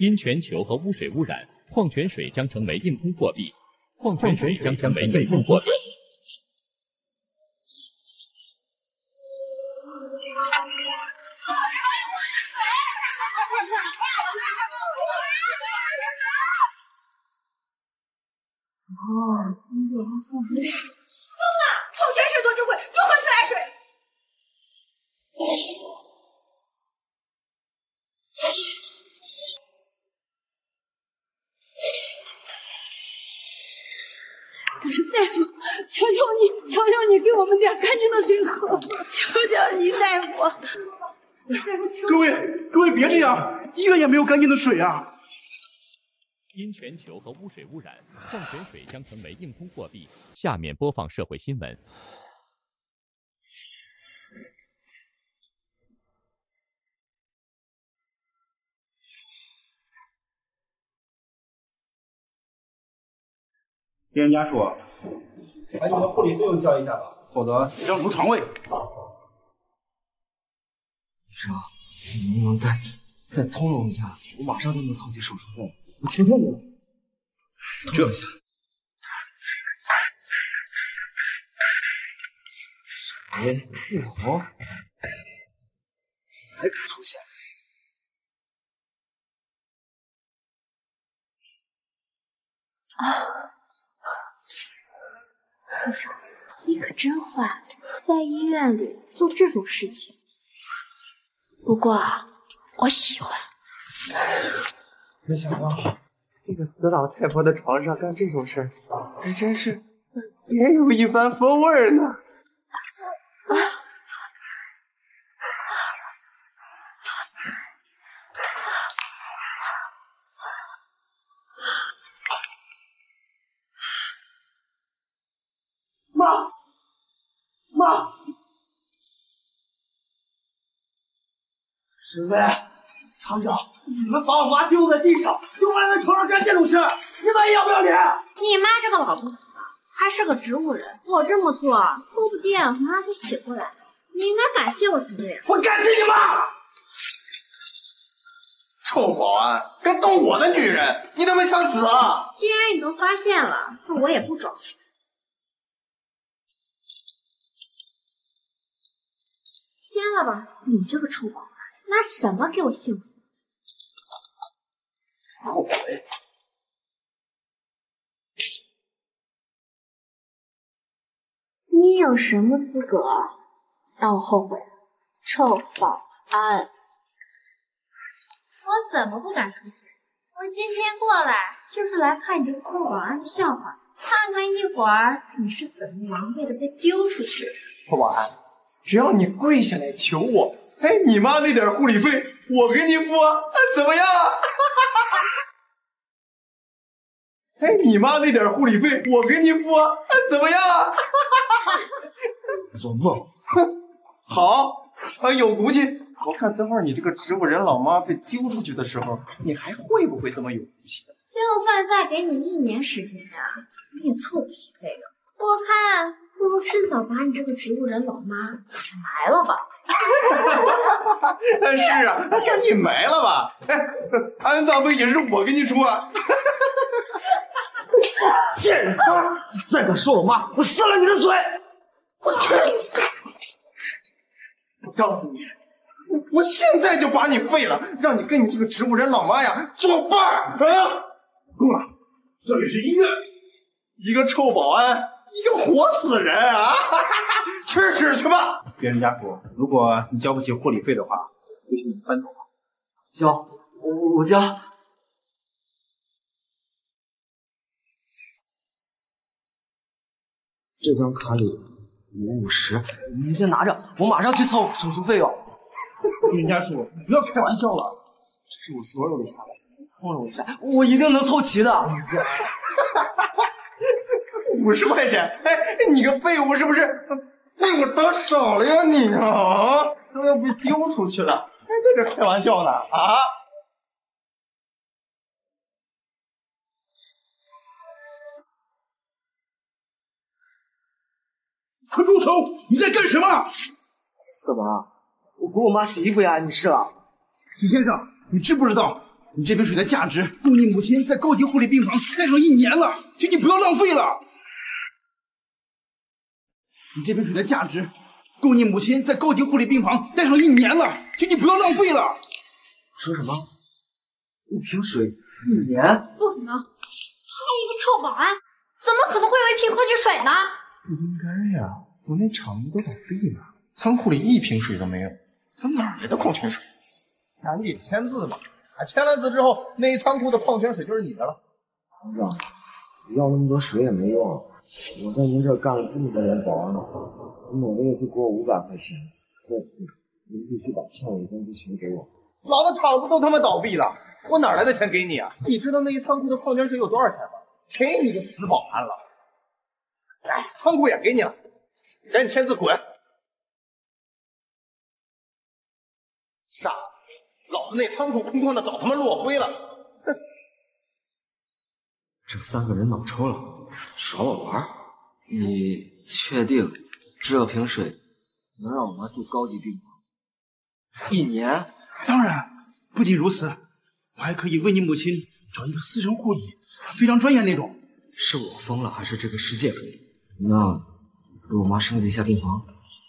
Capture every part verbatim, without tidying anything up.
因全球和污水污染，矿泉水将成为硬通货币。矿泉水将成为硬通货币。 哦，你脸上放的水，疯了！矿泉水多珍贵，就喝自来水。 大夫，求求你，求求你，给我们点干净的水喝！求求你，大夫！ 各位，各位别这样，医院也没有干净的水啊！ 因全球和污水污染，矿泉水将成为硬通货币。下面播放社会新闻。 病人家属， 把你的护理费用交一下吧，否则让出床位。 医生，你能不能再再通融一下？我马上就能凑齐手术费，我求求你了。这一下，水不红，还敢出现？ 啊！陆少，你可真坏，在医院里做这种事情。不过啊，我喜欢。 没想到这个死老太婆的床上干这种事儿，还真是别有一番风味呢。 啊！ 妈，妈， 师妹，厂长，你们把我妈丢在地上，就为了床上干这种事，你们要不要脸？ 你妈这个老不死，还是个植物人，我这么做，说不定能让她醒过来。你应该感谢我才对呀！ 我感谢你妈！臭保安，敢动我的女人，你他妈想死啊！ 既然你都发现了，那我也不装。 签了吧，你这个臭保安，拿什么给我幸福？ 后悔。 你有什么资格让我后悔？臭保安！我怎么不敢出现？我今天过来就是来看你这个臭保安的笑话，看看一会儿你是怎么狼狈的被丢出去的。 臭保安。 只要你跪下来求我，哎，你妈那点护理费我给你付，怎么样？哎，你妈那点护理费我给你付，怎么样？做梦！哼，好，啊，有骨气。我看等会儿你这个植物人老妈被丢出去的时候，你还会不会这么有骨气？ 就算再给你一年时间呀、啊，你也凑不齐费用。我看。 不如趁早把你这个植物人老妈埋了吧！ 是啊，赶紧埋了吧！安葬费也是我给你出啊！ 贱人，再敢说我妈，我撕了你的嘴！ 我去！我告诉你，我现在就把你废了，让你跟你这个植物人老妈呀作伴儿！啊！够了，这里是医院，一个臭保安。 一个活死人啊！吃屎去吧！ 病人家属，如果你交不起护理费的话，允许你搬走吧。 交，我我交。这张卡里五五十，您先拿着，我马上去凑手术费用。 病人家属，不要开玩笑了， 这是我所有的钱，通融一下，我一定能凑齐的。 五十块钱，哎，你个废物是不是被我当少了呀你啊？ 都要被丢出去了， 还在这开玩笑呢啊！ 快住手！你在干什么？ 干嘛？我给我妈洗衣服呀，你吃了？ 许先生，你知不知道你这瓶水的价值够你母亲在高级护理病房待上一年了，请你不要浪费了。你这瓶水的价值够你母亲在高级护理病房待上一年了，请你不要浪费了。 说什么？一瓶水一年？ 不可能，他一个臭保安，怎么可能会有一瓶矿泉水呢？ 不应该呀，我那厂子都倒闭了，仓库里一瓶水都没有，他哪来的矿泉水？赶紧签字吧！啊，签了字之后，那仓库的矿泉水就是你的了。 厂长，要那么多水也没用，我在您这儿干了这么多年保安了，你每个月就给我五百块钱，这次您必须把欠我的工资全给我。 老子厂子都他妈倒闭了，我哪来的钱给你啊？你知道那一仓库的矿泉水有多少钱吗？给你个死保安了！哎，仓库也给你了，赶紧签字滚！傻子，老子那仓库空空的，早他妈落灰了。哼！ 这三个人脑抽了，耍我玩？你确定这瓶水能让我们住高级病房一年？ 当然，不仅如此，我还可以为你母亲找一个私人护理，非常专业那种。 是我疯了，还是这个世界疯了？那给我妈升级一下病房。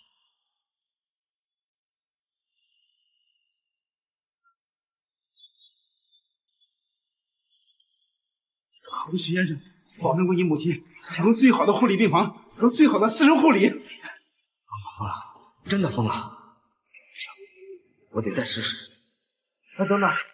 好的，徐先生，保证为你母亲提供最好的护理病房和最好的私人护理。 疯了，疯了，真的疯了！我得再试试。哎，等等，哎，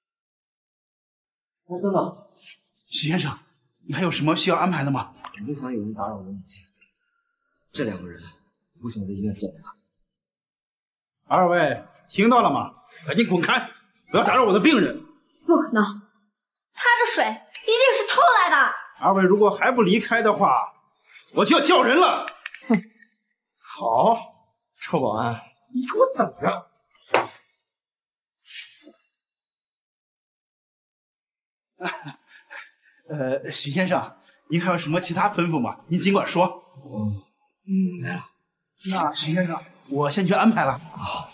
等等， 徐先生，你还有什么需要安排的吗？ 我不想有人打扰我的母亲。这两个人不想在医院见到他。 二位听到了吗？赶紧滚开，不要打扰我的病人。 不可能，他这水一定是偷来的。 二位如果还不离开的话，我就要叫人了。 哼，好，臭保安，你给我等着！ 呃，徐先生，您还有什么其他吩咐吗？您尽管说。 嗯嗯，没了。那徐先生，我先去安排了。 好。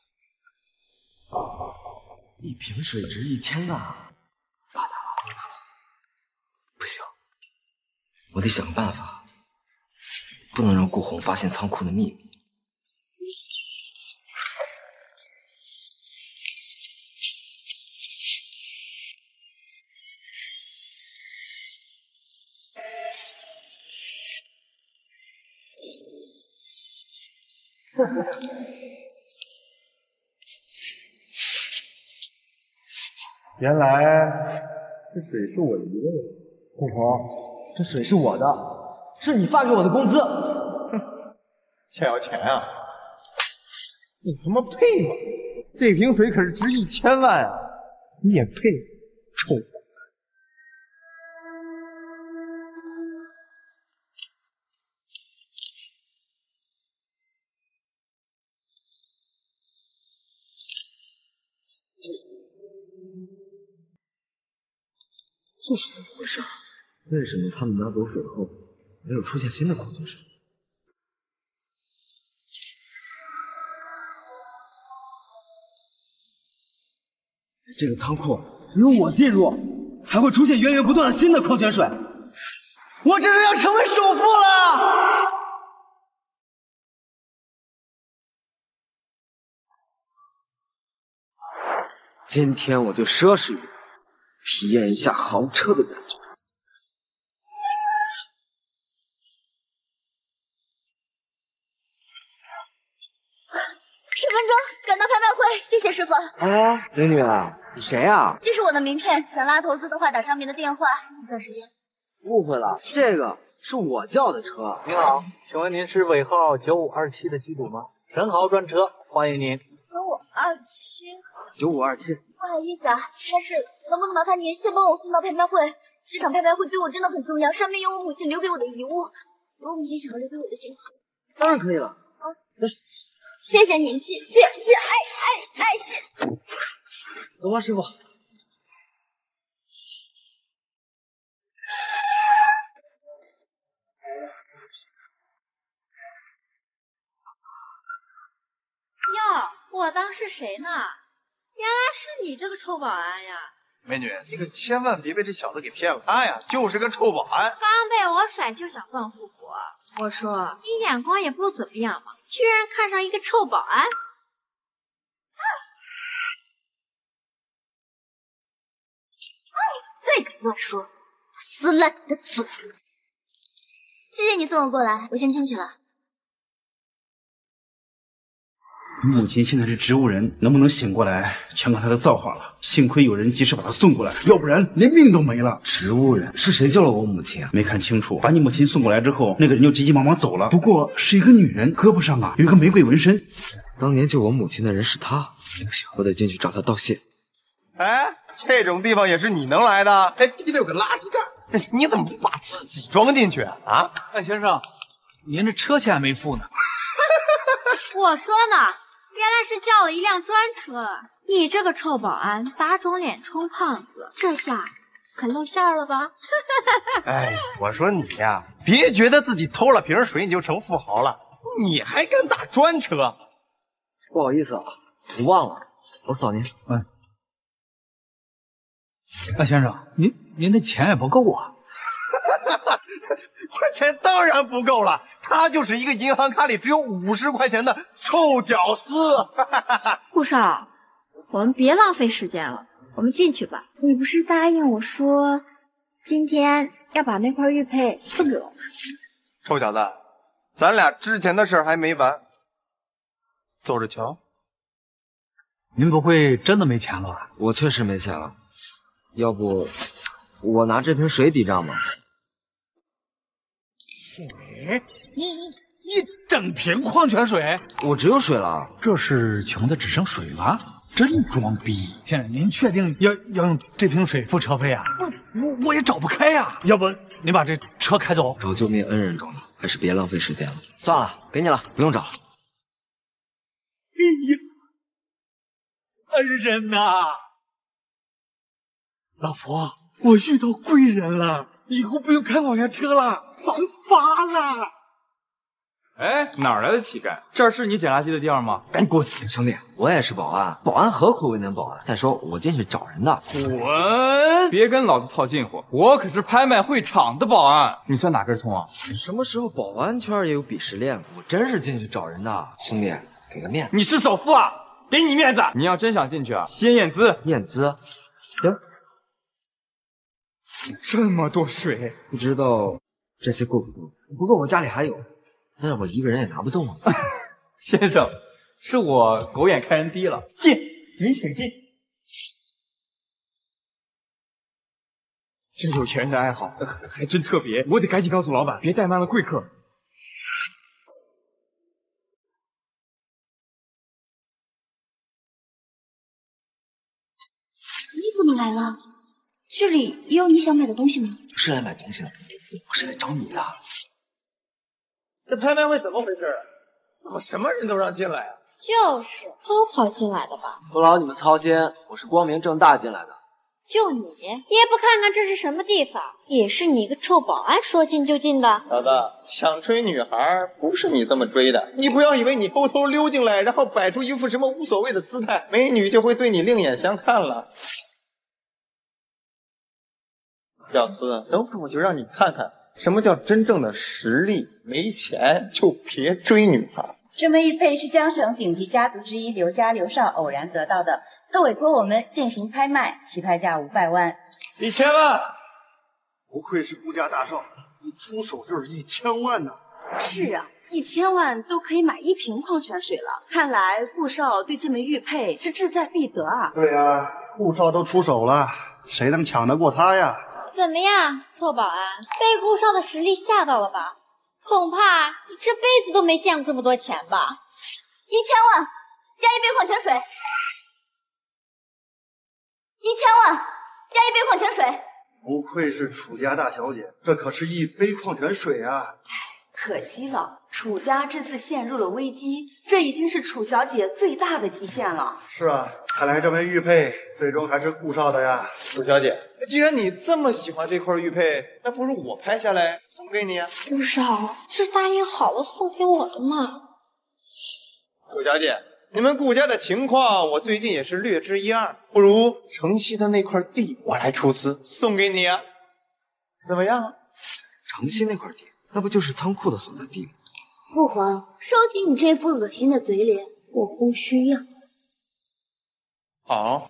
一瓶水值一千万，发达了，发达了！不行，我得想个办法，不能让顾红发现仓库的秘密。 原来这水是我一个人。 顾红，这水是我的，是你发给我的工资。 哼，想要钱啊？你他妈配吗？这瓶水可是值一千万啊！你也配？臭保安！ 这是怎么回事？为什么他们拿走水后没有出现新的矿泉水？这个仓库只有我进入，才会出现源源不断的新的矿泉水。我这是要成为首富了！今天我就奢侈一点，体验一下豪车的感觉。 十分钟赶到拍卖会，谢谢师傅。 哎，美女，你谁呀？ 这是我的名片，想拉投资的话打上面的电话，一段时间。 误会了，这个是我叫的车。 您好，请问您是尾号九五二七的机主吗？神豪专车，欢迎您。 九五二七。 九五二七。 不好意思啊，但是能不能麻烦您先帮我送到拍卖会？这场拍卖会对我真的很重要，上面有我母亲留给我的遗物，有我母亲想要留给我的信息。 当然可以了。 啊，对，谢谢您，谢谢谢，哎哎哎谢。 走吧，师傅。 哟，我当是谁呢？原来是你这个臭保安呀！ 美女，你可千万别被这小子给骗了，他呀就是个臭保安。 刚被我甩就想换护国，我说你眼光也不怎么样嘛，居然看上一个臭保安。 再敢乱说，我撕烂你的嘴！谢谢你送我过来，我先进去了。 你母亲现在是植物人，能不能醒过来，全靠她的造化了。幸亏有人及时把她送过来，要不然连命都没了。 植物人是谁救了我母亲啊？ 没看清楚，把你母亲送过来之后，那个人就急急忙忙走了。不过是一个女人，胳膊上啊有一个玫瑰纹身。 当年救我母亲的人是她，我得进去找她道谢。 哎，这种地方也是你能来的？还地里有个垃圾袋，你怎么不把自己装进去啊？ 哎，先生，您这车钱还没付呢。 我说呢，原来是叫了一辆专车。你这个臭保安，打肿脸充胖子，这下可露馅了吧？ 哎，我说你呀，别觉得自己偷了瓶水你就成富豪了，你还敢打专车？ 不好意思啊，我忘了，我扫您。 嗯。哎，先生，您您的钱也不够啊。 这钱当然不够了，他就是一个银行卡里只有五十块钱的臭屌丝。 顾少，我们别浪费时间了，我们进去吧。你不是答应我说今天要把那块玉佩送给我吗？ 臭小子，咱俩之前的事儿还没完，走着瞧。 您不会真的没钱了吧？ 我确实没钱了，要不我拿这瓶水抵账吧。 水？你你你整瓶矿泉水？ 我只有水了。 这是穷的只剩水了？真装逼！先生，您确定要要用这瓶水付车费啊？不，我我也找不开呀、啊。要不您把这车开走？ 找救命恩人中了，还是别浪费时间了。算了，给你了，不用找了。 哎呀，恩人呐！老婆，我遇到贵人了，以后不用开网约车了，咱发了。 哎，哪儿来的乞丐？这儿是你捡垃圾的地方吗？ 赶紧滚！兄弟，我也是保安，保安何苦为难保安？再说我进去找人的。 滚！别跟老子套近乎，我可是拍卖会场的保安，你算哪根葱啊？ 什么时候保安圈也有鄙视链了？我真是进去找人的，兄弟，给个面子。 你是首富啊，给你面子。你要真想进去啊，先验资。 验资？ 行。这么多水， 不知道这些够不够？不过我家里还有。再让我一个人也拿不动啊！ 先生，是我狗眼看人低了，进，您请进。这有钱人的爱好还真特别，我得赶紧告诉老板，别怠慢了贵客。 你怎么来了？这里也有你想买的东西吗？ 不是来买东西的，我是来找你的。 这拍卖会怎么回事啊？怎么什么人都让进来啊？ 就是偷跑进来的吧？ 不劳你们操心，我是光明正大进来的。 就你也不看看这是什么地方，也是你一个臭保安说进就进的。 小子，想追女孩不是你这么追的，你不要以为你偷偷溜进来，然后摆出一副什么无所谓的姿态，美女就会对你另眼相看了。屌丝，等会儿我就让你看看什么叫真正的实力，没钱就别追女孩。 这枚玉佩是江省顶级家族之一刘家刘少偶然得到的，他委托我们进行拍卖，起拍价五百万。 一千万！ 不愧是顾家大少，一出手就是一千万呐！ 是啊，一千万都可以买一瓶矿泉水了。看来顾少对这枚玉佩是志在必得啊。 对呀、啊，顾少都出手了，谁能抢得过他呀？ 怎么样，臭保安，被顾少的实力吓到了吧？恐怕你这辈子都没见过这么多钱吧？ 一千万加一杯矿泉水，一千万加一杯矿泉水。 不愧是楚家大小姐，这可是一杯矿泉水啊！ 可惜了，楚家这次陷入了危机，这已经是楚小姐最大的极限了。 是啊，看来这枚玉佩最终还是顾少的呀。 楚小姐，既然你这么喜欢这块玉佩，那不如我拍下来送给你啊。 顾少是答应好了送给我的吗？ 楚小姐， 你们顾家的情况，我最近也是略知一二。不如城西的那块地，我来出资送给你啊，怎么样？ 城西那块地，那不就是仓库的所在地吗？ 父皇，收起你这副恶心的嘴脸，我不需要。 好，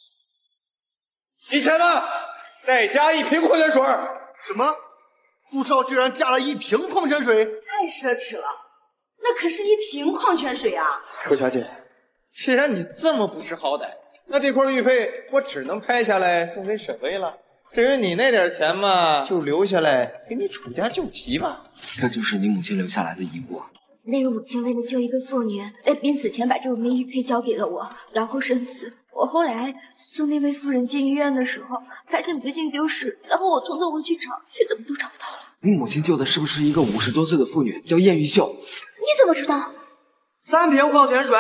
一千万，再加一瓶矿泉水。 什么？顾少居然加了一瓶矿泉水？ 太奢侈了，那可是一瓶矿泉水啊！ 顾小姐，既然你这么不识好歹，那这块玉佩我只能拍下来送给沈巍了。至于你那点钱嘛，就留下来给你楚家救急吧。 这就是你母亲留下来的遗物啊！ 那个母亲为了救一个妇女，在临死前把这枚玉佩交给了我，然后身死。我后来送那位夫人进医院的时候，发现不幸丢失，然后我匆匆回去找，却怎么都找不到了。 你母亲救的是不是一个五十多岁的妇女，叫燕玉秀？ 你怎么知道？ 三瓶矿泉水，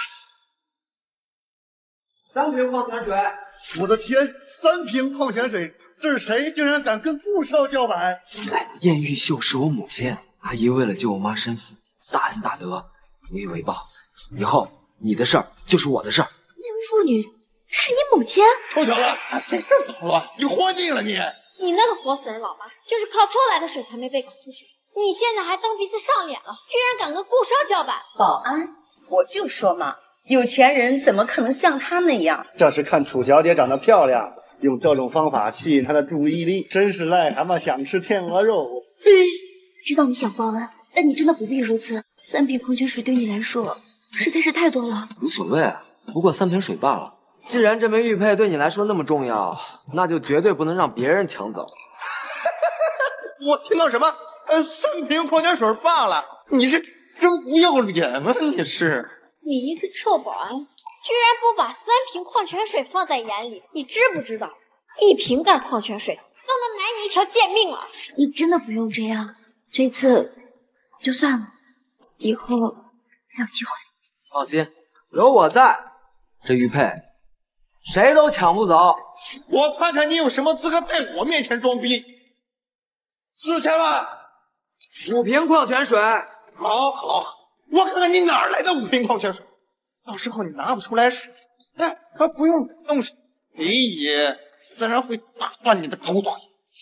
三瓶矿泉水。 我的天，三瓶矿泉水，这是谁竟然敢跟顾少叫板？ 燕玉秀是我母亲，阿姨为了救我妈身死，大恩大德，无以为报。以后你的事儿就是我的事儿。 那位妇女是你母亲？ 臭小子，在这儿捣乱，你活腻了你！ 你那个活死人老妈，就是靠偷来的水才没被赶出去。你现在还蹬鼻子上脸了，居然敢跟顾少叫板！ 保安，我就说嘛，有钱人怎么可能像他那样？ 这是看楚小姐长得漂亮，用这种方法吸引她的注意力，真是癞蛤蟆想吃天鹅肉。 嘿，知道你想报恩，但你真的不必如此。三瓶矿泉水对你来说实在是太多了。 无所谓啊，不过三瓶水罢了。既然这枚玉佩对你来说那么重要，那就绝对不能让别人抢走。 我听到什么？呃，三瓶矿泉水罢了。你是真不要脸吗？你是？ 你一个臭保安，居然不把三瓶矿泉水放在眼里，你知不知道？一瓶盖矿泉水都能买你一条贱命了。 你真的不用这样，这次就算了，以后还有机会。 放心，有我在，这玉佩谁都抢不走。 我看看你有什么资格在我面前装逼！四千万， 五瓶矿泉水。 好，好，好，我看看你哪儿来的五瓶矿泉水。到时候你拿不出来使，哎，还不用动手，爷爷自然会打断你的狗腿。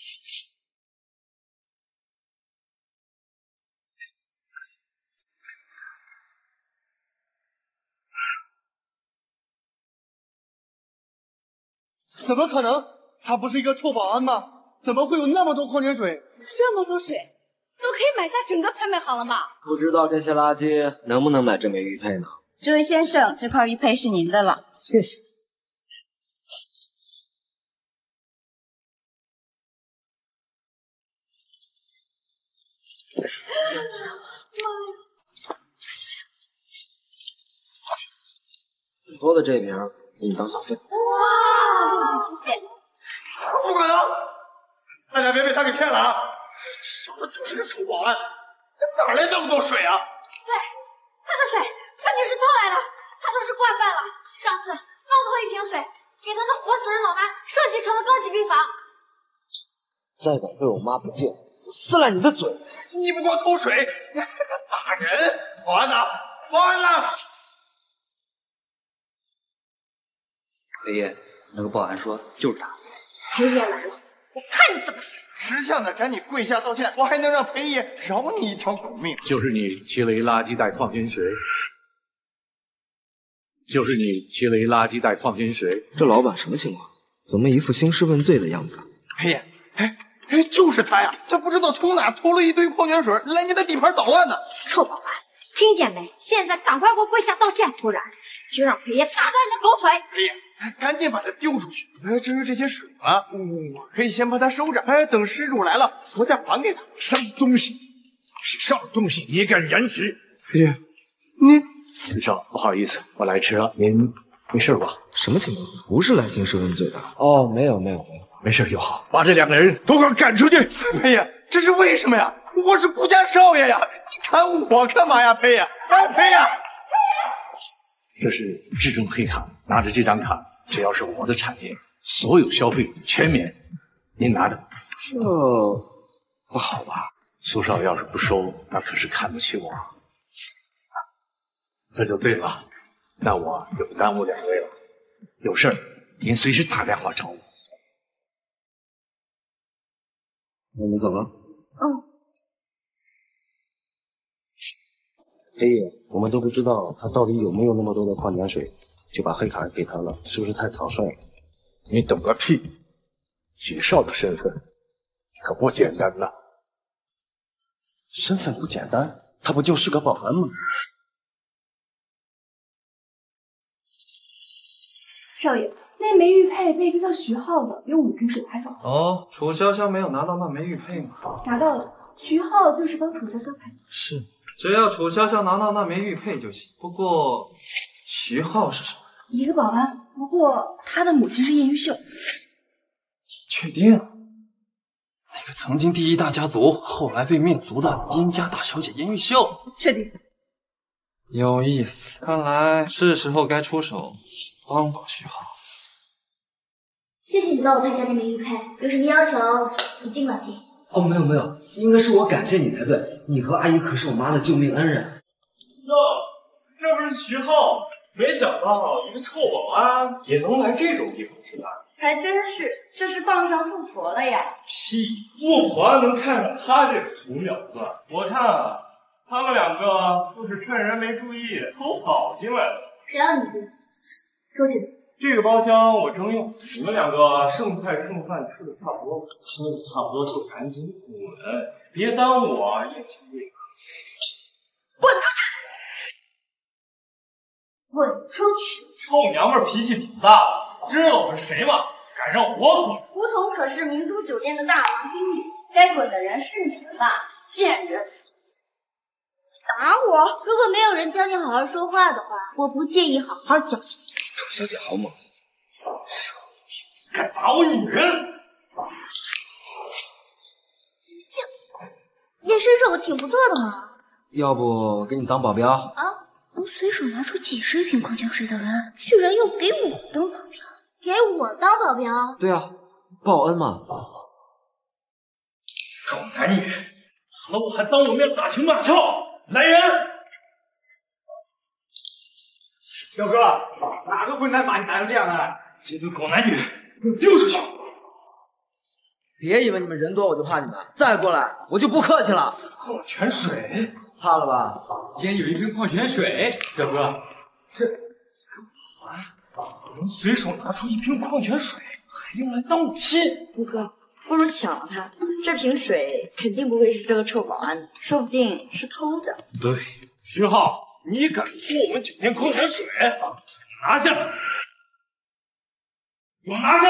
怎么可能？他不是一个臭保安吗？怎么会有那么多矿泉水？ 这么多水，都可以买下整个拍卖行了吧？ 不知道这些垃圾能不能买这枚玉佩呢？ 这位先生，这块玉佩是您的了。 谢谢。多的这瓶给你当小费。 哇，谢谢。 不可能！大家别被他给骗了啊！这小子就是个臭保安，他哪来这么多水啊？ 喂，他的水肯定是偷来的，他都是惯犯了。上次刚偷一瓶水，给他那活死人老妈升级成了高级病房。 再敢对我妈不敬，我撕烂你的嘴！ 你不光偷水，你还敢打人！保安呢？保安呢？ 裴爷，那个保安说就是他。 裴爷来了，我看你怎么死！ 识相的赶紧跪下道歉，我还能让裴爷饶你一条狗命。 就是你骑了一垃圾袋矿泉水，就是你骑了一垃圾袋矿泉水。 这老板什么情况？怎么一副兴师问罪的样子？ 裴爷，哎哎，就是他呀！这不知道从哪偷了一堆矿泉水来你的地盘捣乱呢。 臭保安，听见没？现在赶快给我跪下道歉，不然就让裴爷打断你的狗腿！ 裴爷，赶紧把他丢出去。哎，至于这些水啊，我可以先把它收着，哎，等失主来了，我再还给他。 什么东西？什么东西？你也敢染指？ 裴爷，你陈少，不好意思，我来迟了，您没事吧？ 什么情况？不是来兴师问罪的。哦，没有没有没有， 没事就好。把这两个人都给我赶出去！ 裴爷，这是为什么呀？我是顾家少爷呀，你砍我干嘛呀，裴爷？哎，裴爷， 这是至尊黑卡，拿着这张卡，只要是我的产品，所有消费全免。您拿着。 这不好吧？ 苏少要是不收，那可是看不起我。这就对了， 那我就不耽误两位了。有事儿您随时打电话找我。 我们走了。 嗯。 黑爷，我们都不知道他到底有没有那么多的矿泉水，就把黑卡给他了，是不是太草率了？ 你懂个屁！许少的身份可不简单呐。 身份不简单，他不就是个保安吗？ 少爷，那枚玉佩被一个叫徐浩的用五瓶水拍走了。 哦，楚潇潇没有拿到那枚玉佩吗？ 拿到了，徐浩就是帮楚潇潇拍的。 是，只要楚潇潇拿到那枚玉佩就行。不过，徐浩是什么？ 一个保安，不过他的母亲是叶玉秀。 你确定？那个曾经第一大家族，后来被灭族的殷家大小姐殷玉秀？ 确定。 有意思，看来是时候该出手帮帮徐浩。 谢谢你帮我拍下那枚玉佩，有什么要求你尽管提。 哦，没有没有，应该是我感谢你才对。你和阿姨可是我妈的救命恩人。 哟，这不是徐浩？没想到一个臭保安也能来这种地方吃饭。 还真是，这是傍上富婆了呀！ 屁，富婆能看上他这个土屌丝？我看啊，他们两个就是趁人没注意偷跑进来的。 谁让你进？出去。 这个包厢我征用，你们两个剩菜剩饭吃的差不多，吃的差不多就赶紧滚，别耽误我宴请贵客。 滚出去！滚出去！ 臭娘们脾气挺大的，知道我是谁吗？敢让我滚！ 胡同可是明珠酒店的大王经理，该滚的人是你们吧？贱人！打我！ 如果没有人教你好好说话的话，我不介意好好教教你。 楚小姐好猛， 敢打我女人！ 你身手挺不错的嘛。 要不给你当保镖？ 啊，能随手拿出几十瓶矿泉水的人，居然要给我当保镖？给我当保镖？ 对啊，报恩嘛。 狗男女，打了我还当我面打情骂俏，来人！ 彪哥，哪个混蛋把你打成这样的？ 这对狗男女，给我丢出去！ 别以为你们人多我就怕你们，再过来我就不客气了。 矿泉水， 怕了吧？ 今天有一瓶矿泉水，彪哥， 这个保安怎么能随手拿出一瓶矿泉水，还用来当武器？ 胡哥，不如抢了它。这瓶水肯定不会是这个臭保安的，说不定是偷的。 对，徐浩。你敢偷我们酒店矿泉水？拿下！给我拿下！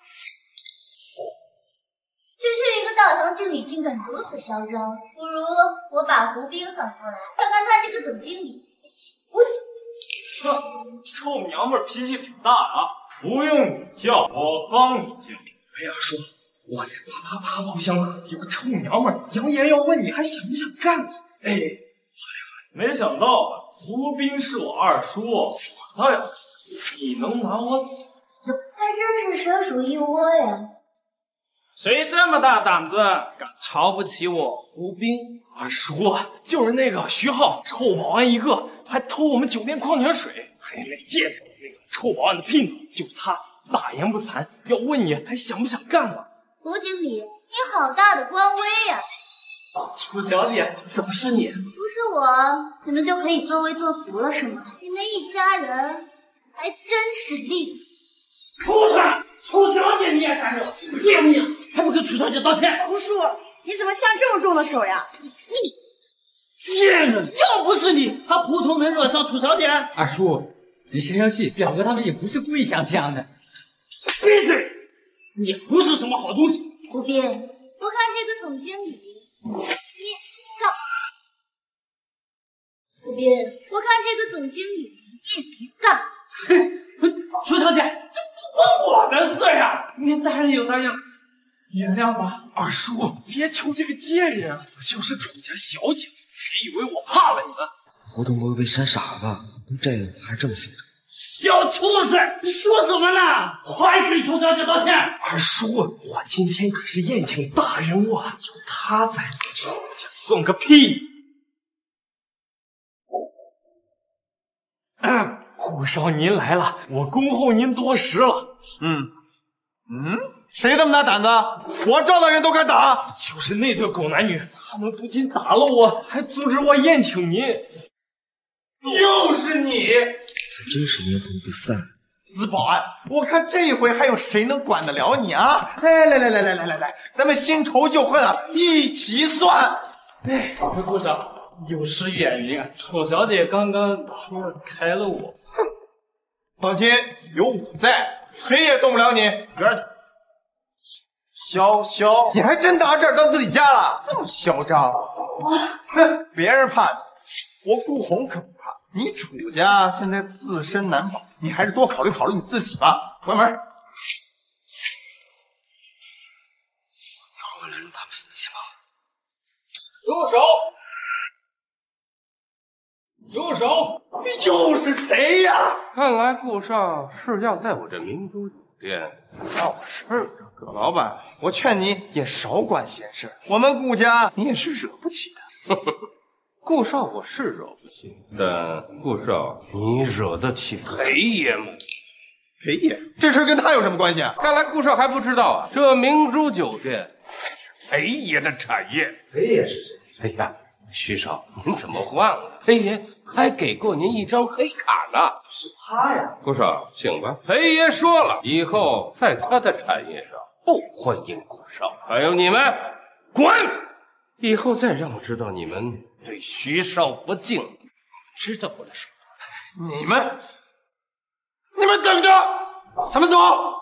区区一个大堂经理竟敢如此嚣张，不如我把胡兵喊过来，看看他这个总经理行不行？ 哼，臭娘们脾气挺大啊！不用你叫，我帮你叫。哎呀，说我在八八八包厢呢，有个臭娘们扬言要问你还想不想干你？哎。没想到啊，胡兵是我二叔，我倒要你能拿我怎样？ 还真是蛇鼠一窝呀！ 谁这么大胆子，敢瞧不起我胡兵？ 二叔，就是那个徐浩，臭保安一个，还偷我们酒店矿泉水，还没见着那个臭保安的姘头，就是他，大言不惭，要问你还想不想干了？ 胡经理，你好大的官威呀！ 楚小姐，怎么是你？ 不是我，你们就可以作威作福了是吗？你们一家人还真是厉害！ 畜生！楚小姐你也敢惹？娘娘还不给楚小姐道歉？ 胡叔，你怎么下这么重的手呀？ 你贱人！要不是你，他胡同能惹上楚小姐？ 二叔，你消消气，表哥他们也不是故意想这样的。 闭嘴！你不是什么好东西。 胡斌，我看这个总经理。你干嘛？胡斌，我看这个总经理你也别干。 楚小姐，这不关我的事呀！您大人有大量，原谅吧。 二叔，别求这个贱人，不就是楚家小姐，别以为我怕了你们。 胡同不会被扇傻了吧？这个还这么嚣张？ 小畜生，你说什么呢？快给楚小姐道歉！ 二叔，我今天可是宴请大人物啊，有他在，楚家算个屁！ 啊，胡顾少您来了，我恭候您多时了。 嗯嗯，谁这么大胆子？我撞到人都敢打？ 就是那对狗男女，他们不仅打了我，还阻止我宴请您。 又是你！ 真是阴魂不散。 子保安，我看这一回还有谁能管得了你啊？来来来来来来来来，咱们新仇旧恨啊，一起算。 哎，顾少，有失远迎，楚小姐刚刚说开了我。 放心，有我在，谁也动不了你。边去。潇潇，你还真拿这儿当自己家了？这么嚣张！哼，别人怕你，我顾红可不怕。你楚家现在自身难保，你还是多考虑考虑你自己吧。关门。 一会儿我来录他们，你先跑。住手！住手！ 又是谁呀？ 看来顾少是要在我这明珠酒店闹事儿。 葛老板，我劝你也少管闲事，我们顾家你也是惹不起的。 顾少我是惹不起，但顾少你惹得起裴爷吗？ 裴爷，这事跟他有什么关系啊？ 看来顾少还不知道啊，这明珠酒店裴爷的产业。 裴爷是谁？ 哎呀，徐少，您怎么忘了？裴爷还给过您一张黑卡呢。 是他呀。 顾少，请吧。裴爷说了，以后在他的产业上不欢迎顾少。还有你们，滚！以后再让我知道你们对徐少不敬，知道我的手段。 你们，你们等着，他们走。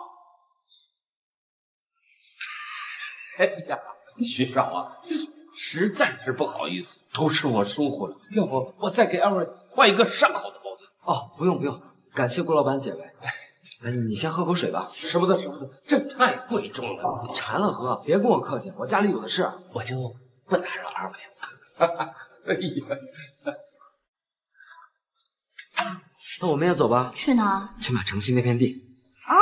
哎呀，徐少啊，实在是不好意思，都是我疏忽了。要不我再给二位换一个上好的包子。 哦，不用不用，感谢顾老板解围。哎，你先喝口水吧。 舍不得舍不得，这太贵重了。 你馋了喝，别跟我客气，我家里有的是。 我就不打扰二位了。哎呀， 那我们也走吧。 去哪？ 去买城西那片地。 啊？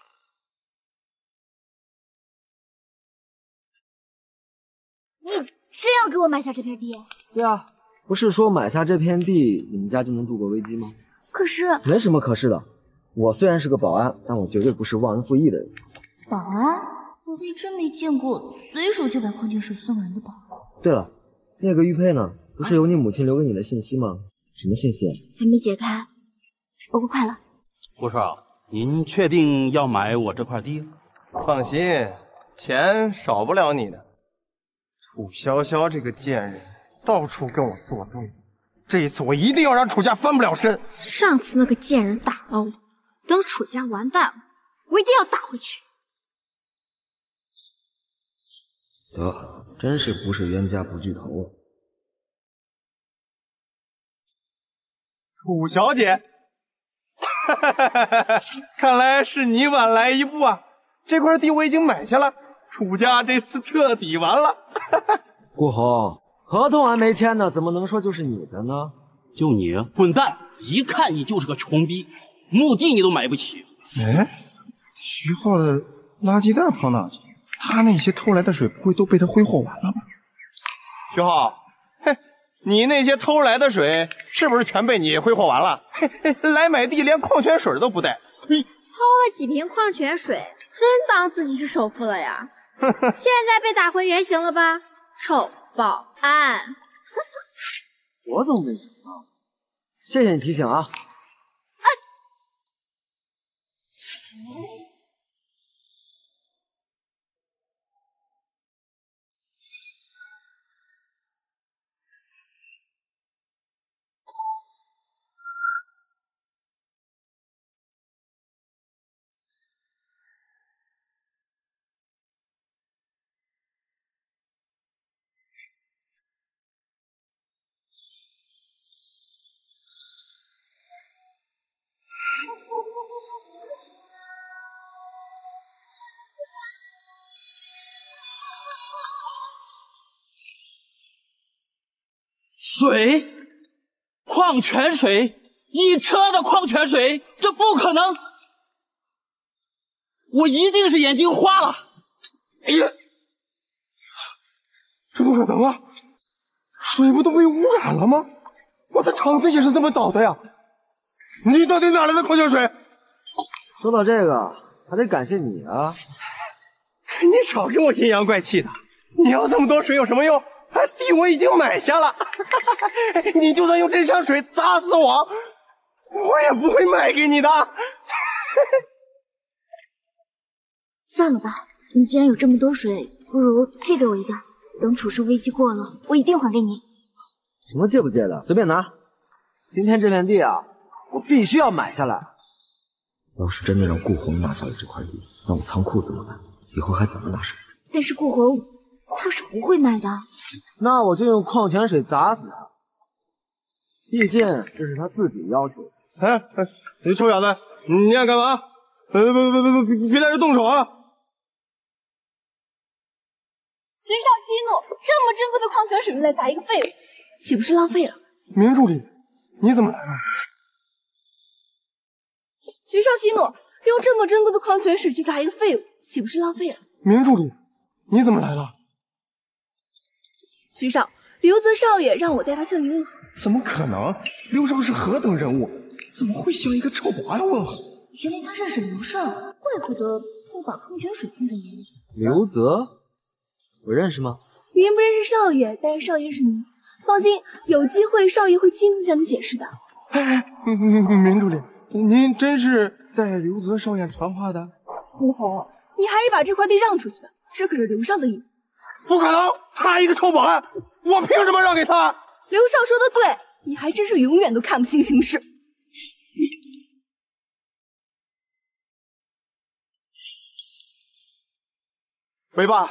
你真要给我买下这片地？ 对啊，不是说买下这片地，你们家就能度过危机吗？ 可是没什么可是的。我虽然是个保安，但我绝对不是忘恩负义的人。 保安？我还真没见过随手就把矿泉水送人的保安。 对了，那个玉佩呢？不是有你母亲留给你的信息吗？什么信息？ 还没解开，不过快了。 顾少，您确定要买我这块地？ 放心，钱少不了你的。楚潇潇这个贱人，到处跟我作对，这一次我一定要让楚家翻不了身。 上次那个贱人打了我，等楚家完蛋了，我一定要打回去。 得，真是不是冤家不聚头啊！ 楚小姐，看来是你晚来一步啊！这块地我已经买下了，楚家这次彻底完了。 顾红，合同还没签呢，怎么能说就是你的呢？ 就你，混蛋！一看你就是个穷逼，墓地你都买不起。 哎，徐浩的垃圾袋跑哪去？他那些偷来的水不会都被他挥霍完了吧？徐浩，嘿，你那些偷来的水是不是全被你挥霍完了？嘿嘿，来买地连矿泉水都不带。 偷了几瓶矿泉水，真当自己是首富了呀？现在被打回原形了吧？臭保安！ 我怎么没想到？谢谢你提醒啊！ 啊！ 水，矿泉水，一车的矿泉水，这不可能！我一定是眼睛花了。 哎呀，这不可能啊！水不都被污染了吗？我的肠子也是这么倒的呀！ 你到底哪来的矿泉水？ 说到这个，还得感谢你啊！ 你少给我阴阳怪气的！你要这么多水有什么用？地我已经买下了，你就算用这箱水砸死我，我也不会卖给你的。 算了吧，你既然有这么多水，不如借给我一点，等处事危机过了，我一定还给你。 什么借不借的，随便拿。今天这片地啊，我必须要买下来。要是真的让顾红拿下了这块地，那我仓库怎么办？以后还怎么拿水？ 但是顾红他是不会卖的。 那我就用矿泉水砸死他。毕竟这是他自己要求的。 哎哎，你臭小子，你要干嘛？呃不不不不，别在这动手啊！ 徐少息怒，这么珍贵的矿泉水用来砸一个废物，岂不是浪费了？ 明助理，你怎么来了？ 徐少息怒，用这么珍贵的矿泉水去砸一个废物，岂不是浪费了？ 明助理，你怎么来了？ 徐少，刘泽少爷让我带他向你问好。 怎么可能？刘少是何等人物，怎么会向一个臭保安问好？ 原来他认识刘少，怪不得不把矿泉水放在眼里。 刘泽，我认识吗？ 您不认识少爷，但是少爷认识您。放心，有机会少爷会亲自向你解释的。 哎，明助理，您真是代刘泽少爷传话的？ 顾红，你还是把这块地让出去吧，这可是刘少的意思。 不可能，他一个臭保安，我凭什么让给他？ 刘少说的对，你还真是永远都看不清形势。 伟爸，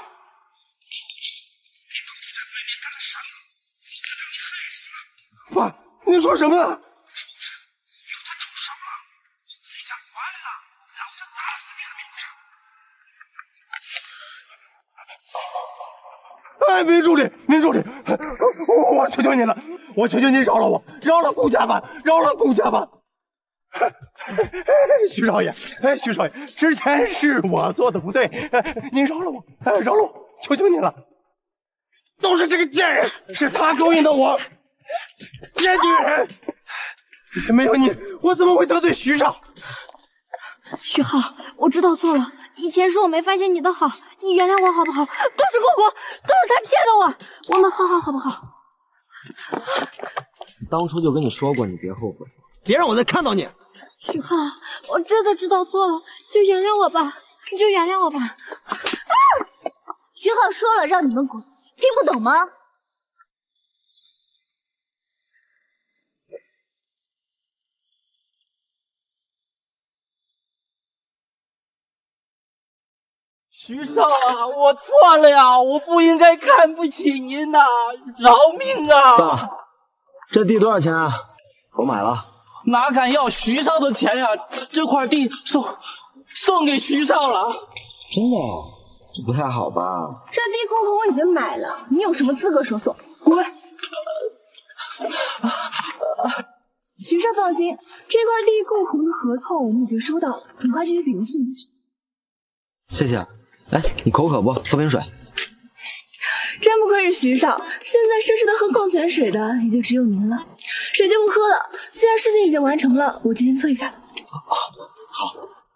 爸，你说什么呢？哎，明助理，明助理，我我求求你了，我求求你饶了我，饶了顾家吧，饶了顾家吧。徐少爷，哎，徐少爷，之前是我做的不对，您饶了我，饶了我，求求你了。都是这个贱人，是他勾引的我，贱女人！没有你，我怎么会得罪徐少？ 徐浩，我知道错了，以前是我没发现你的好，你原谅我好不好？都是顾红，都是他骗的我，我们和好好不好？ 当初就跟你说过，你别后悔， 别让我再看到你。 徐浩，我真的知道错了，就原谅我吧，你就原谅我吧。啊！徐浩说了让你们滚，听不懂吗？ 徐少啊，我错了呀，我不应该看不起您呐，饶命啊！ 少，这地多少钱啊？我买了。 哪敢要徐少的钱呀？这块地送送给徐少了。 真的？这不太好吧？ 这地顾红已经买了，你有什么资格说送？滚！徐少放心，这块地顾红的合同我们已经收到了，很快就会给您送过去。 谢谢。来，你口渴不？喝瓶水。 真不愧是徐少，现在奢侈的喝矿泉水的也就只有您了。水就不喝了，虽然事情已经完成了，我今天催一下了。 好，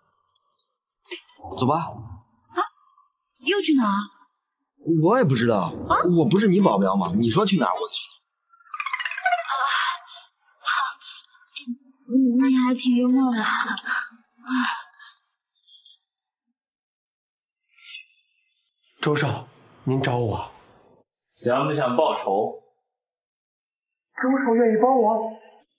走吧。 啊？又去哪儿？ 我也不知道，啊、我不是你保镖吗？你说去哪儿我去。 啊，好，你你还挺幽默的。啊。 周少，您找我， 想不想报仇？ 周少愿意帮我。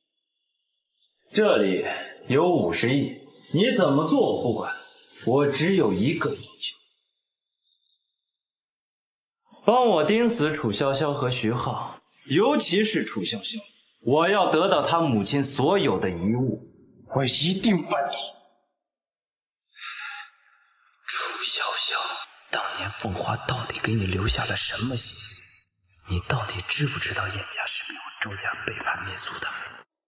这里有五十亿，你怎么做我不管，我只有一个要求，帮我盯死楚潇潇和徐浩，尤其是楚潇潇，我要得到他母亲所有的遗物，我一定办到。 楚潇潇。当年凤花到底给你留下了什么信息？你到底知不知道燕家是被我周家背叛灭族的？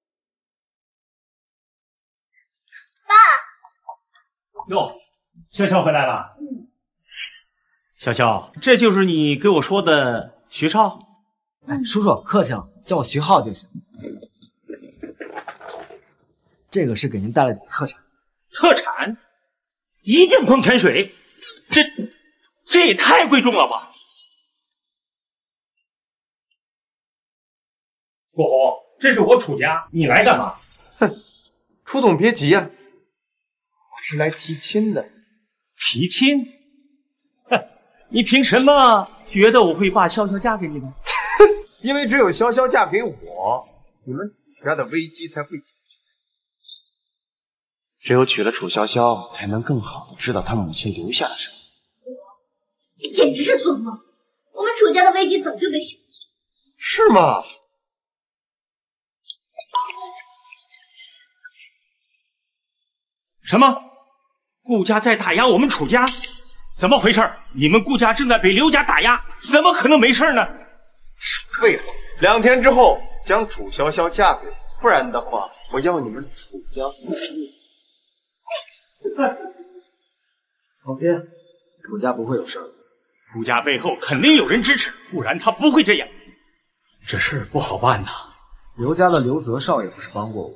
爸！哟，潇潇回来了。嗯。潇潇，这就是你给我说的徐少？ 哎，叔叔客气了，叫我徐浩就行。 这个是给您带来的特产。 特产？一定矿泉水？这这也太贵重了吧！郭红，这是我楚家，你来干嘛？ 哼，楚总别急呀、啊，我是来提亲的。 提亲？哼，你凭什么觉得我会把潇潇嫁给你呢？ 因为只有潇潇嫁给我，你们楚家的危机才会解决。只有娶了楚潇潇，才能更好的知道他母亲留下了什么。 你简直是做梦！我们楚家的危机早就被许解决。 是吗？ 什么？顾家在打压我们楚家？怎么回事？你们顾家正在被刘家打压，怎么可能没事呢？ 废话，两天之后将楚潇潇嫁给我，不然的话，我要你们楚家覆灭。 放心，楚家不会有事的。 顾家背后肯定有人支持，不然他不会这样。这事不好办呐。 刘家的刘泽少爷不是帮过我？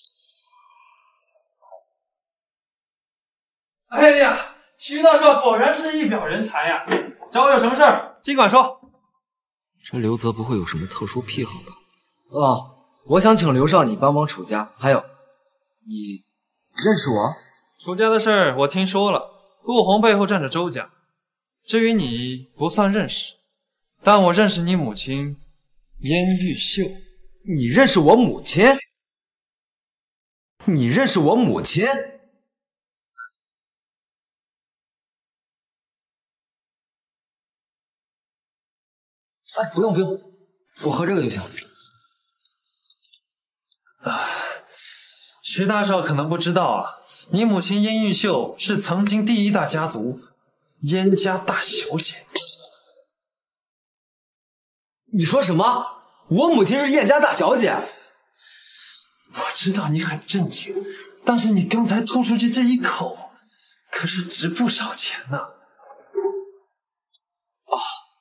哎呀，徐大少果然是一表人才呀！找我有什么事儿，尽管说。 这刘泽不会有什么特殊癖好吧？ 哦，我想请刘少你帮帮楚家，还有，你认识我？ 楚家的事儿我听说了，顾红背后站着周家。至于你，不算认识，但我认识你母亲燕玉秀。 你认识我母亲？你认识我母亲？哎，不用不用，我喝这个就行。 啊，徐大少可能不知道啊，你母亲燕玉秀是曾经第一大家族燕家大小姐。 你说什么？我母亲是燕家大小姐？ 我知道你很震惊，但是你刚才吐出去这一口，可是值不少钱呢。哦，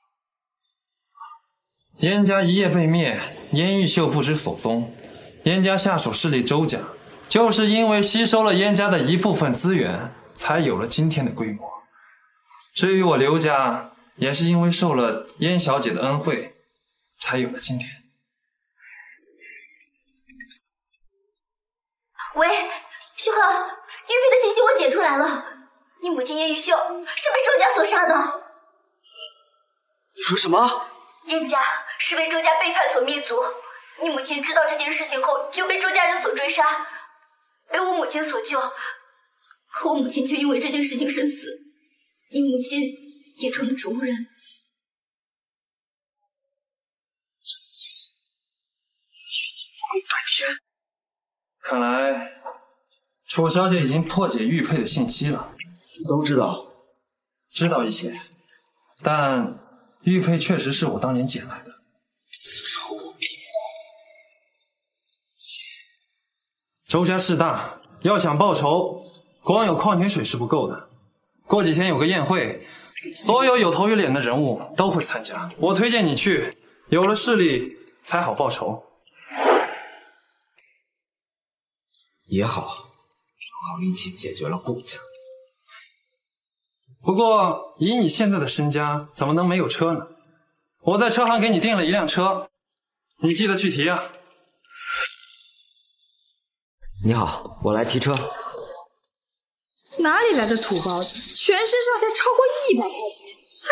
燕家一夜被灭，燕玉秀不知所踪。燕家下属势力周家，就是因为吸收了燕家的一部分资源，才有了今天的规模。至于我刘家，也是因为受了燕小姐的恩惠，才有了今天。 喂，徐浩，玉佩的信息我解出来了，你母亲燕玉秀是被周家所杀的。 你说什么？ 燕家是被周家背叛所灭族，你母亲知道这件事情后就被周家人所追杀，被我母亲所救，可我母亲却因为这件事情身死，你母亲也成了植物人。 白天， 看来楚小姐已经破解玉佩的信息了。 都知道， 知道一些，但玉佩确实是我当年捡来的。 自臭无比。 周家势大，要想报仇，光有矿泉水是不够的。过几天有个宴会，所有有头有脸的人物都会参加，我推荐你去，有了势力才好报仇。 也好，正好一起解决了顾家。 不过以你现在的身家，怎么能没有车呢？我在车行给你订了一辆车，你记得去提啊。 你好，我来提车。 哪里来的土包子？全身上下超过一百块钱，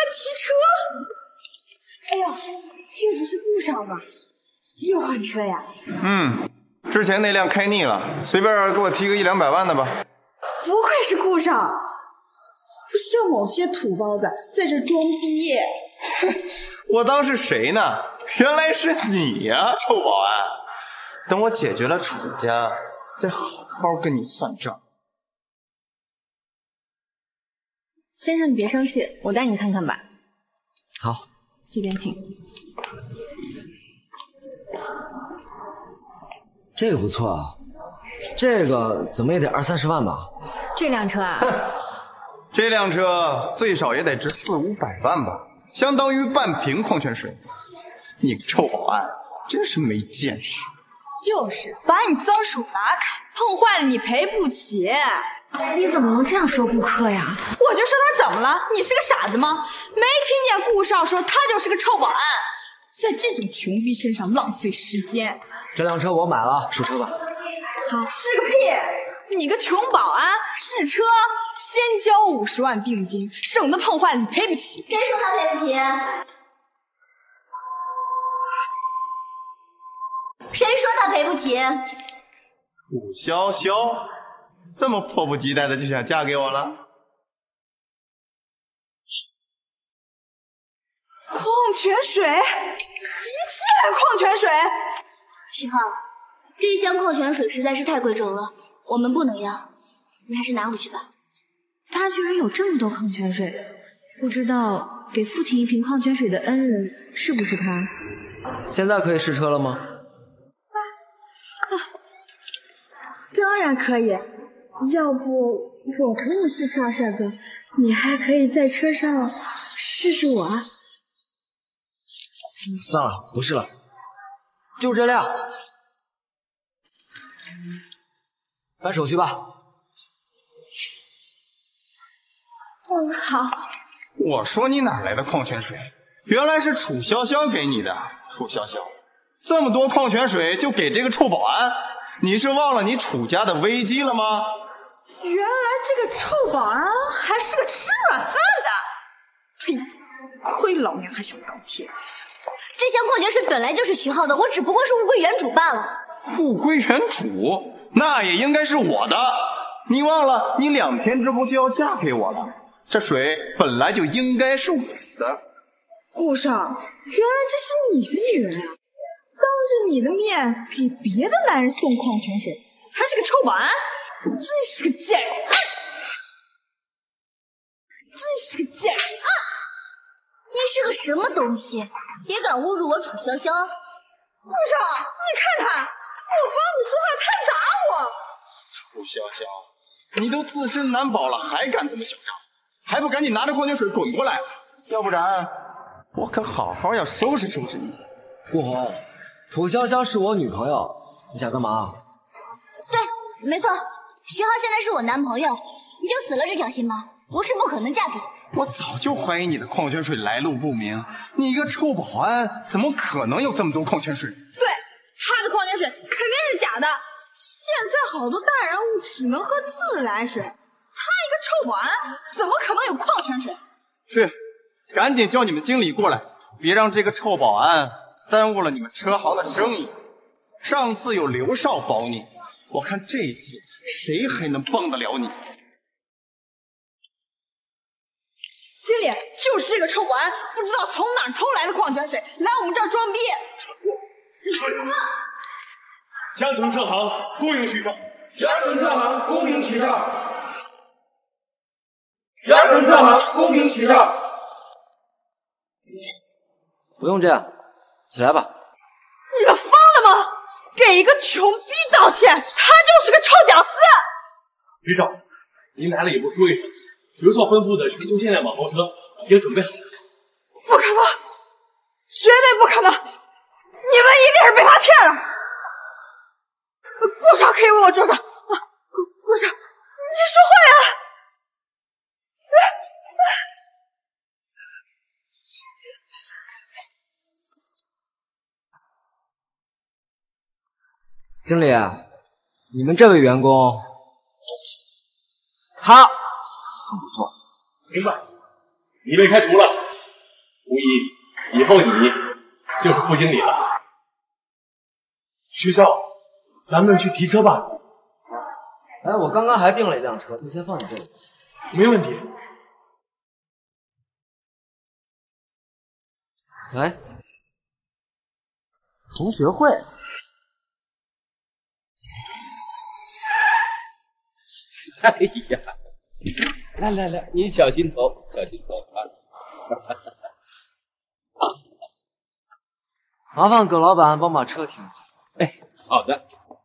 还提车？哎呀，这不是顾少吗？又换车呀？ 嗯，之前那辆开腻了，随便给我提个一两百万的吧。 不愧是顾少，不像某些土包子在这装逼。 我当是谁呢？原来是你呀，臭保安！等我解决了楚家，再好好跟你算账。 先生，你别生气，我带你看看吧。 好， 这边请。 这个不错啊，这个怎么也得二三十万吧？ 这辆车啊， 这辆车最少也得值四五百万吧，相当于半瓶矿泉水。你个臭保安，真是没见识！ 就是把你脏手拿开，碰坏了你赔不起。 你怎么能这样说顾客呀？ 我就说他怎么了？你是个傻子吗？没听见顾少说他就是个臭保安，在这种穷逼身上浪费时间。 这辆车我买了，试车吧。 好，试个屁！你个穷保安，试车先交五十万定金，省得碰坏了你赔不起。 谁说他赔不起？谁说他赔不起？ 楚潇潇，这么迫不及待的就想嫁给我了？ 矿泉水，一切矿泉水。 徐浩，这一箱矿泉水实在是太贵重了，我们不能要，你还是拿回去吧。 他居然有这么多矿泉水，不知道给父亲一瓶矿泉水的恩人是不是他？ 现在可以试车了吗？ 当然可以，要不我陪你试车啊，帅哥，你还可以在车上试试我啊。 算了，不试了，就这辆，办手续吧。 嗯，好。 我说你哪来的矿泉水？原来是楚潇潇给你的。楚潇潇，这么多矿泉水就给这个臭保安？你是忘了你楚家的危机了吗？ 原来这个臭保安还是个吃软饭的，呸！亏老娘还想倒贴。 这箱矿泉水本来就是徐浩的，我只不过是物归原主罢了。 物归原主，那也应该是我的。你忘了，你两天之后就要嫁给我了，这水本来就应该是我的。 顾少，原来这是你的女人啊！当着你的面给别的男人送矿泉水，还是个臭保安，真是个贱人！啊、真是个贱人！啊、 你是个什么东西？也敢侮辱我楚潇潇？ 顾少，你看他，我帮你说话，他打我！ 楚潇潇，你都自身难保了，还敢这么嚣张？还不赶紧拿着矿泉水滚过来！要不然，我可好好要收拾收拾你！ 顾红。楚潇潇是我女朋友，你想干嘛？ 对，没错，徐浩现在是我男朋友，你就死了这条心吗？不是不可能嫁给你。 我早就怀疑你的矿泉水来路不明，你一个臭保安，怎么可能有这么多矿泉水？ 对，他的矿泉水肯定是假的。现在好多大人物只能喝自来水，他一个臭保安怎么可能有矿泉水？ 去，赶紧叫你们经理过来，别让这个臭保安耽误了你们车行的生意。上次有刘少保你，我看这次谁还能帮得了你？ 经理，就是这个臭保安，不知道从哪儿偷来的矿泉水，来我们这儿装逼。 江城车行恭迎徐少， 江城车行恭迎徐少， 江城车行恭迎徐少。 不用这样。起来吧！ 你们疯了吗？给一个穷逼道歉，他就是个臭屌丝！ 徐少，您来了也不说一声。刘少吩咐的全球限量网红车已经准备好了。 不可能，绝对不可能！你们一定是被他骗了。顾少可以为我作证。顾顾少，你说话呀！ 经理，你们这位员工，他很不错。 明白，你被开除了，无疑以后你就是副经理了。徐少，咱们去提车吧。 哎，我刚刚还订了一辆车，就先放你这里。 没问题。 来，同学会。 哎呀，来来来，你小心头，小心头啊！ 麻烦葛老板帮把车停下。 哎，好的。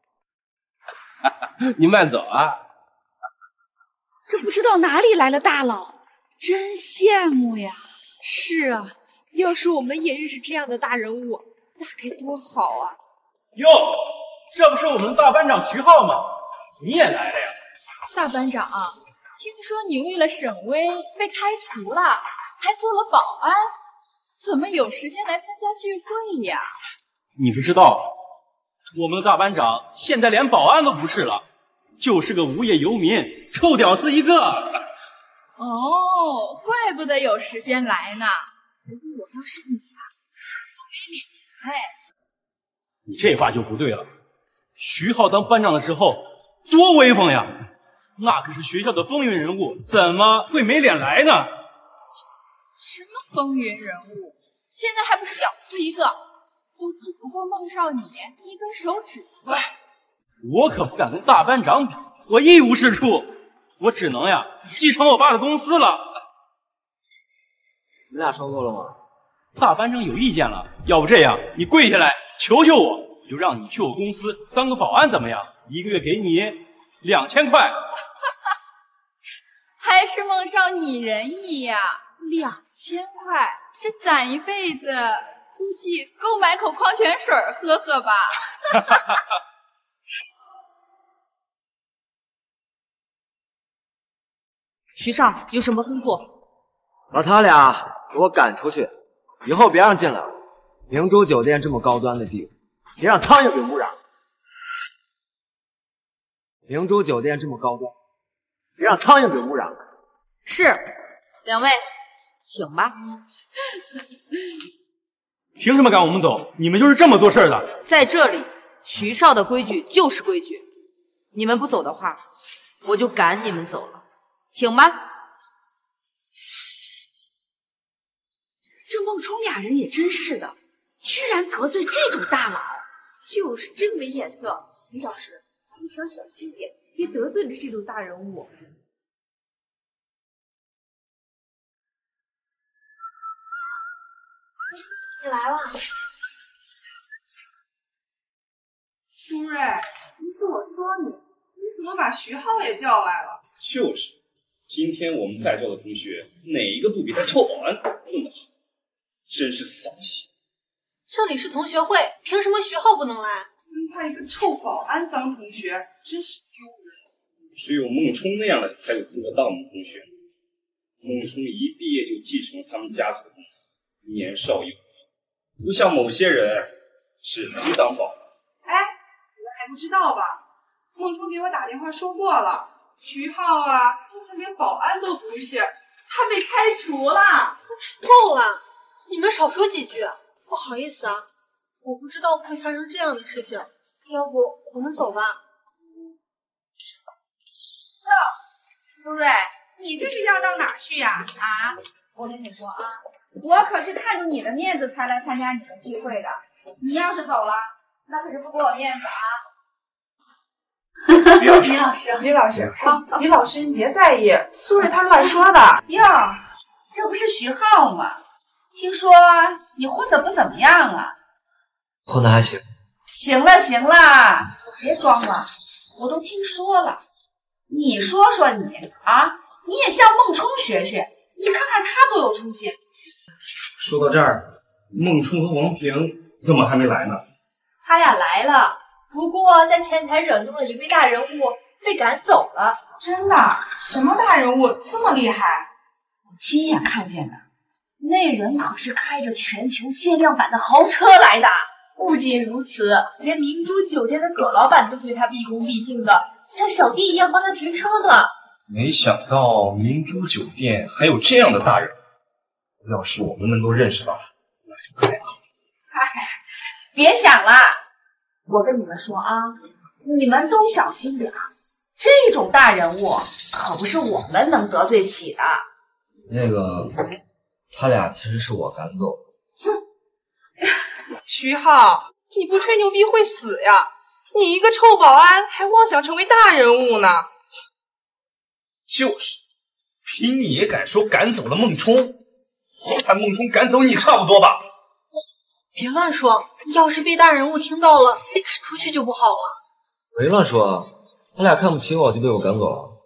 您慢走啊。 这不知道哪里来的大佬，真羡慕呀！是啊，要是我们也认识这样的大人物，那该多好啊！ 哟， 这不是我们大班长徐浩吗？你也来了呀？ 大班长，听说你为了沈威被开除了，还做了保安，怎么有时间来参加聚会呀？ 你不知道，我们的大班长现在连保安都不是了，就是个无业游民，臭屌丝一个。 哦，怪不得有时间来呢。如果我要是你啊，都没脸来。 你这话就不对了。徐浩当班长的时候多威风呀，那可是学校的风云人物，怎么会没脸来呢？ 什么风云人物？现在还不是屌丝一个，都比不过孟少你一根手指头。 我可不敢跟大班长比，我一无是处，我只能呀继承我爸的公司了。 你俩说够了吗？ 大班长有意见了，要不这样，你跪下来求求我，就让你去我公司当个保安怎么样？一个月给你两千块。 还是孟少你仁义呀，两千块，这攒一辈子估计够买口矿泉水喝喝吧。 徐少有什么吩咐？ 把他俩给我赶出去，以后别让进来了。明珠酒店这么高端的地方，别让苍蝇给污染。明珠酒店这么高端，别让苍蝇给污染了。 是，两位，请吧。 凭什么赶我们走？你们就是这么做事的？ 在这里，徐少的规矩就是规矩，你们不走的话，我就赶你们走了。请吧。 这孟冲俩人也真是的，居然得罪这种大佬，就是真没眼色。李老师，平常小心点，别得罪了这种大人物。 你来了， 苏瑞，不是我说你，你怎么把徐浩也叫来了？ 就是，今天我们在座的同学，哪一个不比他臭保安弄得好？真是扫兴！ 这里是同学会，凭什么徐浩不能来？ 跟他一个臭保安当同学，真是丢人。 只有孟冲那样的才有资格当我们同学。孟冲一毕业就继承了他们家族的公司，年少有为，不像某些人只能当保安。 哎，你们还不知道吧？孟冲给我打电话说过了，徐浩啊，现在连保安都不是，他被开除了。 够了，你们少说几句。不好意思啊，我不知道会发生这样的事情，要不我们走吧。 苏瑞，你这是要到哪儿去呀？啊，我跟你说啊，我可是看着你的面子才来参加你的聚会的。你要是走了，那可是不给我面子啊！ 李老师，李老师，李老师，啊，李老师，你别在意，苏瑞他乱说的。 哟，这不是徐浩吗？听说你混得不怎么样啊？ 混得还行。 行了行了，别装了，我都听说了。你说说你啊，你也向孟冲学学，你看看他多有出息。 说到这儿，孟冲和王平怎么还没来呢？ 他俩来了，不过在前台惹怒了一位大人物，被赶走了。 真的？什么大人物这么厉害？ 我亲眼看见的，那人可是开着全球限量版的豪车来的。 不仅如此，连明珠酒店的葛老板都对他毕恭毕敬的，像小弟一样帮他停车呢。 没想到明珠酒店还有这样的大人，要是我们能够认识到，那就太好。 嗨，别想了，我跟你们说啊，你们都小心点，这种大人物可不是我们能得罪起的。 那个，他俩其实是我赶走的。 徐浩，你不吹牛逼会死呀！你一个臭保安还妄想成为大人物呢？ 就是，凭你也敢说赶走了孟冲？我看孟冲赶走你差不多吧。 别乱说，要是被大人物听到了，被赶出去就不好了。 没乱说，他俩看不起我就被我赶走了。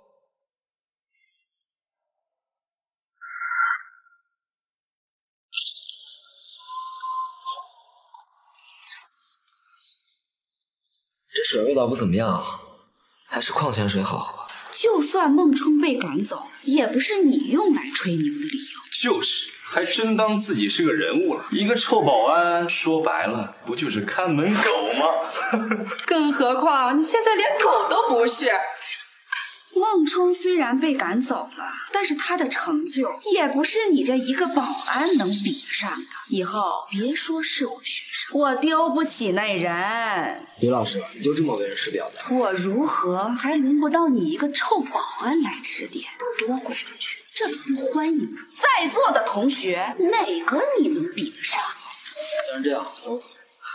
这水味道不怎么样，还是矿泉水好喝。 就算孟冲被赶走，也不是你用来吹牛的理由。 就是，还真当自己是个人物了。一个臭保安，说白了，不就是看门狗吗？ 更何况你现在连狗都不是。 孟冲虽然被赶走了，但是他的成就也不是你这一个保安能比得上的。以后别说是我学生，我丢不起那人。 李老师，你就这么为人师表的？ 我如何还轮不到你一个臭保安来指点？多滚出去，这里不欢迎。在座的同学，哪个你能比得上？ 既然这样，那我走。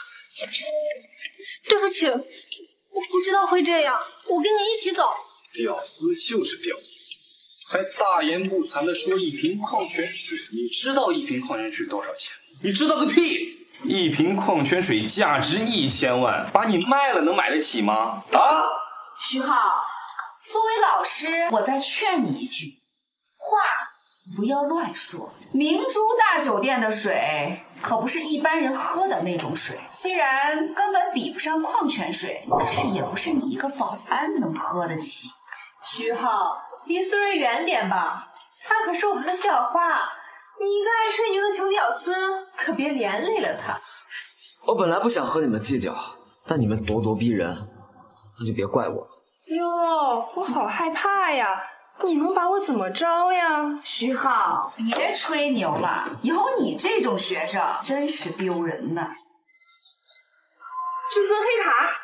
对不起，我不知道会这样，我跟你一起走。 屌丝就是屌丝，还大言不惭的说一瓶矿泉水。你知道一瓶矿泉水多少钱？你知道个屁！一瓶矿泉水价值一千万，把你卖了能买得起吗？啊！ 徐浩，作为老师，我再劝你一句，话不要乱说。明珠大酒店的水可不是一般人喝的那种水，虽然根本比不上矿泉水，但是也不是你一个保安能喝得起。 徐浩，离苏芮远点吧，他可是我们的校花，你一个爱吹牛的穷屌丝，可别连累了他。 我本来不想和你们计较，但你们咄咄逼人，那就别怪我了。 哟，我好害怕呀！你能把我怎么着呀？ 徐浩，别吹牛了，有你这种学生真是丢人呐！ 至尊黑卡，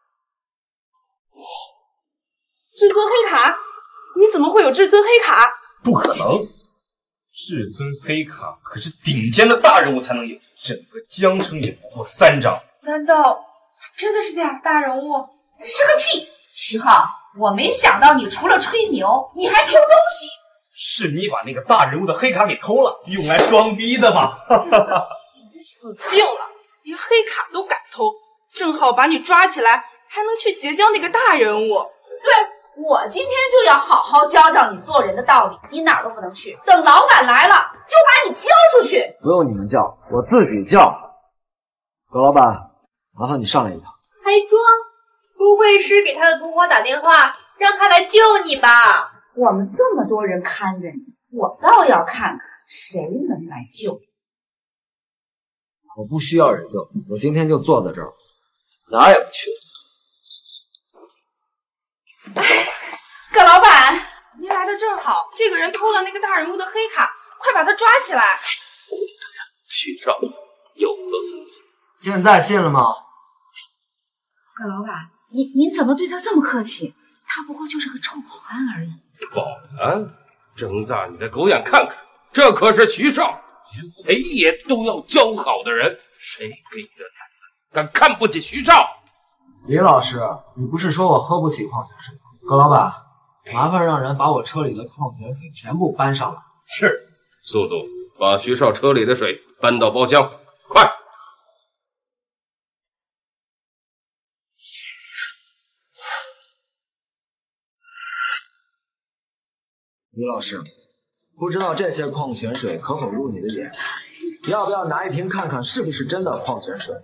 至尊黑卡，你怎么会有至尊黑卡？ 不可能，至尊黑卡可是顶尖的大人物才能有，整个江城也不过三张。 难道真的是俩大人物？ 是个屁！徐浩，我没想到你除了吹牛，你还偷东西。 是你把那个大人物的黑卡给偷了，用来装逼的吧？ 你死定了！连黑卡都敢偷，正好把你抓起来，还能去结交那个大人物。 对，我今天就要好好教教你做人的道理，你哪儿都不能去。等老板来了，就把你交出去。 不用你们叫，我自己叫。葛老板，麻烦你上来一趟。 还装？不会是给他的同伙打电话，让他来救你吧？ 我们这么多人看着你，我倒要看看谁能来救你。 我不需要人救，我今天就坐在这儿，哪儿也不去。 葛老板， 您来的正好，这个人偷了那个大人物的黑卡，快把他抓起来！ 许少有何吩咐？ 现在信了吗？ 葛老板，您您怎么对他这么客气？他不过就是个臭保安而已。 保安？睁大你的狗眼看看，这可是徐少，连裴爷都要教好的人，谁给你的胆子，敢看不起徐少？ 李老师，你不是说我喝不起矿泉水吗？葛老板，麻烦让人把我车里的矿泉水全部搬上来。 是，速度，把徐少车里的水搬到包厢，快！ 李老师，不知道这些矿泉水可否入你的眼？要不要拿一瓶看看是不是真的矿泉水？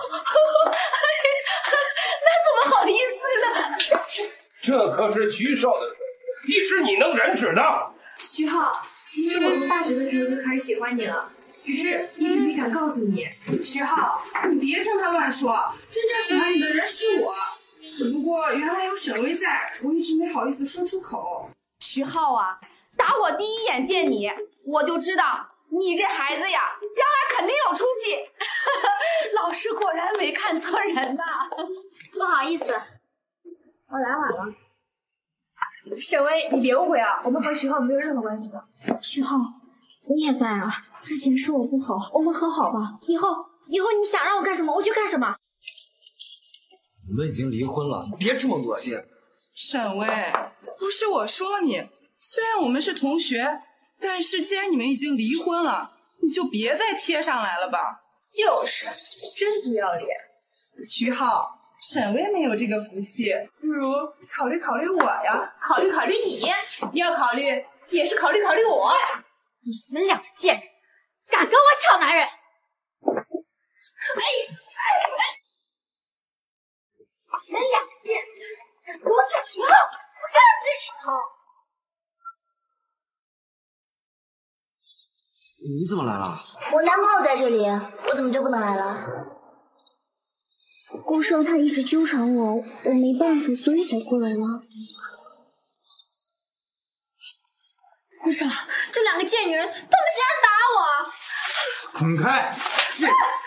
那怎么好意思呢？ 这可是徐少的水，一是你能染指的。 徐浩，其实我从大学的时候就开始喜欢你了，只是一直没敢告诉你。 徐浩，你别听他乱说，真正喜欢你的人是我，只不过原来有沈巍在，我一直没好意思说出口。 徐浩啊，打我第一眼见你，我就知道你这孩子呀，将来肯定有出息。老师果然没看错人呐。 不好意思，我来晚了。 沈巍，你别误会啊，我们和徐浩没有任何关系的。 徐浩，你也在啊？之前是我不好，我们和好吧。以后，以后你想让我干什么，我就干什么。 你们已经离婚了，你别这么恶心。 沈巍，不是我说你，虽然我们是同学，但是既然你们已经离婚了，你就别再贴上来了吧。 就是，真不要脸。 徐浩，沈巍没有这个福气，不如考虑考虑我呀。 考虑考虑你，要考虑也是考虑考虑我。 你们两个贱人，敢跟我抢男人！哎哎哎！你们俩给我下去！我让你进去！ 你怎么来了？ 我男朋友在这里，我怎么就不能来了？顾少他一直纠缠我，我没办法，所以才过来了。顾少，这两个贱女人，她们竟然打我！ 滚开！贱！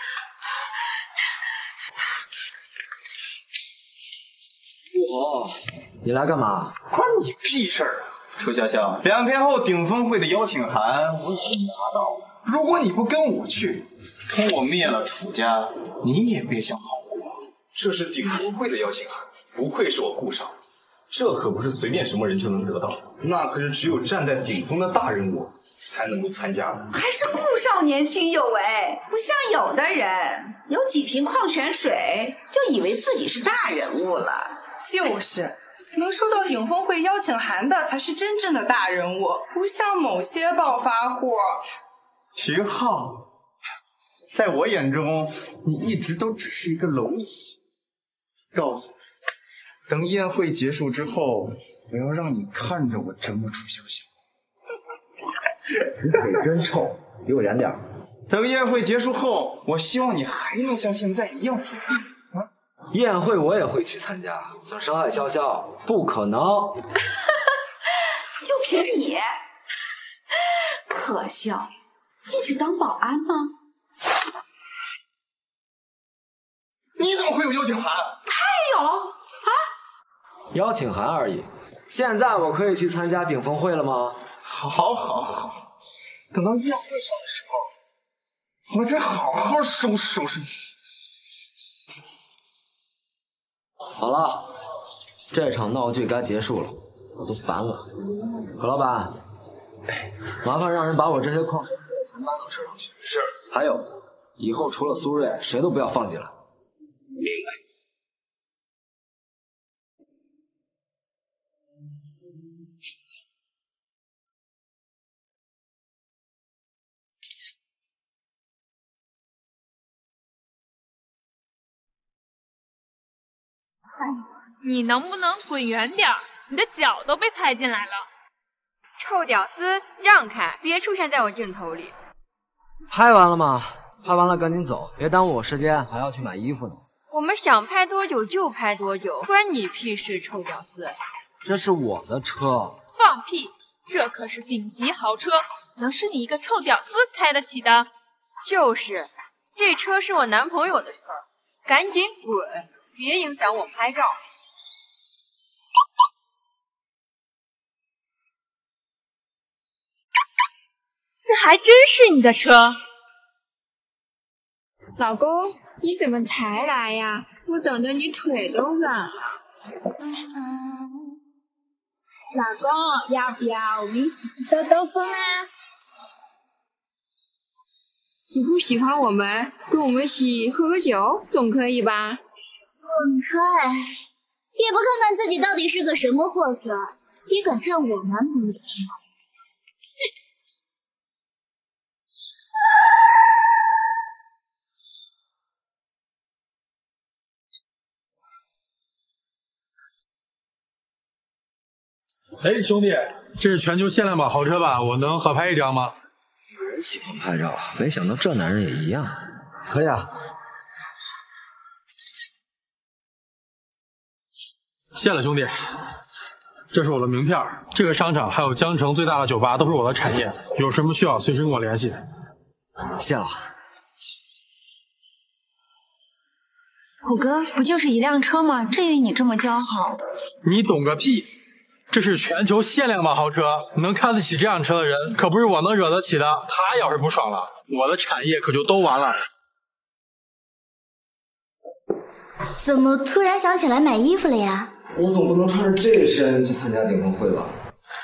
顾侯，你来干嘛？ 关你屁事儿啊！楚潇潇，两天后顶峰会的邀请函我已经拿到了，如果你不跟我去，等我灭了楚家，你也别想好过。 这是顶峰会的邀请函，不愧是我顾少，这可不是随便什么人就能得到的，那可是只有站在顶峰的大人物才能够参加的。 还是顾少年轻有为，不像有的人有几瓶矿泉水就以为自己是大人物了。 就是，能收到顶峰会邀请函的才是真正的大人物，不像某些暴发户。 徐浩，在我眼中，你一直都只是一个蝼蚁。告诉你，等宴会结束之后，我要让你看着我折磨楚潇潇。 你嘴真臭，给我严点。 等宴会结束后，我希望你还能像现在一样嘴硬。 啊！宴会我也会去参加，想伤害潇潇不可能。 就凭你，可笑！进去当保安吗？ 你怎么会有邀请函？ 他也有啊！ 邀请函而已。现在我可以去参加顶峰会了吗？ 好，好，好。等到宴会上的时候，我再好好收拾收拾你。 好了，这场闹剧该结束了，我都烦了。何老板，麻烦让人把我这些矿泉水全搬到车上去。 是。 还有，以后除了苏瑞，谁都不要放进来。 明白。 你能不能滚远点儿？你的脚都被拍进来了。 臭屌丝，让开，别出现在我镜头里。 拍完了吗？拍完了赶紧走，别耽误我时间，还要去买衣服呢。 我们想拍多久就拍多久，关你屁事，臭屌丝！ 这是我的车。 放屁！这可是顶级豪车，能是你一个臭屌丝开得起的？ 就是，这车是我男朋友的车，赶紧滚！别影响我拍照。 这还真是你的车。 老公，你怎么才来呀？我等的你腿都软了。 老公，要不要我们一起去兜兜风啊？ 你不喜欢我们，跟我们一起喝个酒，总可以吧？ 滚开！也不看看自己到底是个什么货色，也敢占我男朋友的车？ 哎，兄弟，这是全球限量版豪车吧？我能合拍一张吗？ 女人喜欢拍照，没想到这男人也一样。可以啊。 谢了，兄弟。这是我的名片，这个商场还有江城最大的酒吧都是我的产业，有什么需要随时跟我联系。 谢了。 虎哥，不就是一辆车吗？至于你这么骄傲？ 你懂个屁！这是全球限量版豪车，能看得起这辆车的人，可不是我能惹得起的。他要是不爽了，我的产业可就都完了。 怎么突然想起来买衣服了呀？ 我总不能穿着这身去参加顶峰会吧？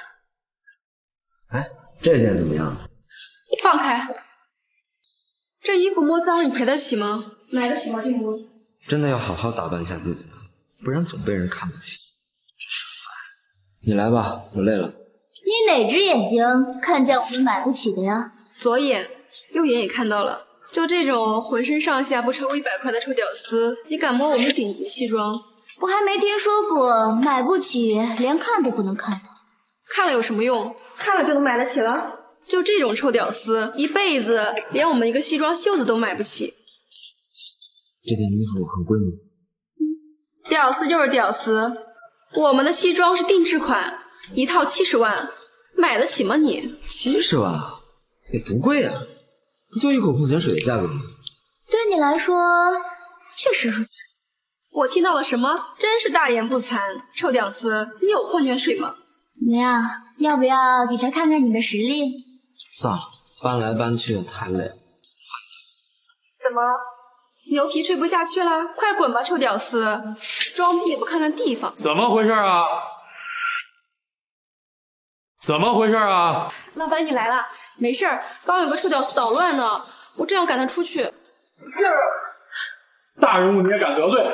哎，这件怎么样？ 放开！这衣服摸脏，你赔得起吗？买得起吗？静茹？ 真的要好好打扮一下自己，不然总被人看不起，真是烦。你来吧，我累了。 你哪只眼睛看见我们买不起的呀？ 左眼，右眼也看到了。就这种浑身上下不超过一百块的臭屌丝，你敢摸我们顶级西装？ 我还没听说过买不起连看都不能看的。 看了有什么用？看了就能买得起了？就这种臭屌丝，一辈子连我们一个西装袖子都买不起。 这件衣服很贵吗？ 屌丝就是屌丝，我们的西装是定制款，一套七十万，买得起吗你？ 七十万也不贵啊，不就一口矿泉水的价格吗？ 对你来说，确实如此。 我听到了什么？真是大言不惭！臭屌丝，你有矿泉水吗？ 怎么样？要不要给他看看你的实力？ 算了，搬来搬去太累了。 怎么？牛皮吹不下去了？快滚吧，臭屌丝！装逼也不看看地方。 怎么回事啊？怎么回事啊？ 老板你来了，没事儿，刚有个臭屌丝捣乱呢，我正要赶他出去。 是。大人物你也敢得罪？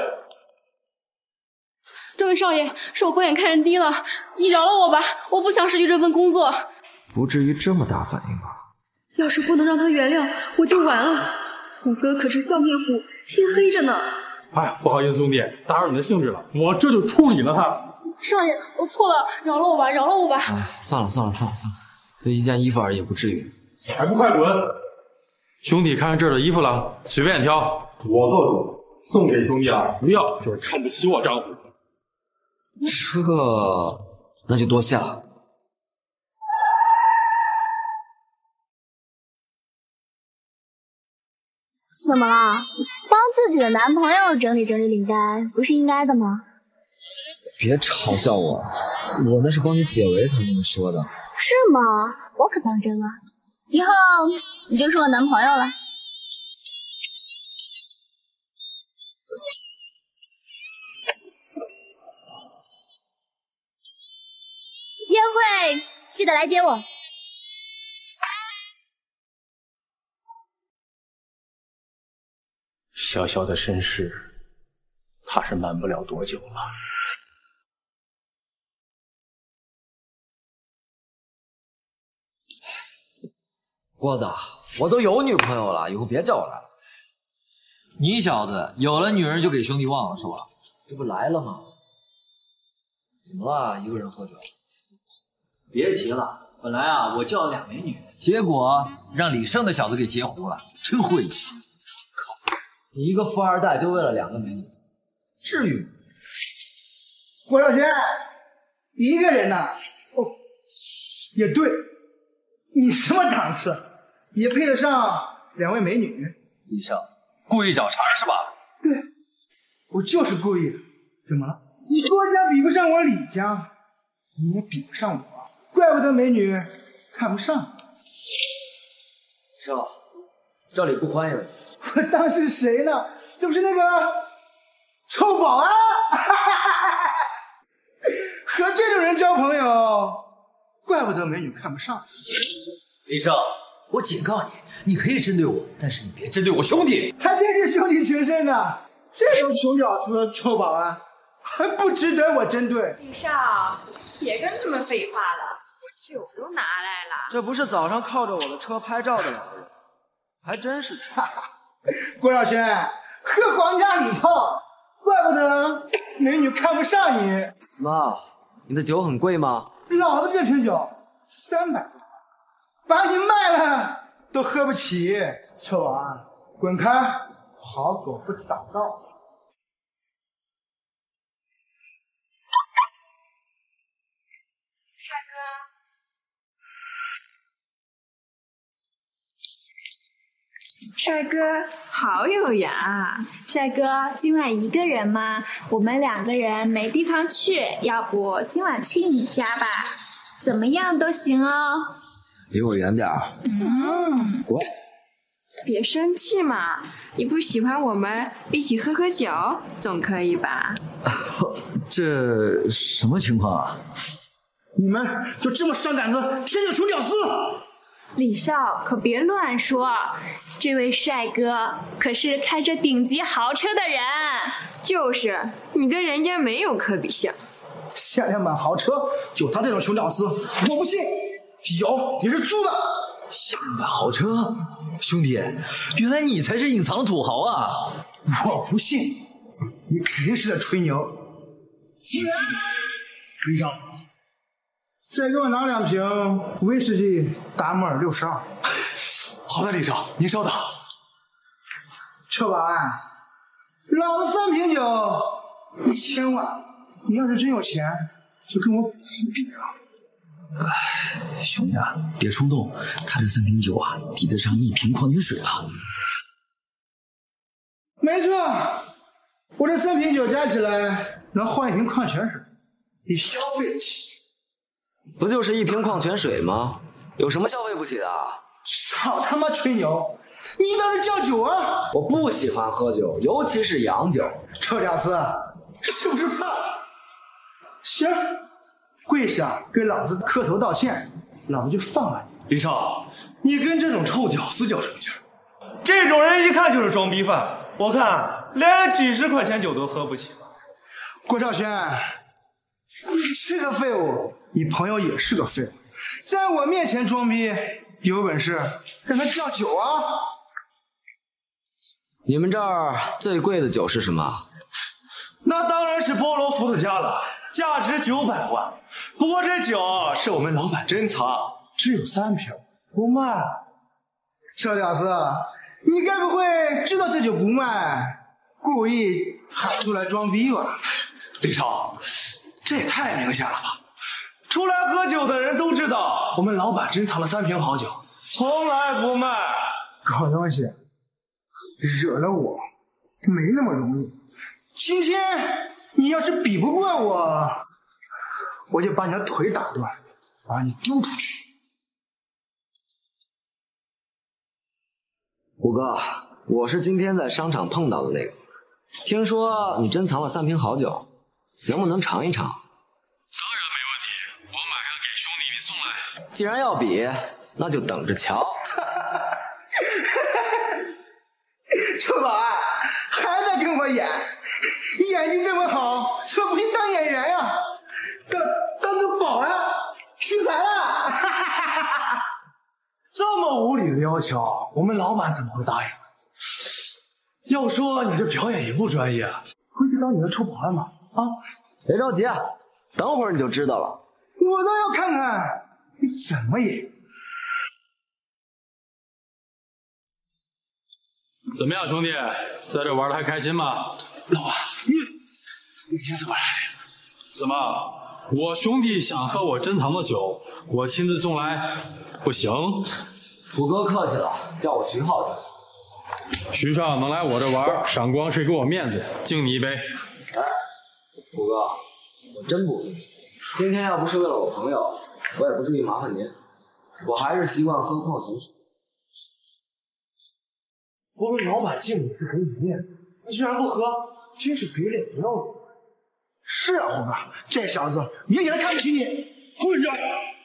这位少爷，是我狗眼看人低了，你饶了我吧，我不想失去这份工作。 不至于这么大反应吧？ 要是不能让他原谅，我就完了。虎哥可是笑面虎，心黑着呢。 哎呀，不好意思兄弟，打扰你的兴致了，我这就处理了他。 少爷，我错了，饶了我吧，饶了我吧。 哎，算了算了算了算了，这一件衣服而已，不至于。 还不快滚！兄弟看上这儿的衣服了，随便挑，我做主，送给兄弟了。不要就是看不起我丈夫。 这那就多谢了。 怎么了？帮自己的男朋友整理整理领带，不是应该的吗？ 别嘲笑我，我那是帮你解围才那么说的。 是吗？我可当真了。以后你就是我男朋友了。约会记得来接我。 小小的身世，怕是瞒不了多久了。 郭子，我都有女朋友了，以后别叫我来了。 你小子有了女人就给兄弟忘了是吧？ 这不来了吗？怎么了？一个人喝酒？ 别提了，本来啊我叫了俩美女，结果让李胜的小子给截胡了，真晦气。 你一个富二代就为了两个美女，至于吗？ 郭少轩，一个人呐？哦，也对，你什么档次，也配得上两位美女？ 李胜，故意找茬是吧？ 对，我就是故意的。怎么了？你郭家比不上我李家，你也比不上我，怪不得美女看不上你。 胜，这里不欢迎你。 我当是谁呢？这不是那个臭保安？和这种人交朋友，怪不得美女看不上。 李胜，我警告你，你可以针对我，但是你别针对我兄弟。 还真是兄弟情深呢。这种穷屌丝、臭保安，还不值得我针对。 李少，别跟他们废话了，我酒都拿来了。 这不是早上靠着我的车拍照的两个人，还真是巧。 郭少轩，喝皇家礼炮，怪不得美女看不上你。 怎么，你的酒很贵吗？ 老子这瓶酒三百多，把你卖了都喝不起。臭保安，滚开！好狗不挡道。 帅哥，好有缘啊！帅哥，今晚一个人吗？我们两个人没地方去，要不今晚去你家吧？怎么样都行哦。 离我远点儿。 嗯， 滚！ 别生气嘛，你不喜欢我们一起喝喝酒，总可以吧？ 这什么情况啊？ 你们就这么上胆子舔酒穷屌丝？ 李少，可别乱说，这位帅哥可是开着顶级豪车的人。 就是，你跟人家没有可比性。 限量版豪车，就他这种穷屌丝，我不信。有也是租的。 限量版豪车，兄弟，原来你才是隐藏的土豪啊！ 我不信，你肯定是在吹牛。 服务员，李少，再给我拿两瓶威士忌达摩尔六十二。 好的，李少，您稍等。 车保安，老子三瓶酒一千万，你要是真有钱，就跟我比比啊！ 哎，兄弟啊，别冲动，他这三瓶酒啊，抵得上一瓶矿泉水了。 没错，我这三瓶酒加起来能换一瓶矿泉水，你消费得起？ 不就是一瓶矿泉水吗？有什么消费不起的？ 少他妈吹牛！你倒是叫酒啊！ 我不喜欢喝酒，尤其是洋酒。 臭屌丝，是不是怕？行，跪下给老子磕头道歉，老子就放了你。 李少，你跟这种臭屌丝较什么劲儿？这种人一看就是装逼犯，我看连几十块钱酒都喝不起了。 郭少轩，你是个废物，你朋友也是个废物，在我面前装逼，有本事让他叫酒啊！ 你们这儿最贵的酒是什么？ 那当然是波罗伏特加了，价值九百万。不过这酒是我们老板珍藏，只有三瓶，不卖。 臭屌丝，你该不会知道这酒不卖，故意喊出来装逼吧？ 李少，这也太明显了吧！出来喝酒的人都知道，我们老板珍藏了三瓶好酒，从来不卖。 搞东西，惹了我没那么容易。今天你要是比不过我，我就把你的腿打断，把你丢出去。 虎哥，我是今天在商场碰到的那个，听说你珍藏了三瓶好酒，能不能尝一尝？当然没问题，我马上给兄弟送来。 既然要比，那就等着瞧。 臭保安还在跟我演，演技这么好，怎么不去当演员呀？当当个保安屈才了。 这么无理的要求，我们老板怎么会答应？要说你这表演也不专业，回去当你的臭保安吧。啊， 别着急，等会儿你就知道了。 我倒要看看你怎么演。 怎么样，兄弟，在这玩的还开心吗？ 老板，你你怎么来的？ 怎么，我兄弟想喝我珍藏的酒，我亲自送来，不行？ 虎哥客气了，叫我徐浩就行。 徐少能来我这玩，赏光是给我面子，敬你一杯。 哎，虎哥，我真不客气。今天要不是为了我朋友，我也不至于麻烦您。我还是习惯喝矿泉水。 我们老板敬你是给你面子，你居然不喝，真是给脸不要脸。 是啊，虎哥，这小子明显的看不起你，混着。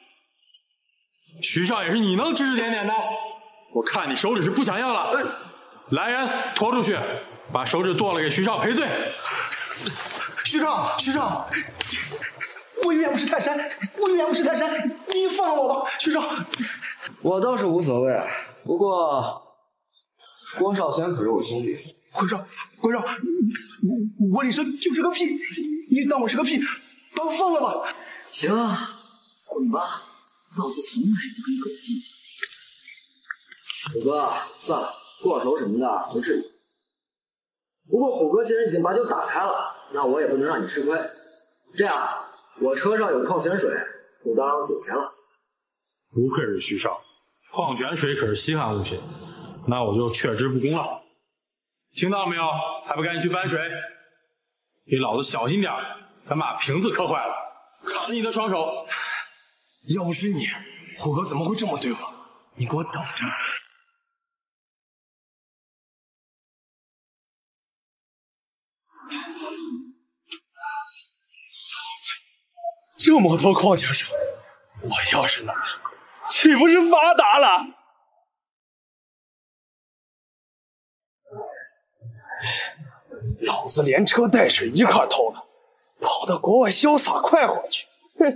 徐少也是你能指指点点的，我看你手指是不想要了。呃、来人，拖出去，把手指剁了给徐少赔罪。 徐少，徐少，我冤不是泰山，我冤不是泰山，你放了我吧，徐少。 我倒是无所谓，不过。郭少轩可是我兄弟， 郭少，郭少，我我李生就是个屁，你当我是个屁，把我放了吧。 行啊，滚吧，老子从来不跟狗计较。虎哥，算了，过手什么的不至于。不过虎哥既然已经把酒打开了，那我也不能让你吃亏。这样，我车上有矿泉水，就当给钱了。 不愧是徐少，矿泉水可是稀罕物品。那我就却之不恭了，听到没有？还不赶紧去搬水！给老子小心点，敢把瓶子磕坏了，砍你的双手！ 要不是你，虎哥怎么会这么对我？你给我等着！ 这么多矿泉水，我要是拿，岂不是发达了？老子连车带水一块偷了，跑到国外潇洒快活去。哼！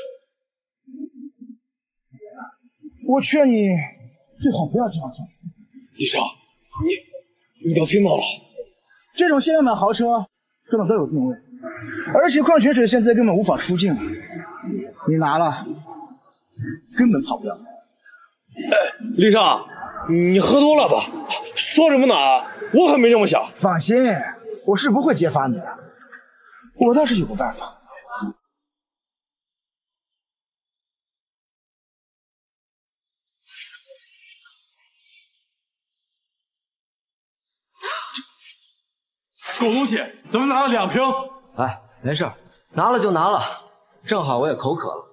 我劝你最好不要这样做。 李少，你你都听到了？ 这种现在买豪车，这种都有定位。 而且矿泉水现在根本无法出境，你拿了根本跑不掉。 李少，你喝多了吧？说什么呢？我可没这么想。 放心，我是不会揭发你的，我倒是有个办法。 狗东西，怎么拿了两瓶？ 哎，没事，拿了就拿了，正好我也口渴了。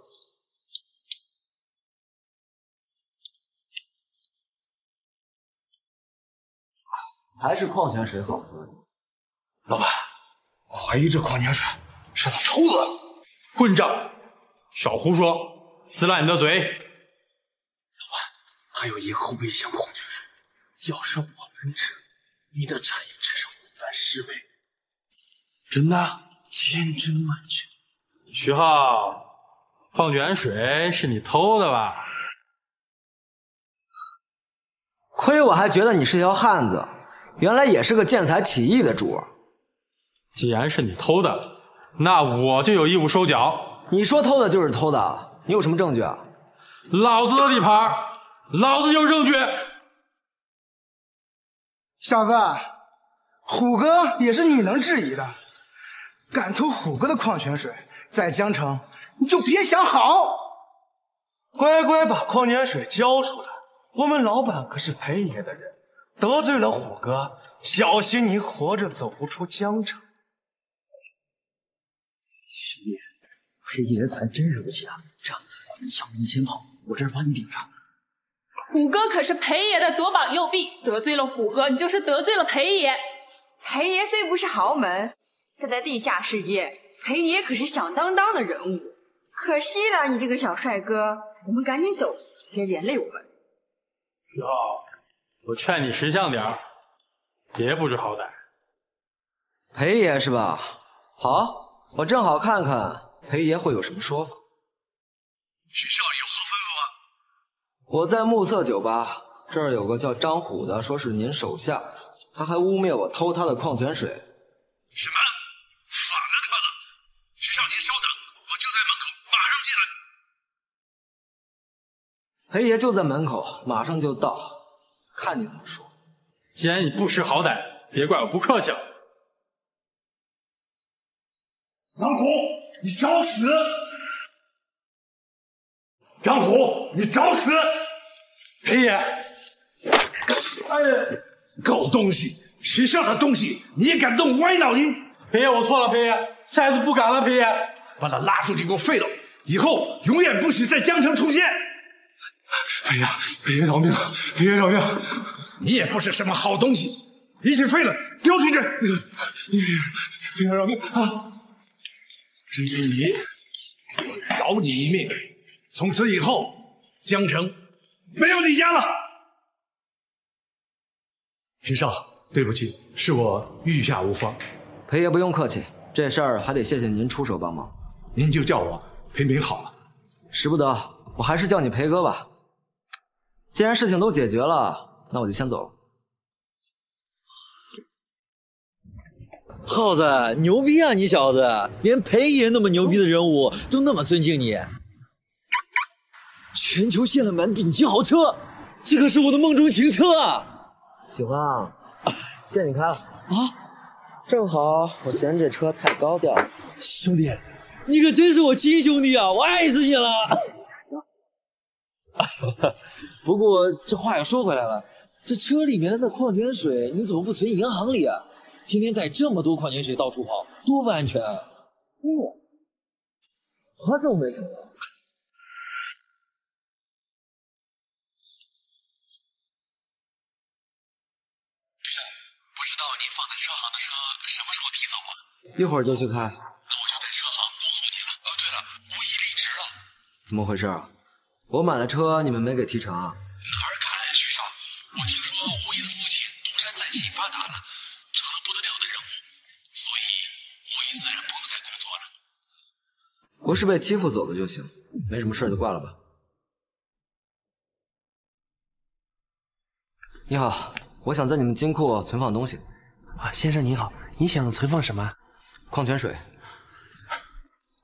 还是矿泉水好喝。 老板，我怀疑这矿泉水是他偷的。混账！少胡说，撕烂你的嘴！老板，还有一后备箱矿泉水，要是我们吃，你的产业至少能翻十倍。真的，千真万确。徐浩，矿泉水是你偷的吧？ 亏我还觉得你是条汉子，原来也是个见财起意的主儿。 既然是你偷的，那我就有义务收缴。 你说偷的就是偷的，你有什么证据啊？ 老子的地盘，老子有证据。 小子，虎哥也是你能质疑的。敢偷虎哥的矿泉水，在江城你就别想好。 乖乖把矿泉水交出来，我们老板可是裴爷的人，得罪了虎哥，小心你活着走不出江城。 兄弟，裴爷咱真惹不起啊！这样，要不你先跑，我这儿帮你顶上。 虎哥可是裴爷的左膀右臂，得罪了虎哥，你就是得罪了裴爷。 裴爷虽不是豪门，但在地下世界，裴爷可是响当当的人物。可惜了，你这个小帅哥，我们赶紧走，别连累我们。 徐浩，我劝你识相点儿，别不知好歹。 裴爷是吧？好，我正好看看裴爷会有什么说法。 徐少有何吩咐啊？ 我在暮色酒吧，这儿有个叫张虎的，说是您手下，他还污蔑我偷他的矿泉水。 什么？反了他了！徐少，您稍等，我就在门口，马上进来。 裴爷就在门口，马上就到，看你怎么说。 既然你不识好歹，别怪我不客气了。张虎，你找死！张虎，你找死！裴爷， 哎， 狗东西，徐少的东西你也敢动歪脑筋？裴爷，我错了，裴爷，下次不敢了，裴爷。把他拉出去给我废了，以后永远不许在江城出现。裴爷，裴爷饶命！裴爷饶命！你也不是什么好东西，一起废了，丢出去！裴爷饶命啊！至于你，我饶你一命。从此以后，江城没有你家了。徐少，对不起，是我御下无方。 裴爷不用客气，这事儿还得谢谢您出手帮忙。 您就叫我裴明好了。 使不得，我还是叫你裴哥吧。既然事情都解决了，那我就先走了。 耗子，牛逼啊你小子！连裴爷那么牛逼的人物都那么尊敬你。全球限量版顶级豪车，这可是我的梦中情车啊！ 喜欢啊，借你开了啊！正好我嫌这车太高调。 兄弟，你可真是我亲兄弟啊！我爱死你了。不过这话又说回来了，这车里面的那矿泉水你怎么不存银行里啊？天天带这么多矿泉水到处跑，多不安全啊！ 嗯，我怎么没想到？ 不知道您放在车行的车什么时候提走啊？ 一会儿就去开。 那我就在车行恭候你了。哦，对了，我已离职了。 怎么回事啊？我买了车，你们没给提成啊？ 哪儿敢，徐少！我听说吴毅的父亲东山再起发达了，成了不得了的人物，所以吴毅自然不用再工作了。 不是被欺负走的就行，没什么事就挂了吧。你好，我想在你们金库存放东西。 啊，先生您好，你想存放什么？ 矿泉水，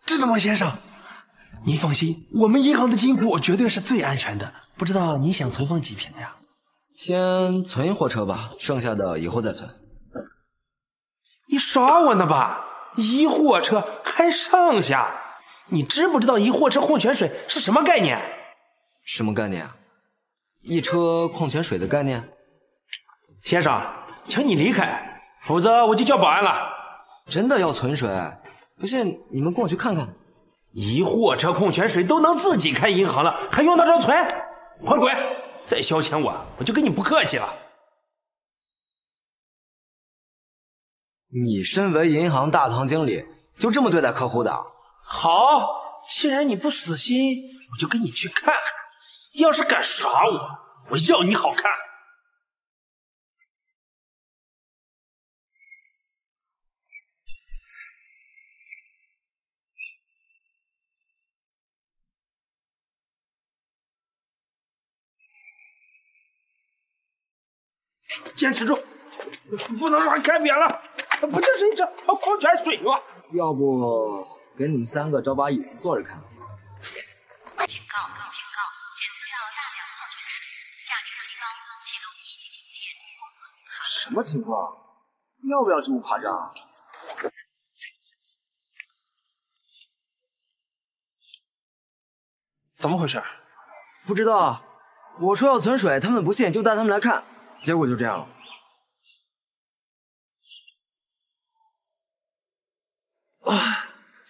真的吗，先生？您放心，我们银行的金库绝对是最安全的。不知道你想存放几瓶呀？ 先存一货车吧，剩下的以后再存。 你耍我呢吧？一货车还剩下？你知不知道一货车矿泉水是什么概念？ 什么概念？一车矿泉水的概念？ 先生，请你离开，否则我就叫保安了。 真的要存水？不信你们过去看看。 一货车矿泉水都能自己开银行了，还用得着存？还滚！再消遣我，我就跟你不客气了。 你身为银行大堂经理，就这么对待客户的？ 好，既然你不死心，我就跟你去看看。要是敢耍我，我要你好看。坚持住，不能让开扁了，不就是一车矿泉水吗？ 要不给你们三个找把椅子坐着看？ 警告！警告！检测到大量矿泉水，价值极高，启动一级警戒，封锁。 什么情况？要不要这么夸张？ 怎么回事？ 不知道啊。我说要存水，他们不信，就带他们来看，结果就这样了。 啊，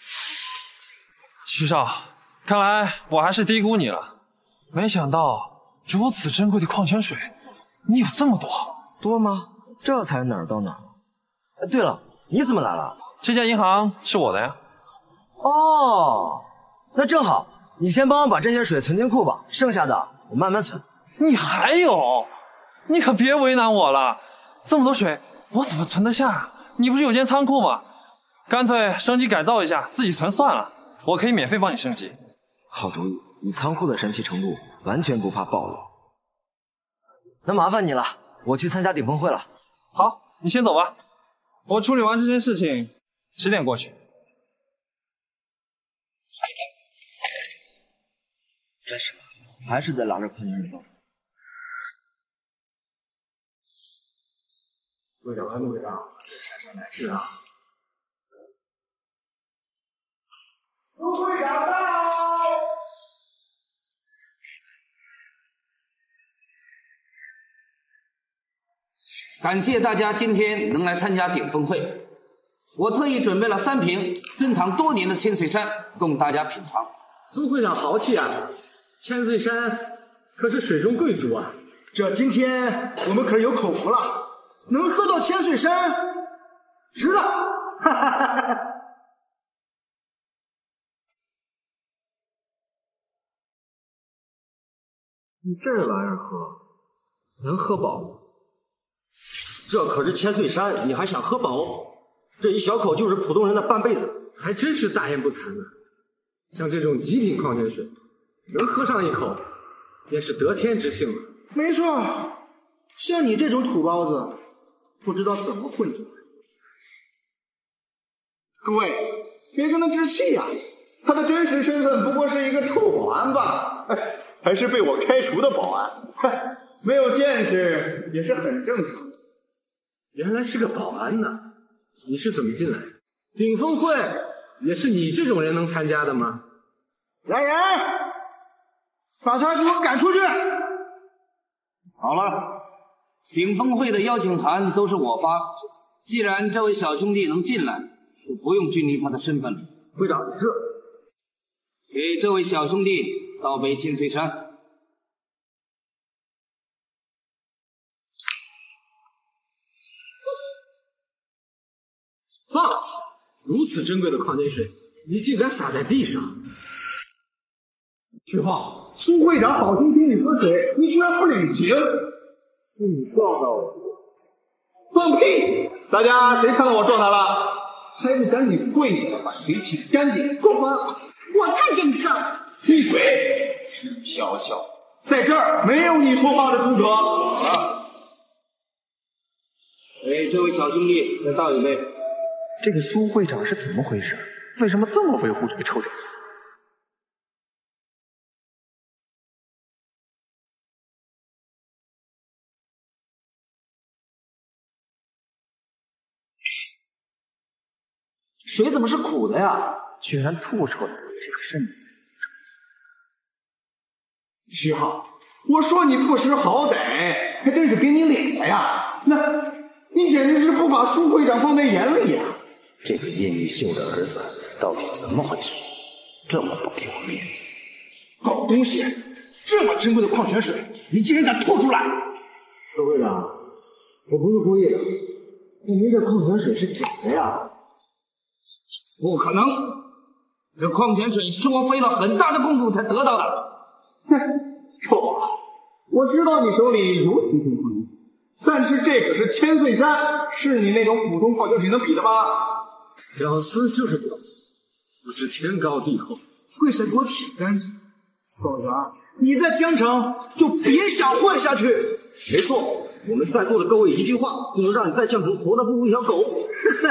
徐少，看来我还是低估你了。没想到如此珍贵的矿泉水，你有这么多。 多吗？这才哪儿到哪儿。对了，你怎么来了？ 这家银行是我的呀。 哦，那正好，你先帮我把这些水存进库吧，剩下的我慢慢存。 你还有？你可别为难我了，这么多水我怎么存得下？你不是有间仓库吗？干脆升级改造一下，自己存算了，我可以免费帮你升级。 好主意，你仓库的神奇程度完全不怕暴露。那麻烦你了，我去参加顶峰会了。 好，你先走吧，我处理完这件事情，十点过去。 真是麻烦，还是得拿着矿泉水到处。 会长，会长，这姗姗来迟啊！ 陆会长到！ 感谢大家今天能来参加顶峰会，我特意准备了三瓶珍藏多年的千岁山供大家品尝。 苏会长豪气啊！千岁山可是水中贵族啊！ 这今天我们可是有口福了。能喝到千岁山，值了！哈哈哈哈！ 你这玩意儿喝，能喝饱？这可是千岁山，你还想喝饱？这一小口就是普通人的半辈子。 还真是大言不惭呢！像这种极品矿泉水，能喝上一口，也是得天之幸了。 没错，像你这种土包子。不知道怎么混进来。各位，别跟他置气呀、啊，他的真实身份不过是一个臭保安吧？哎，还是被我开除的保安，嗨，没有见识也是很正常的。 原来是个保安呢，你是怎么进来的？顶峰会也是你这种人能参加的吗？ 来人，把他给我赶出去！ 好了。顶峰会的邀请函都是我发，既然这位小兄弟能进来，就不用拘泥他的身份了。 会长，是给这位小兄弟倒杯千岁山。 放！如此珍贵的矿泉水，你竟敢洒在地上！ 薛胖，苏会长好心请你喝水，你居然不领情！ 是你撞到我， 放屁！大家谁看到我撞他了？还不赶紧跪下，把水洗干净！滚！ 我看见你撞了。 闭嘴！史小小，在这儿没有你说话的资格。啊！ 给这位小兄弟再倒一杯。 这个苏会长是怎么回事？ 为什么这么维护这个臭屌丝？ 水怎么是苦的呀？ 居然吐出来了，这个是你自己的臭死！ 徐浩，我说你不识好歹，还真是给你脸了呀！那，你简直是不把苏会长放在眼里呀！ 这个叶玉秀的儿子到底怎么回事？这么不给我面子！ 狗东西！这么珍贵的矿泉水，你竟然敢吐出来！ 苏会长，我不是故意的，那您这矿泉水是假的呀？ 不可能，这矿泉水是我费了很大的功夫才得到的。 哼，臭宝，我知道你手里有几瓶矿泉水，但是这可是千岁山，是你那种普通矿泉水能比的吗？ 屌丝就是屌丝，不知天高地厚，跪下给我舔干净。 否则，你在江城就别想混下去。 没错，我们在座的各位一句话，就能让你在江城活得不如一条狗。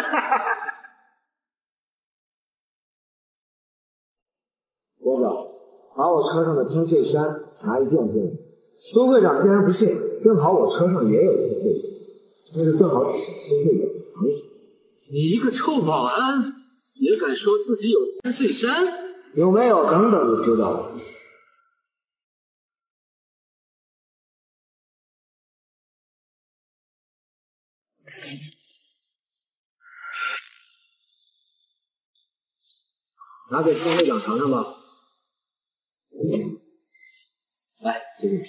国长，把我车上的千岁山拿一件给你。苏会长既然不信，正好我车上也有千岁山，那就正好只是苏会长尝尝。 你一个臭保安，也敢说自己有千岁山？ 有没有？等等就知道了。拿给苏会长尝尝吧。来，谢谢。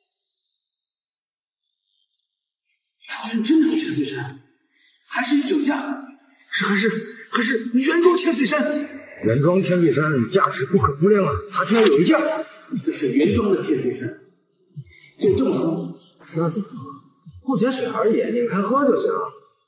真真的有千岁山，还是一酒驾，是还是还是原装千岁山？ 原装千岁山价值不可估量啊，它居然有一件。 这是原装的千岁山，就这么喝？ 那怎么喝？矿泉水而已，拧开喝就行。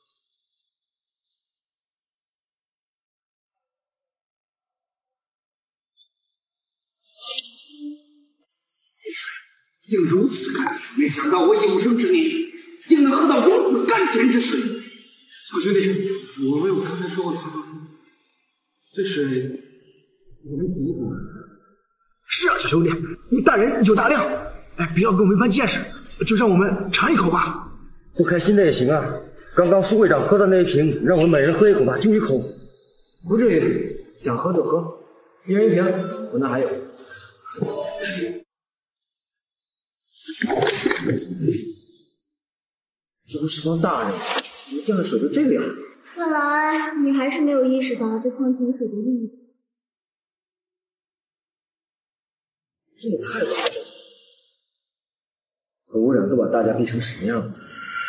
竟如此甘甜，没想到我有生之年竟能喝到如此甘甜之水。 小兄弟，我为我刚才说过的话告诉你，这水我们补一补。 是啊，小兄弟，你大人有大量，哎，不要跟我们一般见识，就让我们尝一口吧。不开心的也行啊。刚刚苏会长喝的那一瓶，让我们每人喝一口吧，就一口。不至于，想喝就喝，一人一瓶，我那还有。怎么是帮大人？怎么见了水就这个样子？ 看来你还是没有意识到这矿泉水的意思。 这也太夸张了！可污染都把大家逼成什么样了？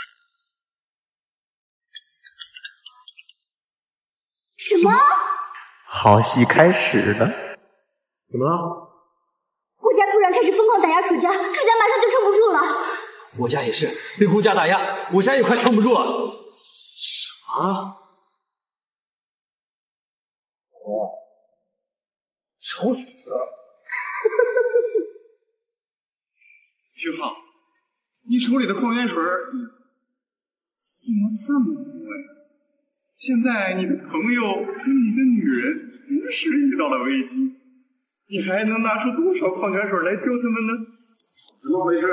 什么？ 好戏开始了！ 怎么了？ 顾家突然开始疯狂打压楚家，楚家马上就撑不住了。 我家也是被顾家打压，我家也快撑不住了。 啊！哦，愁死了！ 徐浩，你手里的矿泉水怎么这么多呀？现在你的朋友和你的女人同时遇到了危机，你还能拿出多少矿泉水来救他们呢？怎么回事？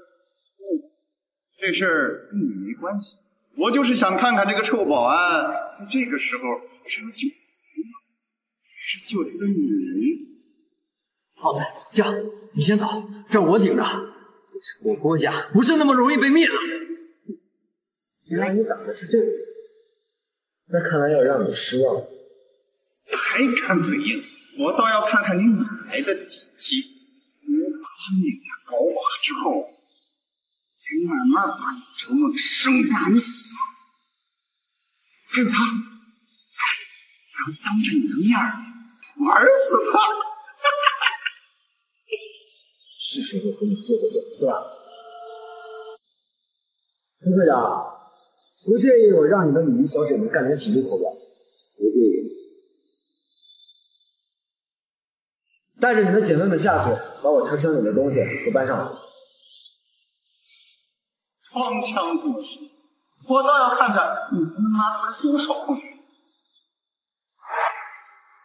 这事儿跟你没关系，我就是想看看这个臭保安在这个时候是要救人还是救他的女人。 好的，这样你先走，这我顶着。我郭家不是那么容易被灭的。 原来你打的是这个，那看来要让你失望了。 还敢嘴硬？我倒要看看你哪来的底气！我把你俩搞垮之后，再慢慢把你折磨的生不如死。还有他，要当着你的面玩死他！ 是时候和你做个了，是吧？陈会长，不介意我让你们女医小姐们干点体力活吧？不介意。带着你的姐妹们下去，把我车厢里的东西都搬上来。 装腔作势，我倒要看看你能拿出来多少矿泉水。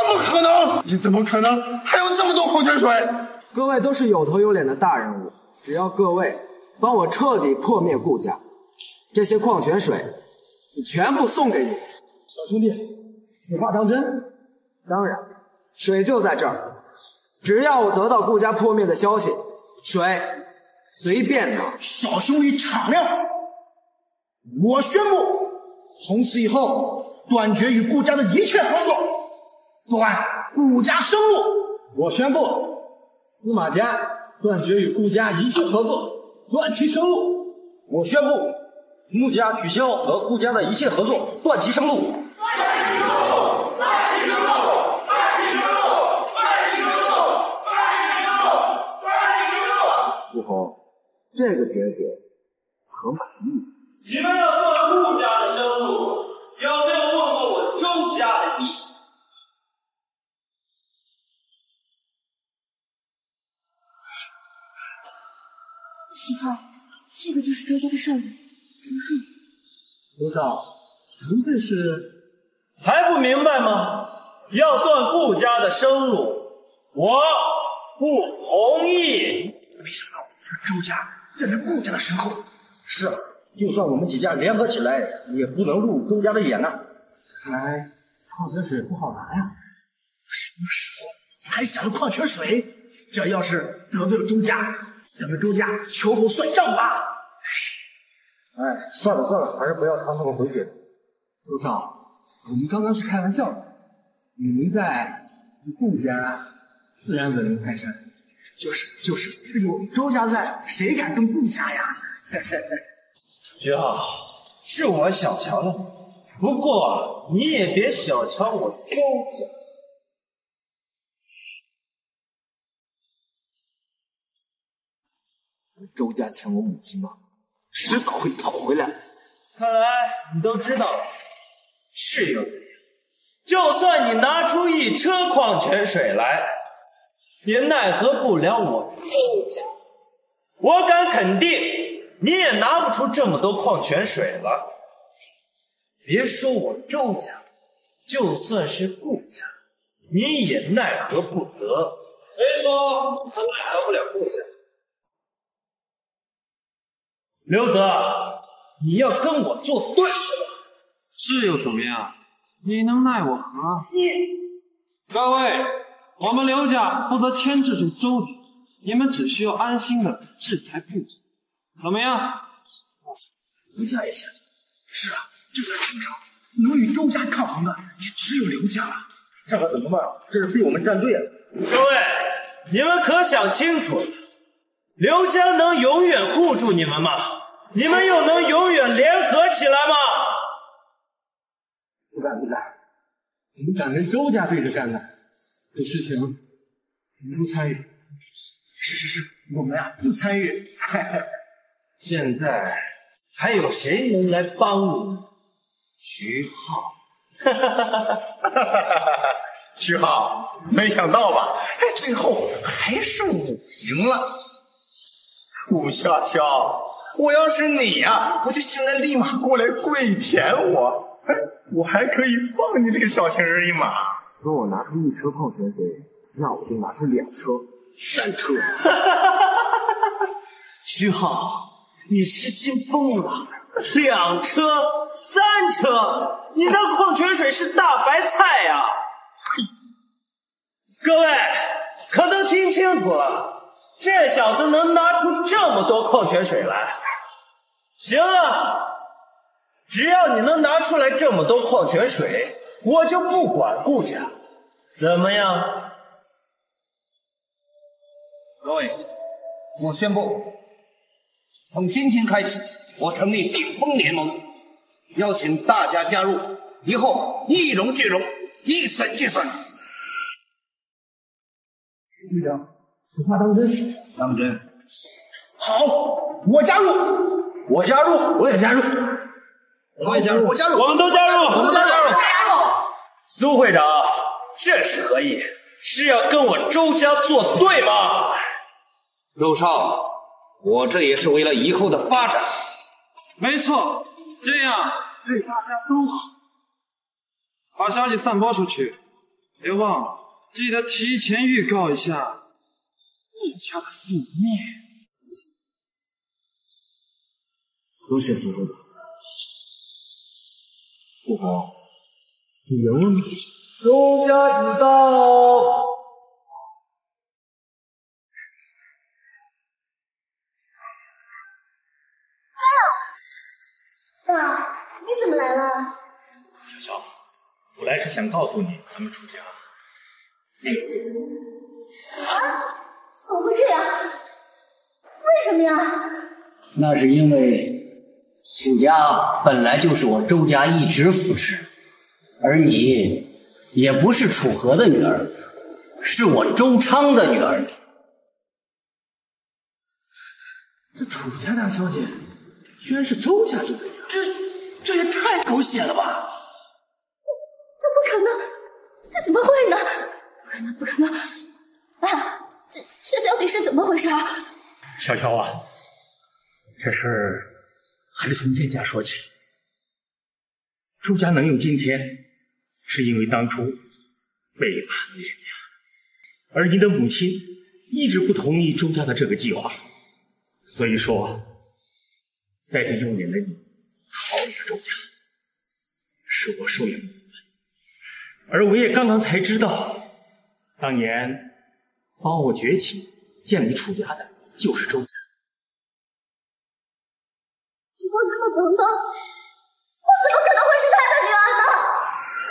怎么可能？你怎么可能还有这么多矿泉水？ 各位都是有头有脸的大人物，只要各位帮我彻底破灭顾家，这些矿泉水就全部送给你。小兄弟，此话当真？当然，水就在这儿。只要我得到顾家破灭的消息，水随便拿。 小兄弟敞亮！我宣布，从此以后断绝与顾家的一切合作，断顾家生路。 我宣布，司马家断绝与顾家一切合作，断其生路。 我宣布，穆家取消和顾家的一切合作，断其生路。顾侯，这个结果可满意？ 你们要断顾家的生路，有没有问过我周家的意见？ 喜浩，这个就是周家的少爷朱顺。 刘少，您这是还不明白吗？要断顾家的生路，我不同意。 没想到周家站在顾家的身后。 是啊，就算我们几家联合起来，也不能入周家的眼呐。 看来矿泉水不好拿呀。 什么时候你还想着矿泉水？这要是得罪了周家，咱们周家秋后算账吧。 哎，算了算了，还是不要趟这么回血。 周少，我们刚刚是开玩笑的，您在顾家，自然责任泰山。 就是就是，有周家在，谁敢动顾家呀？ 徐浩，是我小瞧了你，不过你也别小瞧我周家。 周家欠我母亲的，迟早会讨回来。 看来你都知道了，是又怎样？就算你拿出一车矿泉水来，也奈何不了我周家。我敢肯定，你也拿不出这么多矿泉水了。别说我周家，就算是顾家，你也奈何不得。谁说他奈何不了顾家？刘泽，你要跟我作对是吧？ 是又怎么样？你能奈我何？ 你各位，我们刘家负责牵制住周家，你们只需要安心的制裁顾家，怎么样？ 刘家也想，是啊，就在城上，能与周家抗衡的也只有刘家了。 这可怎么办？这是逼我们站队啊！ 各位，你们可想清楚了，刘家能永远护住你们吗？你们又能永远联合起来吗？ 不敢不敢，我们敢跟周家对着干的。这事情我们不参与。 是是是，我们呀不参与。 现在还有谁能来帮你？徐浩。 徐浩，没想到吧？哎，最后还是我赢了。顾潇潇，我要是你呀、啊，我就现在立马过来跪舔我，哎，我还可以放你这个小情人一马。 说我拿出一车矿泉水，那我就拿出两车、三车。 徐浩，你失心疯了！两车、三车，你那矿泉水是大白菜呀、啊！各位，可都听清楚了，这小子能拿出这么多矿泉水来。行了，只要你能拿出来这么多矿泉水，我就不管顾家，怎么样？ 各位，我宣布，从今天开始，我成立顶峰联盟，邀请大家加入，以后一荣俱荣，一损俱损。 队长，此话当真？ 当真。 好，我加入， 我加入， 我也加入， 我也加入，我加入， 我们都加入， 我们都加入， 加入。苏会长，这是何意？是要跟我周家作对吗？ 周少，我这也是为了以后的发展。 没错，这样对大家都好。把消息散播出去， 别忘了记得提前预告一下你家的覆灭。 多谢苏州长。不过，你原问题。 周家已到。 爸，你怎么来了？ 小小，我来是想告诉你，咱们楚家。 啊？怎么会这样？为什么呀？ 那是因为楚家本来就是我周家一直扶持，而你也不是楚河的女儿，是我周昌的女儿。 这楚家大小姐居然是周家这个女儿， 这这也太狗血了吧！ 这这不可能，这怎么会呢？不可能，不可能！啊，这这到底是怎么回事？ 小乔啊，这事还得从燕家说起。周家能有今天，是因为当初背叛了燕家，而你的母亲一直不同意周家的这个计划，所以说带着幼年的你逃离了周家，是我受养的。而我也刚刚才知道，当年帮我崛起、建立楚家的就是周家。 怎么可能呢？我怎么可能会是他的女儿呢？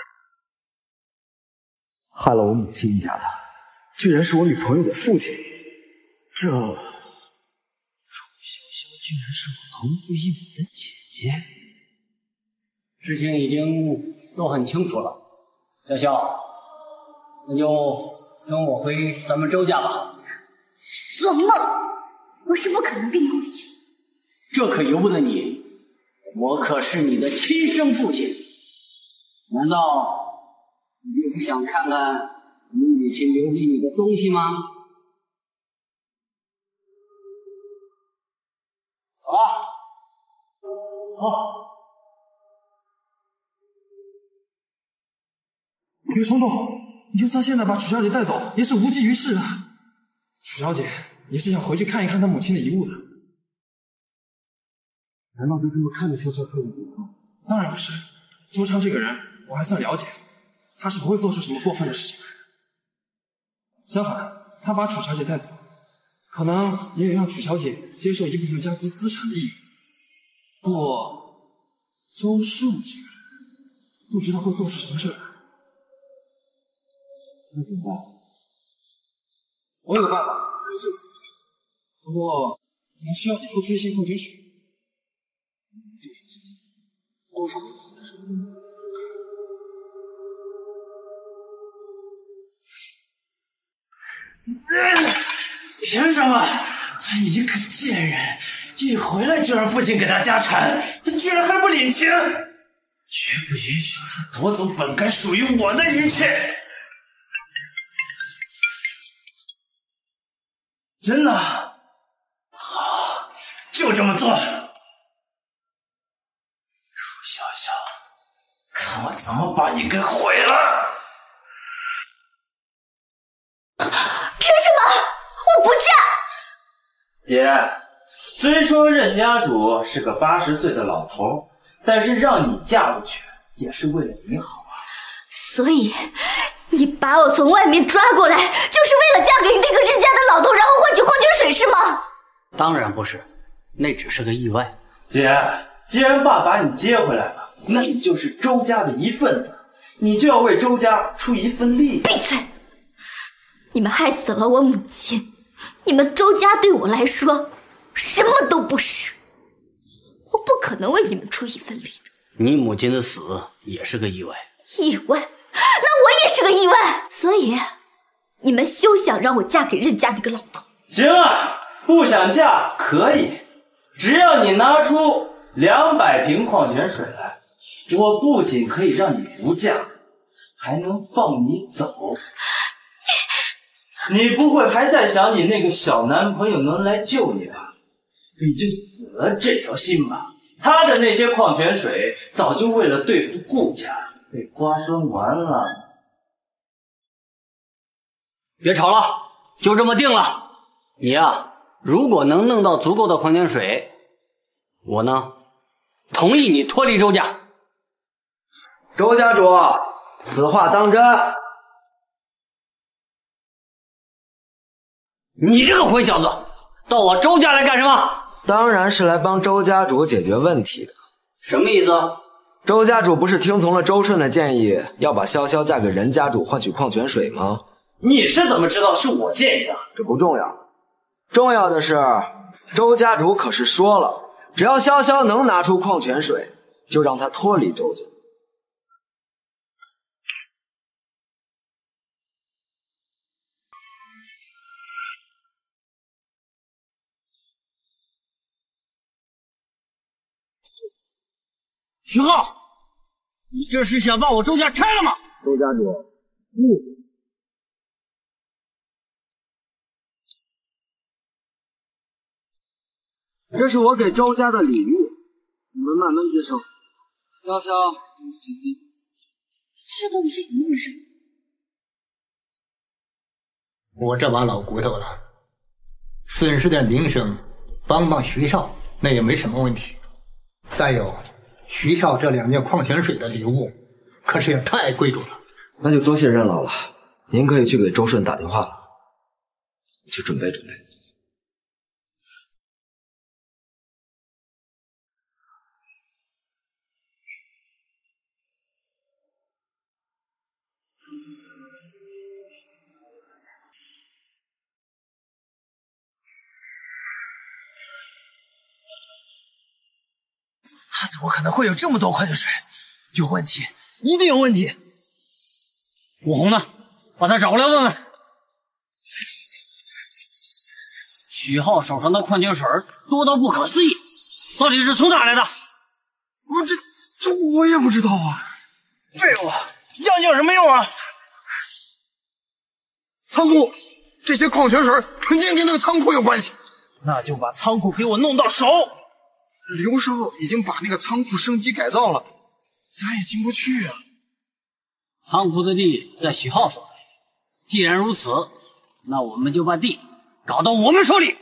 害了我母亲一家的，居然是我女朋友的父亲。这楚潇潇居然是我同父异母的姐姐。 事情已经都很清楚了，潇潇，那就跟我回咱们周家吧。 做梦！我是不可能跟你回去。 这可由不得你，我可是你的亲生父亲。难道你就不想看看你母亲留给你的东西吗？走啊！ 好。别冲动，你就算现在把楚小姐带走，也是无济于事的。楚小姐也是想回去看一看她母亲的遗物的。难道就这么看着潇潇可以吗？当然不是，周昌这个人我还算了解，他是不会做出什么过分的事情来的。相反，他把楚小姐带走，可能也有让楚小姐接受一部分家族资产的意愿。不过，周树这个人不知道会做出什么事来。那怎么办？我有个办法可以救此，不过可能需要你付出一些矿泉水。多少？ 凭什么？他一个贱人，一回来就让父亲给他家产，他居然还不领情！绝不允许他夺走本该属于我的一切！真的？好，就这么做。楚潇潇，看我怎么把你给毁了！ 凭什么？我不嫁！ 姐，虽说任家主是个八十岁的老头，但是让你嫁过去也是为了你好啊。 所以，你把我从外面抓过来，就是为了嫁给那个任家的老头，然后换取矿泉水是吗？ 当然不是，那只是个意外。 姐，既然爸把你接回来了，那你就是周家的一份子，你就要为周家出一份力。 闭嘴！你们害死了我母亲，你们周家对我来说什么都不是，我不可能为你们出一份力的。 你母亲的死也是个意外。 意外？那我也是个意外。所以，你们休想让我嫁给任家那个老头。 行啊，不想嫁可以，只要你拿出两百瓶矿泉水来，我不仅可以让你不嫁，还能放你走。你不会还在想你那个小男朋友能来救你吧？你就死了这条心吧。他的那些矿泉水早就为了对付顾家被瓜分完了。 别吵了，就这么定了。你呀，如果能弄到足够的矿泉水，我呢，同意你脱离周家。 周家主，此话当真？ 你这个混小子，到我周家来干什么？ 当然是来帮周家主解决问题的。 什么意思？ 周家主不是听从了周顺的建议，要把潇潇嫁给任家主换取矿泉水吗？ 你是怎么知道是我建议的？ 这不重要，重要的是周家主可是说了，只要潇潇能拿出矿泉水，就让他脱离周家。 徐浩，你这是想把我周家拆了吗？ 周家主，不。这是我给周家的礼物，你们慢慢接受。潇潇，你请进。 这到底是怎么回事？ 我这把老骨头了，损失点名声，帮帮徐少，那也没什么问题。再有。徐少这两件矿泉水的礼物，可是也太贵重了。 那就多谢任老了，您可以去给周顺打电话了，去准备准备。 他怎么可能会有这么多矿泉水？有问题，一定有问题！ 武红呢？把他找过来问问。许浩手上的矿泉水多到不可思议，到底是从哪来的？ 我这这我也不知道啊。废物，样样有什么用啊？仓库，这些矿泉水肯定跟那个仓库有关系。 那就把仓库给我弄到手。 刘少已经把那个仓库升级改造了，咱也进不去啊。 仓库的地在许浩手里，既然如此，那我们就把地搞到我们手里。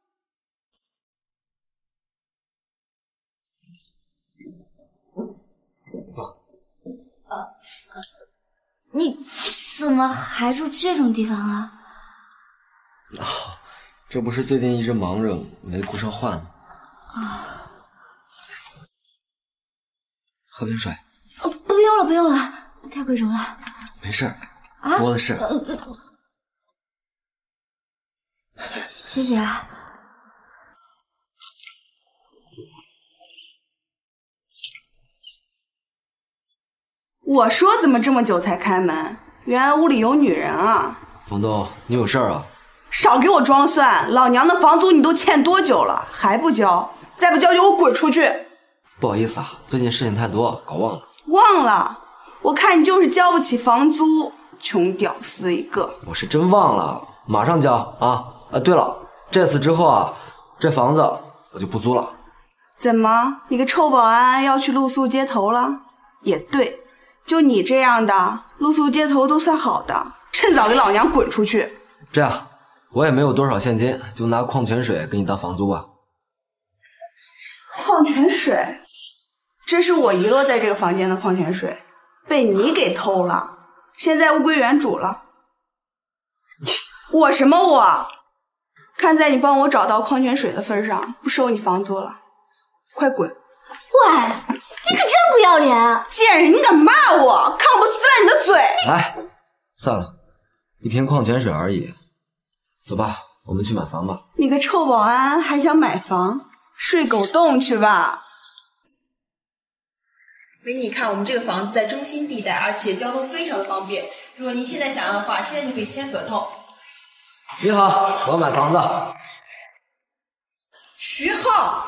走。呃呃，你怎么还住这种地方啊？ 哦，这不是最近一直忙着没顾上换吗？ 啊。 喝瓶水。 哦，不用了，不用了，太贵重了。 没事， 啊， 多的是。 呃呃、谢谢啊。 我说怎么这么久才开门？原来屋里有女人啊！ 房东，你有事儿啊？ 少给我装蒜！老娘的房租你都欠多久了，还不交？再不交就给我滚出去！ 不好意思啊，最近事情太多，搞忘了。 忘了？我看你就是交不起房租，穷屌丝一个。 我是真忘了，马上交啊！啊，对了，这次之后啊，这房子我就不租了。 怎么，你个臭保安要去露宿街头了？也对，就你这样的，露宿街头都算好的，趁早给老娘滚出去！ 这样，我也没有多少现金，就拿矿泉水给你当房租吧。 矿泉水？这是我遗落在这个房间的矿泉水，被你给偷了，现在物归原主了。我什么我？看在你帮我找到矿泉水的份上，不收你房租了，快滚！ 喂，你可真不要脸！ 贱人，你敢骂我，看我不撕烂你的嘴！ 哎，算了，一瓶矿泉水而已，走吧，我们去买房吧。 你个臭保安还想买房？睡狗洞去吧！ 美女，看我们这个房子在中心地带，而且交通非常的方便。如果您现在想要的话，现在就可以签合同。 你好，我要买房子。 徐浩，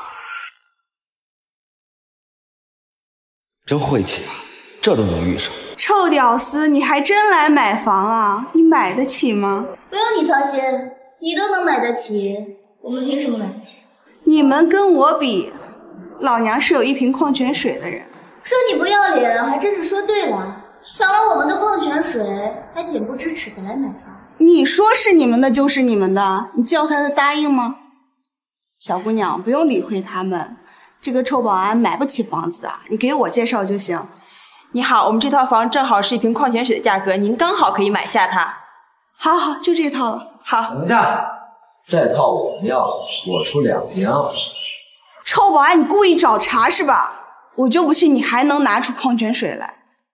真晦气啊，这都能遇上。 臭屌丝，你还真来买房啊？你买得起吗？ 不用你操心，你都能买得起，我们凭什么买不起？ 你们跟我比，老娘是有一瓶矿泉水的人。 说你不要脸，还真是说对了。 抢了我们的矿泉水，还恬不知耻的来买房。 你说是你们的就是你们的，你叫他的答应吗？小姑娘，不用理会他们，这个臭保安买不起房子的，你给我介绍就行。你好，我们这套房正好是一瓶矿泉水的价格，您刚好可以买下它。好好，就这套了。好， 等一下，这套我不要，我出两瓶。 臭保安，你故意找茬是吧？我就不信你还能拿出矿泉水来。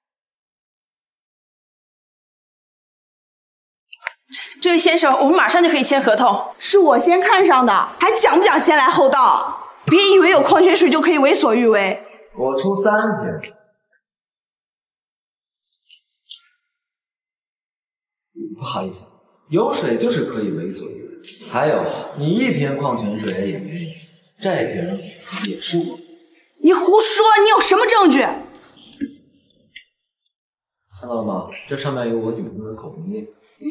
这位先生，我们马上就可以签合同。是我先看上的，还讲不讲先来后到？别以为有矿泉水就可以为所欲为。 我出三瓶。不好意思，有水就是可以为所欲为。还有，你一瓶矿泉水也没有，这瓶也是我。 你胡说！你有什么证据？ 看到了吗？这上面有我女朋友的口供印。嗯。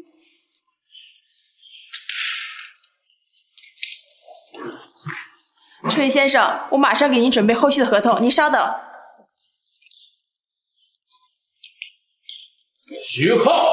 这位先生，我马上给您准备后续的合同，您稍等。 徐浩，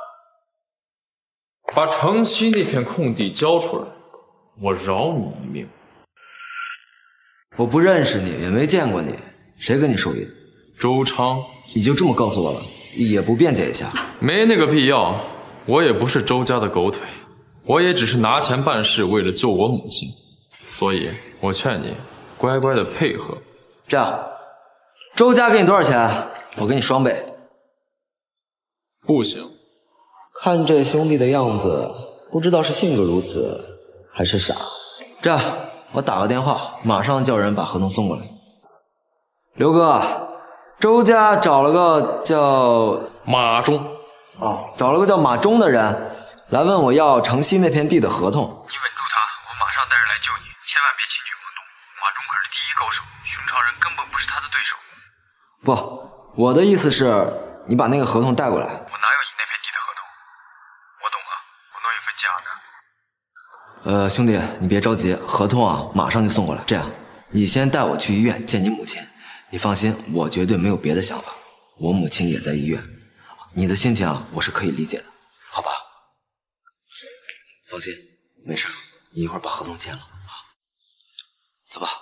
把城西那片空地交出来，我饶你一命。 我不认识你，也没见过你，谁跟你授意的？ 周昌。 你就这么告诉我了，也不辩解一下？ 没那个必要，我也不是周家的狗腿，我也只是拿钱办事，为了救我母亲。所以我劝你乖乖的配合。 这样，周家给你多少钱，我给你双倍。 不行， 看这兄弟的样子，不知道是性格如此，还是傻。这样，我打个电话，马上叫人把合同送过来。刘哥，周家找了个叫马忠， 哦，找了个叫马忠的人来问我要城西那片地的合同。 你稳住他，我马上带人来救你，千万别轻举妄动。马忠可是第一高手，寻常人根本不是他的对手。 不，我的意思是，你把那个合同带过来。 我哪有你那片地的合同？我懂了，我弄一份假的。 呃，兄弟，你别着急，合同啊，马上就送过来。这样，你先带我去医院见你母亲。你放心，我绝对没有别的想法。我母亲也在医院，你的心情啊，我是可以理解的，好吧？放心，没事，你一会儿把合同签了啊。走吧。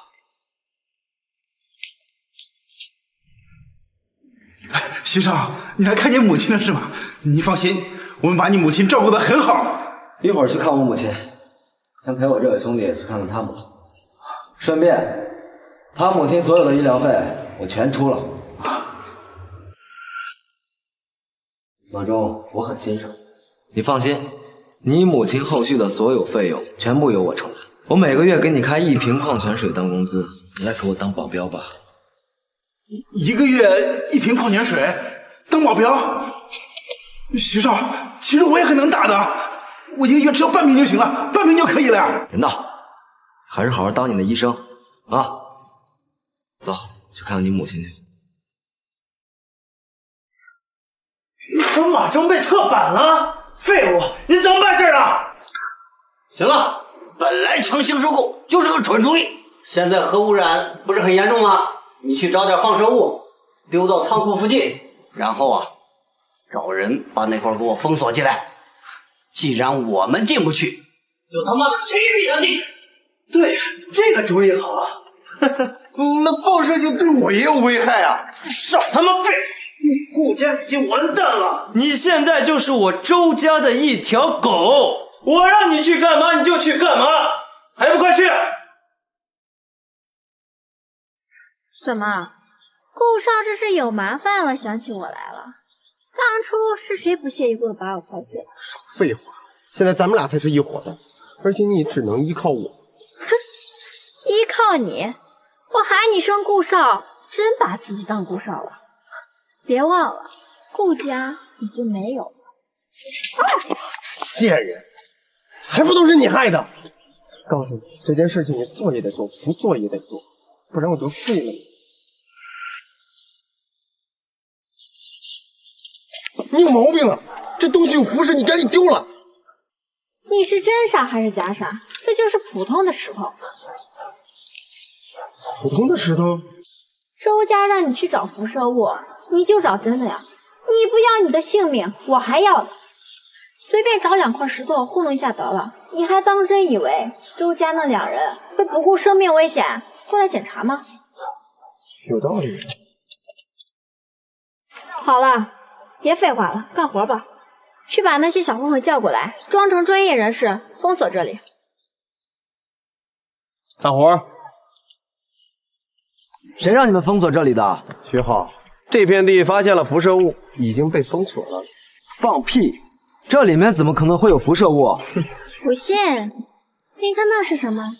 徐少，你来看见母亲了是吗？你放心，我们把你母亲照顾得很好。 一会儿去看我母亲，先陪我这位兄弟去看看他母亲，顺便他母亲所有的医疗费我全出了。马忠，我很欣赏你，放心，你母亲后续的所有费用全部由我承担。我每个月给你开一瓶矿泉水当工资，你来给我当保镖吧。 一个月一瓶矿泉水当保镖？徐少，其实我也很能打的，我一个月只要半瓶就行了，半瓶就可以了呀。 人道，还是好好当你的医生啊！走，去看看你母亲去。 你说马忠被策反了，废物！你怎么办事啊？ 行了，本来强行收购就是个蠢主意，现在核污染不是很严重吗？你去找点放射物，丢到仓库附近，然后啊，找人把那块给我封锁起来。既然我们进不去，就他妈的谁也别想进去。 对，这个主意好啊。 那放射性对我也有危害啊！ 少他妈废！你顾家已经完蛋了，你现在就是我周家的一条狗，我让你去干嘛你就去干嘛，还不快去！ 怎么，顾少这是有麻烦了，想起我来了？当初是谁不屑一顾的把我抛弃了？ 废话，现在咱们俩才是一伙的，而且你只能依靠我。 哼，依靠你？我喊你声顾少，真把自己当顾少了？别忘了，顾家已经没有了。 贱人，还不都是你害的！告诉你，这件事情你做也得做，不做也得做，不然我就废了你。你有毛病啊！这东西有腐蚀，你赶紧丢了。 你是真傻还是假傻？这就是普通的石头。 普通的石头？ 周家让你去找辐射物，你就找真的呀？ 你不要你的性命，我还要呢。随便找两块石头糊弄一下得了，你还当真以为周家那两人会不顾生命危险过来检查吗？ 有道理。 好了，别废话了，干活吧。去把那些小混混叫过来，装成专业人士，封锁这里。 干活。 谁让你们封锁这里的？ 徐浩，这片地发现了辐射物，已经被封锁了。 放屁！这里面怎么可能会有辐射物？ 不信，你看那是什么？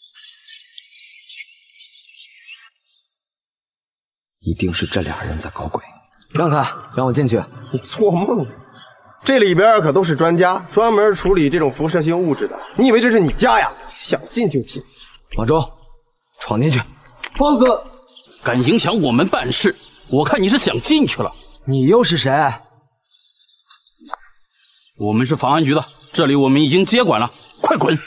一定是这俩人在搞鬼。让开，让我进去。 你做梦！这里边可都是专家，专门处理这种辐射性物质的。你以为这是你家呀？想进就进。 马周，闯进去。 放肆！ 敢影响我们办事，我看你是想进去了。 你又是谁？ 我们是防安局的，这里我们已经接管了，快滚！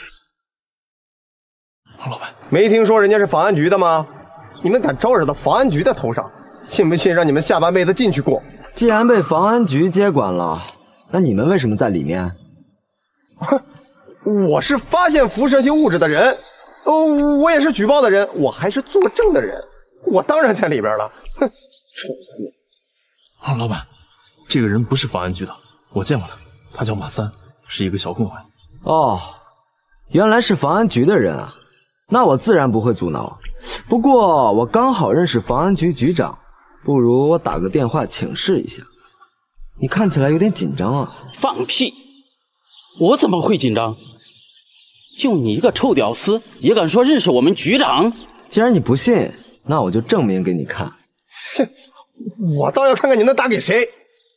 老板，没听说人家是防安局的吗？你们敢招惹到防安局的头上，信不信让你们下半辈子进去过？ 既然被防安局接管了，那你们为什么在里面？ 我是发现辐射性物质的人，哦，我也是举报的人，我还是作证的人，我当然在里边了。哼，臭货！ 啊，老板，这个人不是防安局的，我见过他，他叫马三，是一个小混混。 哦，原来是防安局的人啊，那我自然不会阻挠。不过我刚好认识防安局局长，不如我打个电话请示一下。你看起来有点紧张啊。 放屁！我怎么会紧张？就你一个臭屌丝，也敢说认识我们局长？ 既然你不信，那我就证明给你看。 哼，我倒要看看你能打给谁。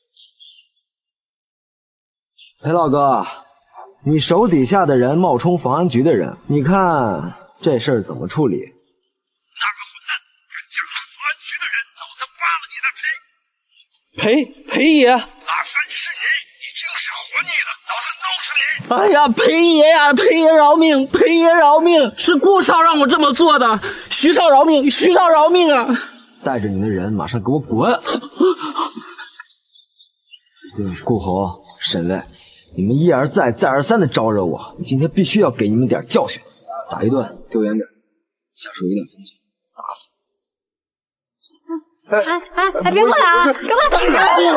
裴老哥，你手底下的人冒充防安局的人，你看这事儿怎么处理？那个混蛋敢讲是防安局的人，老子扒了你的皮！ 裴裴爷， 马三是你，你真是活腻了，老子弄死你！ 哎呀，裴爷呀，裴爷饶命，裴爷饶命！是顾少让我这么做的，徐少饶命，徐少饶命啊！ 带着你的人马上给我滚！顾侯、沈巍，你们一而再、再而三的招惹我，今天必须要给你们点教训，打一顿，丢远点，下手有点分寸，打死！ 哎哎哎，别过来啊！别过来！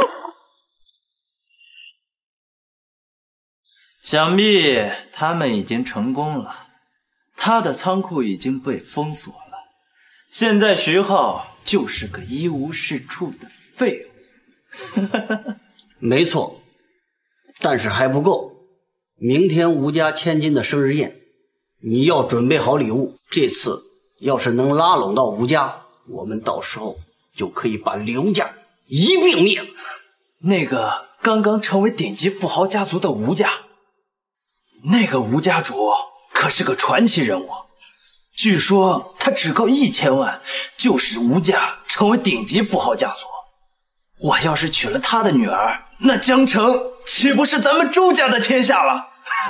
想必他们已经成功了，他的仓库已经被封锁了，现在徐浩就是个一无是处的废物。 没错，但是还不够。明天吴家千金的生日宴，你要准备好礼物。这次要是能拉拢到吴家，我们到时候就可以把刘家一并灭了。 那个刚刚成为顶级富豪家族的吴家，那个吴家主可是个传奇人物，据说他只靠一千万就使吴家成为顶级富豪家族。我要是娶了他的女儿，那江城岂不是咱们周家的天下了？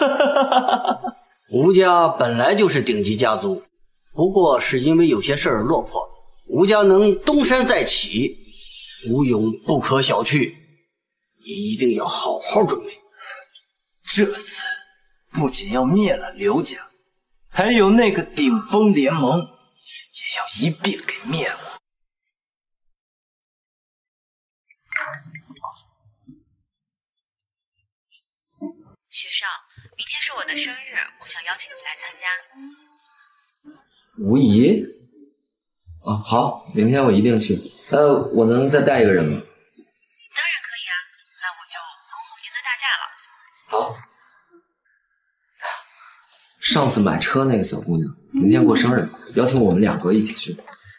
吴家本来就是顶级家族，不过是因为有些事儿落魄了。吴家能东山再起，吴勇不可小觑，也一定要好好准备。 这次不仅要灭了刘家，还有那个顶峰联盟，也要一并给灭了。 徐少，明天是我的生日，我想邀请你来参加。 吴怡？啊，好，明天我一定去。呃，我能再带一个人吗？ 当然可以啊，那我就恭候您的大驾了。 好。上次买车那个小姑娘，明天过生日，邀请我们两个一起去。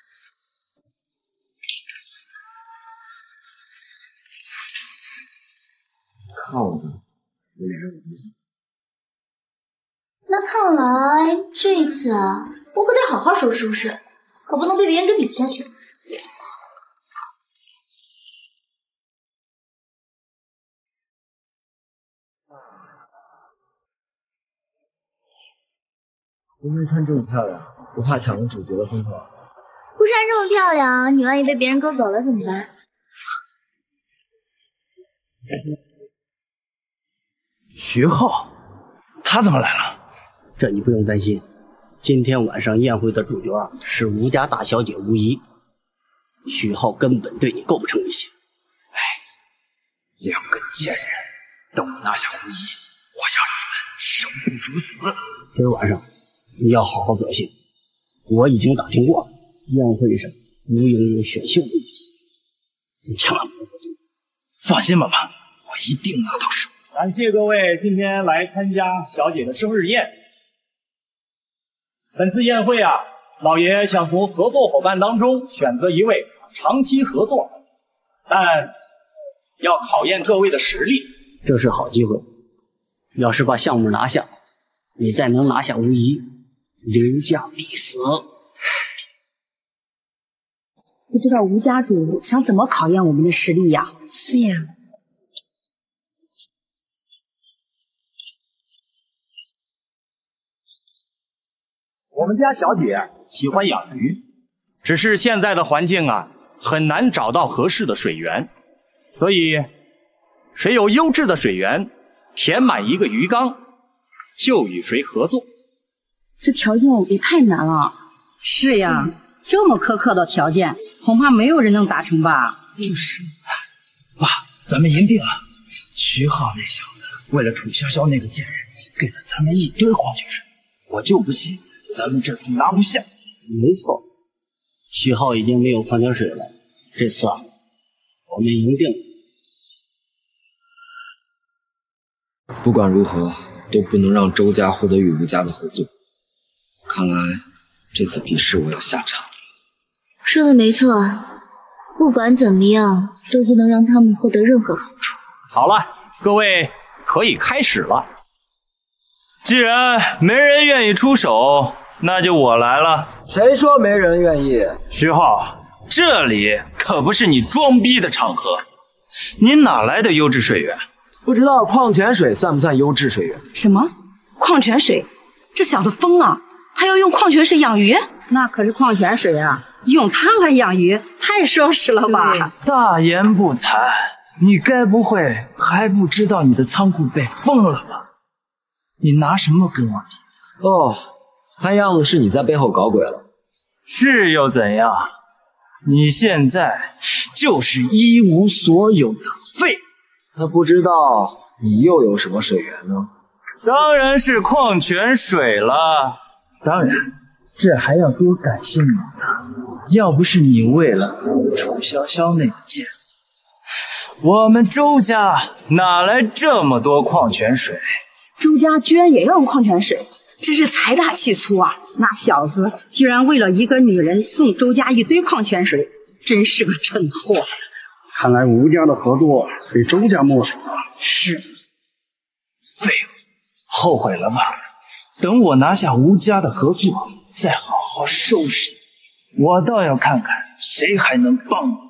看我的。 那看来这一次啊，我可得好好收拾收拾，可不能被别人给比下去。 今天穿这么漂亮，不怕抢了主角的风头？ 不穿这么漂亮，你万一被别人勾走了怎么办？ 徐浩，他怎么来了？ 这你不用担心，今天晚上宴会的主角是吴家大小姐吴怡，徐浩根本对你构不成威胁。 哎，两个贱人，等我拿下吴怡，我要你们生不如死。 今儿晚上你要好好表现，我已经打听过了，宴会上无影有选秀的意思，你千万不能活动。 放心吧，爸，我一定拿到手。 感谢各位今天来参加小姐的生日宴。本次宴会啊，老爷想从合作伙伴当中选择一位长期合作，但要考验各位的实力。 这是好机会，要是把项目拿下，你再能拿下无疑，刘家必死。 不知道吴家主想怎么考验我们的实力呀？ 是呀。 我们家小姐喜欢养鱼，只是现在的环境啊，很难找到合适的水源，所以谁有优质的水源，填满一个鱼缸，就与谁合作。 这条件也太难了。 是呀，这么苛刻的条件，恐怕没有人能达成吧？ 就是，爸，咱们赢定了。徐浩那小子为了楚潇潇那个贱人，给了咱们一堆矿泉水，我就不信咱们这次拿不下。 没错，徐浩已经没有矿泉水了，这次啊，我们赢定了。 不管如何，都不能让周家获得与吴家的合作。看来这次比试我要下场。 说的没错，不管怎么样，都不能让他们获得任何好处。 好了，各位可以开始了。既然没人愿意出手，那就我来了。 谁说没人愿意？ 徐浩，这里可不是你装逼的场合。你哪来的优质水源？ 不知道矿泉水算不算优质水源？ 什么？矿泉水？这小子疯了！他要用矿泉水养鱼？ 那可是矿泉水啊！ 用它来养鱼，太奢侈了吧！ 大言不惭，你该不会还不知道你的仓库被封了吧？你拿什么跟我比？ 哦，看样子是你在背后搞鬼了。 是又怎样？你现在就是一无所有的废物。 那不知道你又有什么水源呢？ 当然是矿泉水了。 当然，这还要多感谢你呢。要不是你为了楚潇潇那个贱人，我们周家哪来这么多矿泉水？ 周家居然也要用矿泉水，真是财大气粗啊！那小子居然为了一个女人送周家一堆矿泉水，真是个蠢货。 看来吴家的合作非周家莫属啊！ 是，废物，后悔了吧？等我拿下吴家的合作，再好好收拾你。我倒要看看谁还能帮我。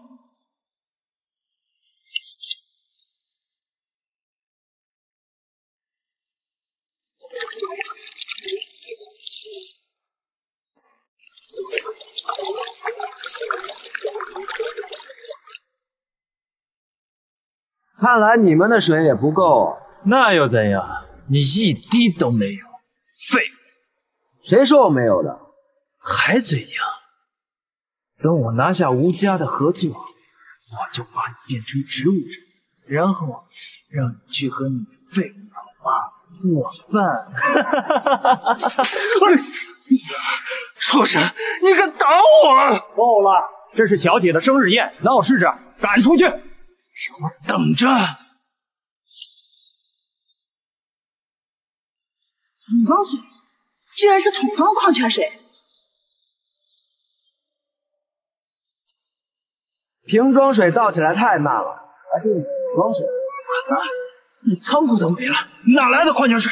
看来你们的水也不够。 那又怎样？ 你一滴都没有，废物！ 谁说我没有的？ 还嘴硬！等我拿下吴家的合作，我就把你变成植物人，然后让你去和你废物老妈做饭。 畜生，你敢打我！ 够了，这是小姐的生日宴，闹事者赶出去！ 给我等着！ 桶装水，居然是桶装矿泉水。 瓶装水倒起来太慢了，还是用桶装水。 啊！你仓库都没了，哪来的矿泉水？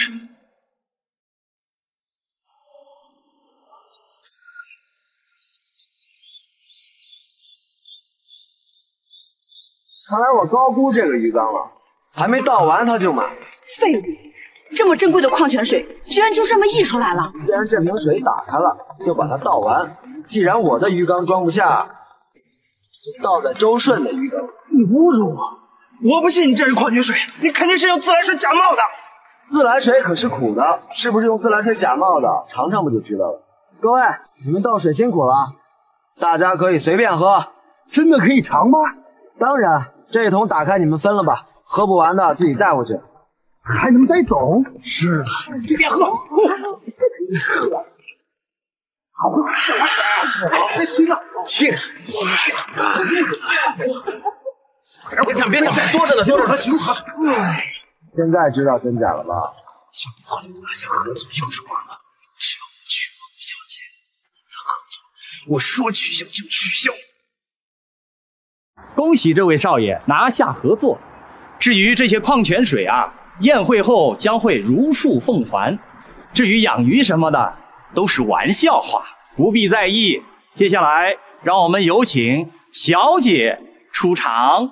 看来我高估这个鱼缸了，还没倒完它就满。 废物！这么珍贵的矿泉水，居然就这么溢出来了。 既然这瓶水打开了，就把它倒完。既然我的鱼缸装不下，就倒在周顺的鱼缸。 你侮辱我！ 我不信你这是矿泉水，你肯定是用自来水假冒的。 自来水可是苦的，是不是用自来水假冒的？尝尝不就知道了。各位，你们倒水辛苦了，大家可以随便喝。 真的可以尝吗？ 当然，这桶打开你们分了吧，喝不完的自己带回去。 还能带走？ 是啊，随便喝。喝。好喝。再听了，切。别抢，别抢，多着呢，多着呢，行喝。 现在知道真假了吧？ 小子早就拿下合作又说话了，只要我娶了吴小姐，你的合作我说取消就取消。 恭喜这位少爷拿下合作。至于这些矿泉水啊，宴会后将会如数奉还。至于养鱼什么的，都是玩笑话，不必在意。接下来，让我们有请小姐出场。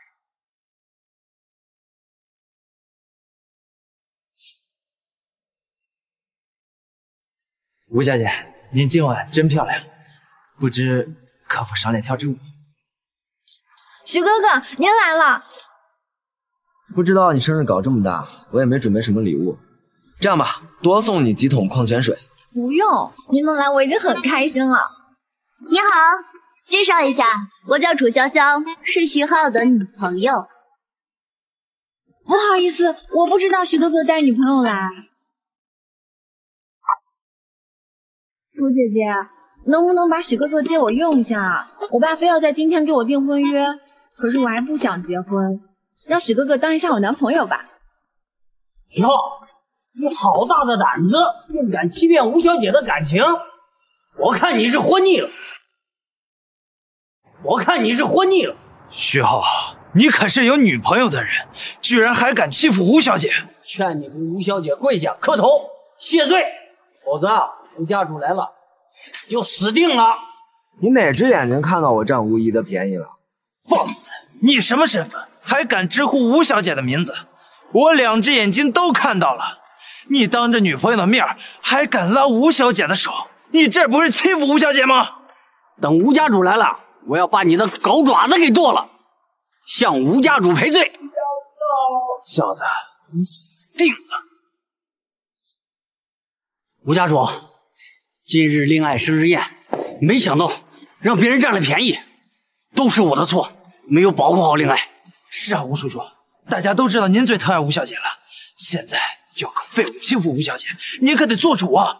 吴小姐，您今晚真漂亮，不知可否赏脸跳支舞？ 徐哥哥，您来了。 不知道你生日搞这么大，我也没准备什么礼物。这样吧，多送你几桶矿泉水。 不用，您能来我已经很开心了。 你好，介绍一下，我叫楚潇潇，是徐浩的女朋友。 不好意思，我不知道徐哥哥带女朋友来。楚姐姐，能不能把许哥哥借我用一下？我爸非要在今天给我订婚约，可是我还不想结婚，让许哥哥当一下我男朋友吧。 哟，你好大的胆子，竟敢欺骗吴小姐的感情！我看你是活腻了，我看你是活腻了。 徐浩，你可是有女朋友的人，居然还敢欺负吴小姐！ 劝你给吴小姐跪下磕头谢罪，否则吴家主来了就死定了。 你哪只眼睛看到我占吴姨的便宜了？ 放肆！你什么身份，还敢直呼吴小姐的名字？我两只眼睛都看到了，你当着女朋友的面还敢拉吴小姐的手，你这不是欺负吴小姐吗？ 等吴家主来了，我要把你的狗爪子给剁了，向吴家主赔罪。 小子，你死定了！ 吴家主，今日令爱生日宴，没想到让别人占了便宜，都是我的错，没有保护好令爱。 是啊，吴叔叔，大家都知道您最疼爱吴小姐了，现在就有个废物欺负吴小姐，你可得做主啊！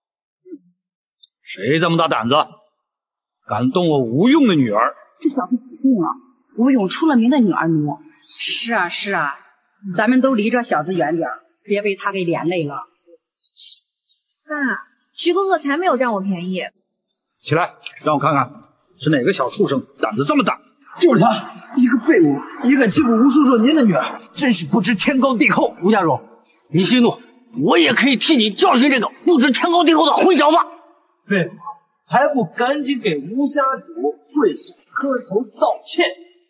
谁这么大胆子，敢动我吴用的女儿？ 这小子死定了！吴勇出了名的女儿奴。是啊是啊，咱们都离这小子远点，别被他给连累了。 爸，徐哥哥才没有占我便宜。 起来，让我看看是哪个小畜生胆子这么大。 就是他，一个废物，也敢欺负吴叔叔您的女儿，真是不知天高地厚。 吴家主，你息怒，我也可以替你教训这个不知天高地厚的混小子。 废物，还不赶紧给吴家主跪下磕头道歉！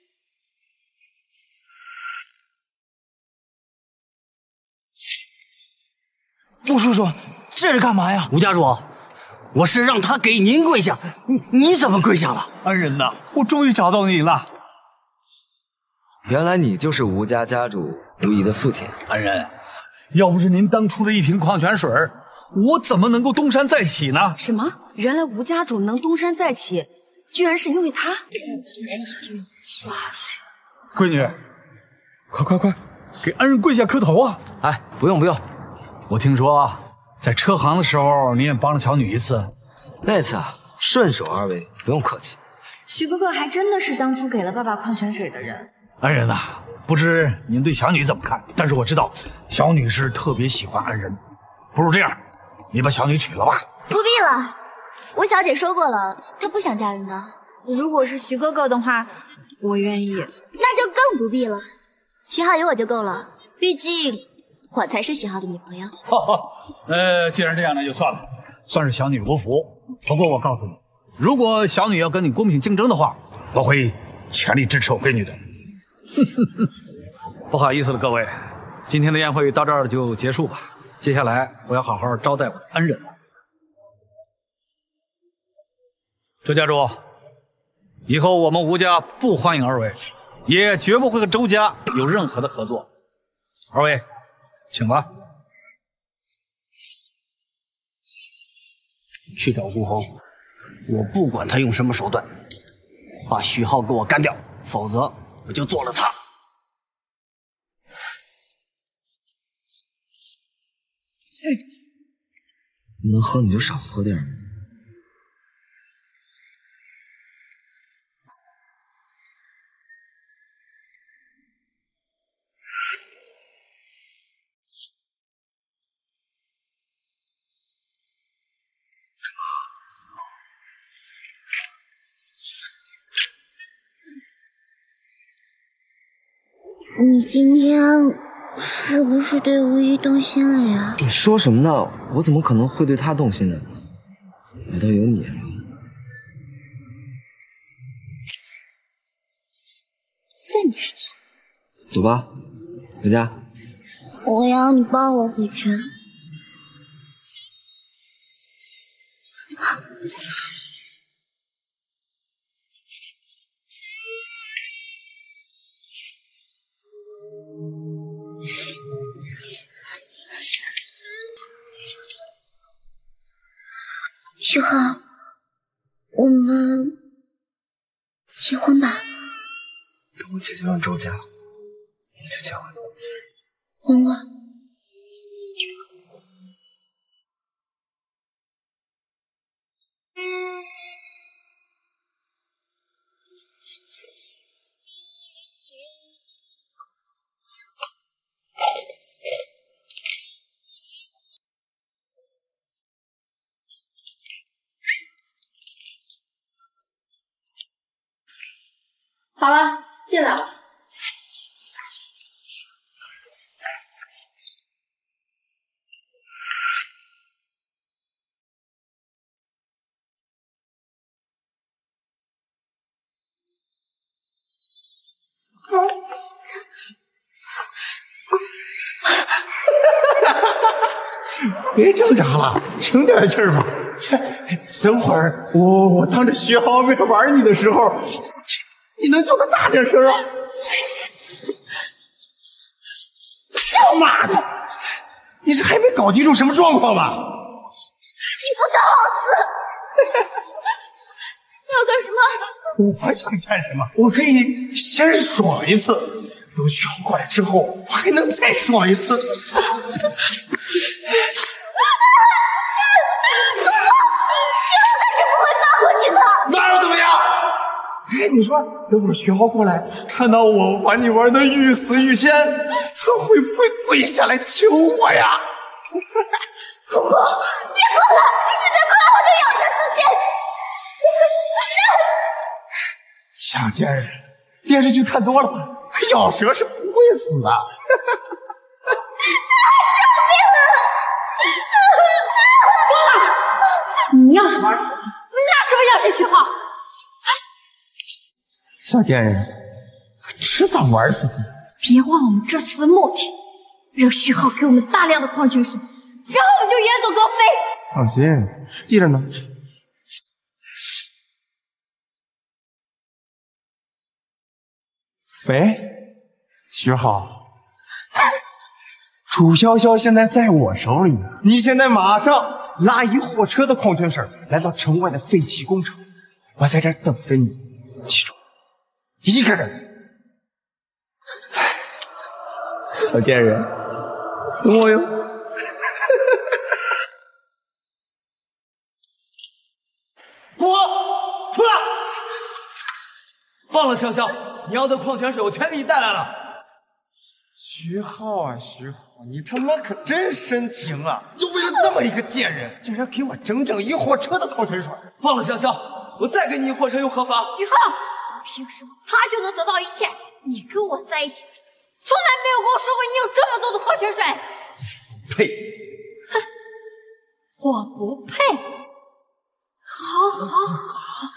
吴叔叔，这是干嘛呀？ 吴家主，我是让他给您跪下，你你怎么跪下了？ 恩人呐，我终于找到你了。 原来你就是吴家家主吴姨的父亲。 恩人，要不是您当初的一瓶矿泉水，我怎么能够东山再起呢？ 什么？原来吴家主能东山再起，居然是因为他！哇塞！ 闺女，快快快，给恩人跪下磕头啊！ 哎，不用不用， 我听说啊，在车行的时候你也帮了小女一次， 那次啊顺手而为，不用客气。 徐哥哥还真的是当初给了爸爸矿泉水的人。 恩人呐、啊，不知您对小女怎么看？但是我知道小女是特别喜欢恩人，不如这样，你把小女娶了吧。 不必了，吴小姐说过了，她不想嫁人的。 如果是徐哥哥的话，我愿意。 那就更不必了，徐浩有我就够了，毕竟我才是徐浩的女朋友。 呃，既然这样，那就算了，算是小女无福。不过我告诉你，如果小女要跟你公平竞争的话，我会全力支持我闺女的。不好意思了，各位，今天的宴会到这儿就结束吧。接下来我要好好招待我的恩人了。周家主，以后我们吴家不欢迎二位， 也绝不会和周家有任何的合作。二位，请吧。 去找顾红，我不管他用什么手段，把徐浩给我干掉，否则我就做了他。 你能喝你就少喝点。 你今天是不是对无意动心了呀？ 你说什么呢？我怎么可能会对他动心呢？我都有你了。 算你识气。 走吧，回家。 我要你抱我回去。徐浩，我们结婚吧。 等我解决完周家，你就结婚。 吻我。 好了，进来了。 别挣扎了，省点气儿吧。等会儿我我当着徐浩面玩你的时候，你能叫他大点声啊？他妈的！你是还没搞清楚什么状况吧？ 你不得好死！你要干什么？ 我想干什么？我可以先爽一次，等徐浩过来之后，我还能再爽一次。那又怎么样？哎，你说等会儿徐浩过来，看到我把你玩的欲死欲仙，他会不会跪下来求我呀？ 姑姑，别过来！你再过来我就咬舌自尽！ 小贱人，电视剧看多了吧？咬舌是不会死的。 你要是玩死他，那是不是要谁徐浩？ 小贱人，迟早玩死你！ 别忘了我们这次的目的，让徐浩给我们大量的矿泉水，然后我们就远走高飞。 放心，记着呢。喂，徐浩，楚潇潇现在在我手里呢，你现在马上拉一货车的矿泉水来到城外的废弃工厂，我在这儿等着你，记住，一个人。小贱人，等我哟。 郭，出来！放了潇潇，你要的矿泉水我全给你带来了。 徐浩啊，徐浩，你他妈可真深情啊！就为了这么一个贱人，竟然给我整整一货车的矿泉水！ 放了潇潇，我再给你一货车又何妨？ 徐浩，凭什么他就能得到一切？你跟我在一起的时候，从来没有跟我说过你有这么多的矿泉水。 呸！ 哼，我不配。好，好，好。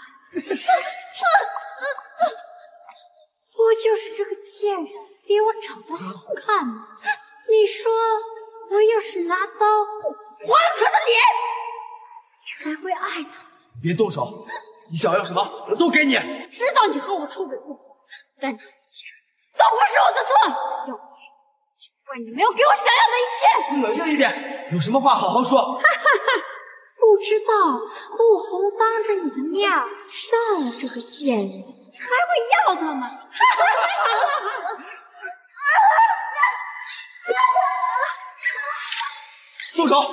不就是这个贱人比我长得好看吗？你说我要是拿刀划他的脸，你还会爱他？ 别动手，你想要什么我都给你。 知道你和我出轨过， 干出的贱人，都不是我的错，要怪就怪你没有给我想要的一切。 你冷静一点，有什么话好好说。 哈哈哈，不知道陆红当着你的面杀了这个贱人，你还会要他吗？哈哈哈哈！ 松手！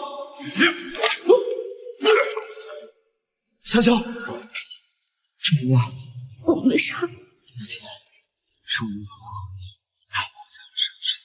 香香，你怎么了？ 我没事。 对不起，是我们保护你，让我在我身上事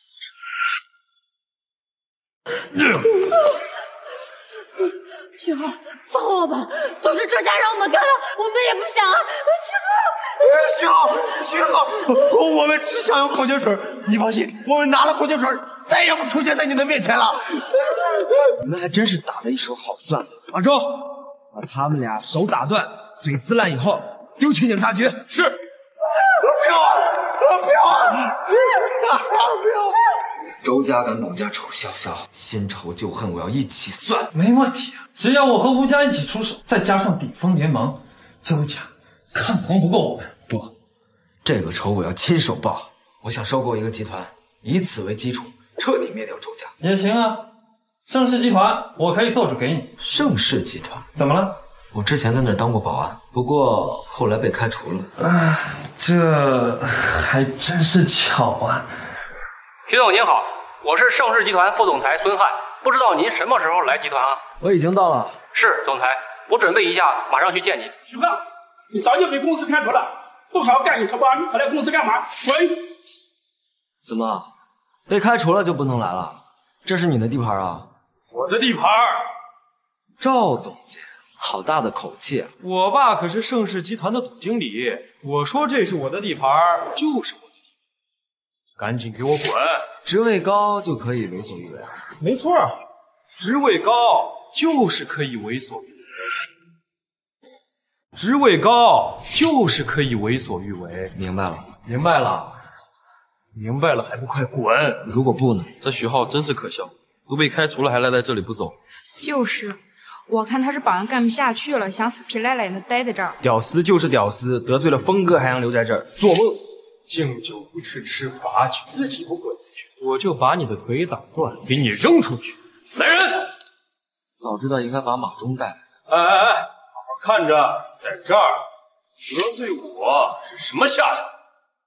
情发生。 徐浩，放我吧，都是这家让我们干的，我们也不想啊。 徐浩，徐浩，我们只想要矿泉水，你放心，我们拿了矿泉水，再也不出现在你的面前了。 你们还真是打得一手好算盘。 马周，把他们俩手打断，嘴撕烂以后丢去警察局。 是。 不要啊！不要啊！不要！ 周家敢保家仇，小小新仇旧恨，我要一起算。 没问题啊，只要我和吴家一起出手，再加上顶峰联盟，周家看红不过我们。 不，这个仇我要亲手报。我想收购一个集团，以此为基础，彻底灭掉周家。 也行啊，盛世集团我可以做主给你。 盛世集团怎么了？ 我之前在那儿当过保安，不过后来被开除了。 啊，这还真是巧啊。 徐总您好，我是盛世集团副总裁孙汉，不知道您什么时候来集团啊？ 我已经到了。 是总裁，我准备一下，马上去见你。 徐汉，你早就被公司开除了，不好好干你头包，你跑来公司干嘛？滚！ 怎么，被开除了就不能来了？这是你的地盘啊？ 我的地盘。 赵总监，好大的口气啊！ 我爸可是盛世集团的总经理，我说这是我的地盘，就是我的地盘。赶紧给我滚！ 职位高就可以为所欲为。 没错，职位高就是可以为所欲为。职位高就是可以为所欲为。 明白了， 明白了，明白了，还不快滚！ 如果不呢？ 这徐浩真是可笑，都被开除了还赖在这里不走。 就是，我看他是保安干不下去了，想死皮赖脸的待在这儿。 屌丝就是屌丝，得罪了峰哥还想留在这儿，做梦！敬酒不吃吃罚酒，自己不滚去，我就把你的腿打断，给你扔出去。来人！ 早知道应该把马忠带来。 哎哎哎，好好看着，在这儿得罪我是什么下场？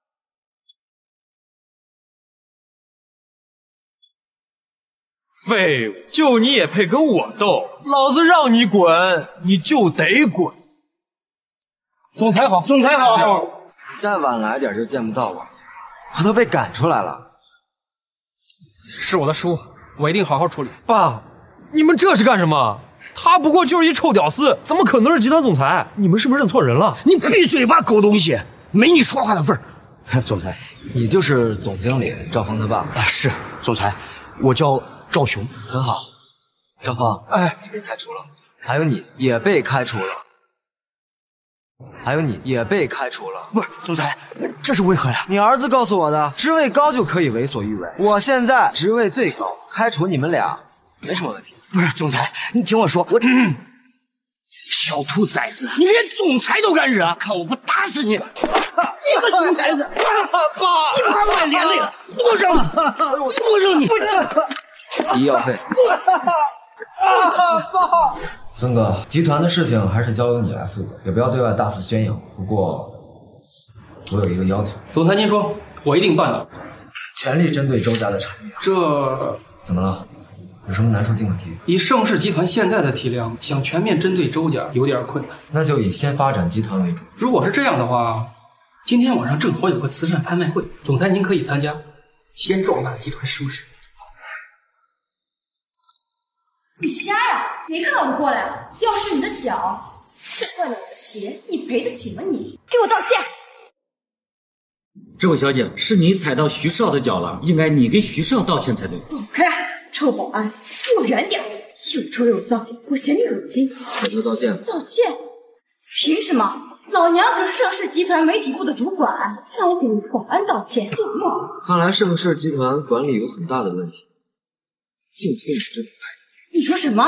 废物，就你也配跟我斗？老子让你滚，你就得滚。 总裁好， 总裁好。 你再晚来点就见不到我，我都被赶出来了。 是我的失误，我一定好好处理。 爸，你们这是干什么？他不过就是一臭屌丝，怎么可能是集团总裁？你们是不是认错人了？ 你闭嘴吧，狗东西，没你说话的份儿。总裁， 你就是总经理赵峰他爸啊？是，总裁，我叫赵雄。 很好，赵峰， 哎， 你被开除了，还有你也被开除了，还有你也被开除了。 不是，总裁，这是为何呀？ 你儿子告诉我的，职位高就可以为所欲为。我现在职位最高，开除你们俩没什么问题。 不是，总裁，你听我说，我、嗯、小兔崽子，你连总裁都敢惹，看我不打死你！你个熊崽子！爸，你把我连累了，多扔！多扔你！ 医药费。孙哥，集团的事情还是交由你来负责，也不要对外大肆宣扬。不过，我有一个要求。 总裁，您说，我一定办到。 全力针对周家的产业。 这怎么了？有什么难处尽管提。 以盛世集团现在的体量，想全面针对周家有点困难。 那就以先发展集团为主。 如果是这样的话，今天晚上正好有个慈善拍卖会，总裁您可以参加，先壮大集团，是不是？ 你瞎呀！没看到我过来？要是你的脚坏了我的鞋，你赔得起吗你？给我道歉！ 这位小姐，是你踩到徐少的脚了，应该你给徐少道歉才对。 走开，臭保安，离我远点！又臭又脏，我嫌你恶心。 给他道歉。 道歉？凭什么？老娘可是盛世集团媒体部的主管，让我给保安道歉，做梦！ 看来盛世集团管理有很大的问题，净出你这种派。 你说什么？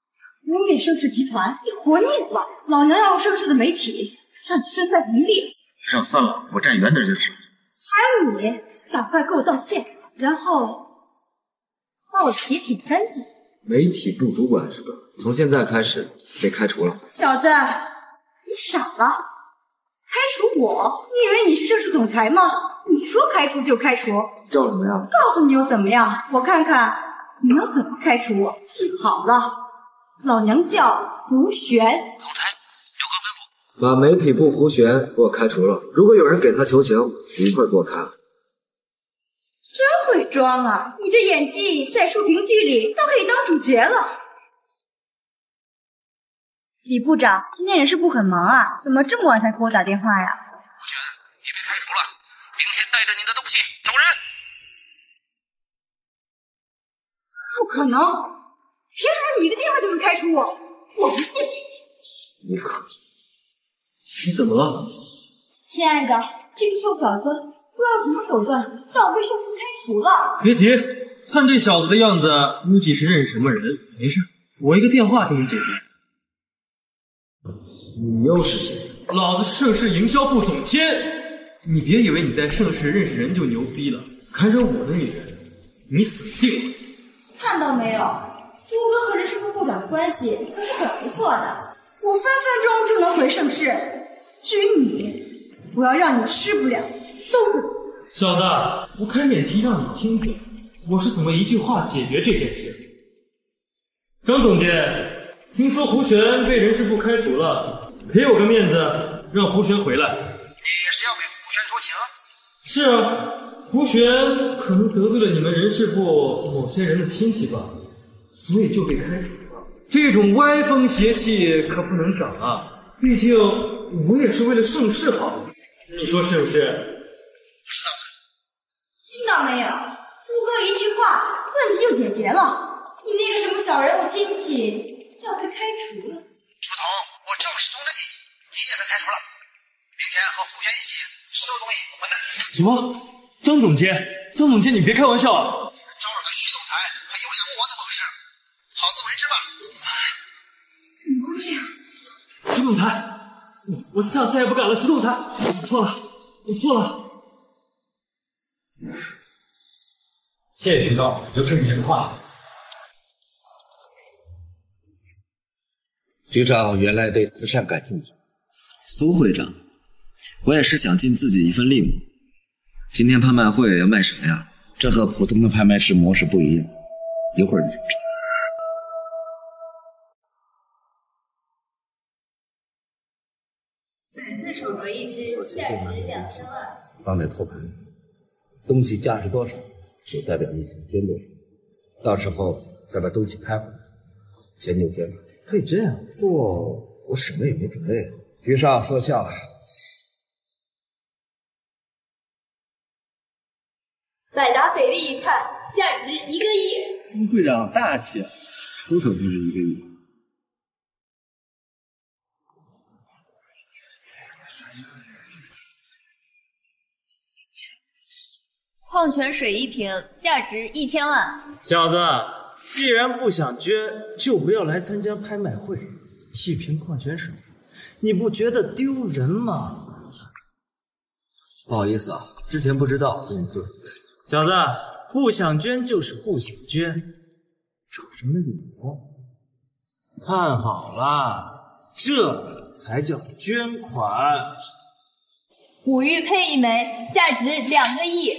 污蔑盛世集团，你活腻了！老娘要用盛世的媒体让你身败名裂， 徐少，算了，我站远点就是。 还有你，赶快给我道歉，然后把我鞋舔干净。 媒体部主管是吧？从现在开始被开除了。 小子，你傻了？开除我？你以为你是正式总裁吗？你说开除就开除。 叫什么呀？ 告诉你又怎么样？我看看你要怎么开除我。记好了，老娘叫胡璇。 总裁，有个吩咐。 把媒体部胡璇给我开除了。如果有人给他求情，一块给我开了。 真会装啊！你这演技在书评剧里都可以当主角了。李部长，今天人事部很忙啊，怎么这么晚才给我打电话呀？ 胡璇，你被开除了，明天带着你的东西走人。 不可能！凭什么你一个电话就能开除我？我不信！ 你可…… 你怎么了？ 亲爱的，这个臭小子不知道什么手段，让我被上司开除了。 别提，看这小子的样子，估计是认识什么人。没事，我一个电话就能解决。 你又是谁？ 老子是盛世营销部总监。你别以为你在盛世认识人就牛逼了，敢惹我的女人，你死定了。 看到没有，朱哥和人事部部长的关系可是很不错的，我分分钟就能回盛世。至于你，我要让你吃不了兜着走。 小子，我开免提让你听听，我是怎么一句话解决这件事。张总监，听说胡璇被人事部开除了，给我个面子，让胡璇回来。 你是要给胡璇说情？ 是啊，胡璇可能得罪了你们人事部某些人的亲戚吧，所以就被开除了。这种歪风邪气可不能长啊，毕竟我也是为了盛世好，你说是不是？ 听到没有？朱哥一句话，问题就解决了。你那个什么小人物亲戚要被开除了。 朱彤，我正式通知你，你也被开除了。明天和胡璇一起收东西滚蛋。 什么？张总监，张总监，你别开玩笑啊！ 招惹个徐总裁，还有脸问我怎么回事？好自为之吧。 怎么会这样？ 徐总裁，我我下次也不敢了。徐总裁，我错了，我错了。谢谢领导，有事你说话。 局长原来对慈善感兴趣。 苏会长，我也是想尽自己一份力嘛。今天拍卖会要卖什么呀？ 这和普通的拍卖师模式不一样，一会儿你就知道。 百岁手镯一只，价值两千万。 放在托盘，东西价值多少，就代表你想捐多少，到时候再把东西拍回来，钱就捐了。可以这样，不过我什么也没准备。徐少说笑了。 百达翡丽一看，价值一个亿。 苏会长大气啊，出手就是一个亿。 矿泉水一瓶，价值一千万。 小子，既然不想捐，就不要来参加拍卖会。一瓶矿泉水，你不觉得丢人吗？ 不好意思啊，之前不知道，所以做准备。 小子，不想捐就是不想捐，找什么理由？看好了，这才叫捐款。 古玉佩一枚，价值两个亿。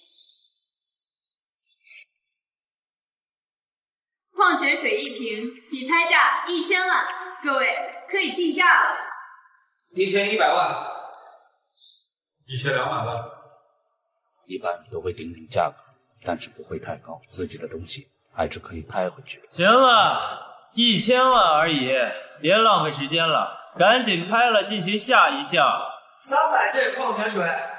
矿泉水一瓶，起拍价一千万，各位可以竞价了。 一千一百万， 一千两百万。 一般都会定定价格，但是不会太高，自己的东西还是可以拍回去的。 行了，一千万而已，别浪费时间了，赶紧拍了，进行下一项。 三百件矿泉水。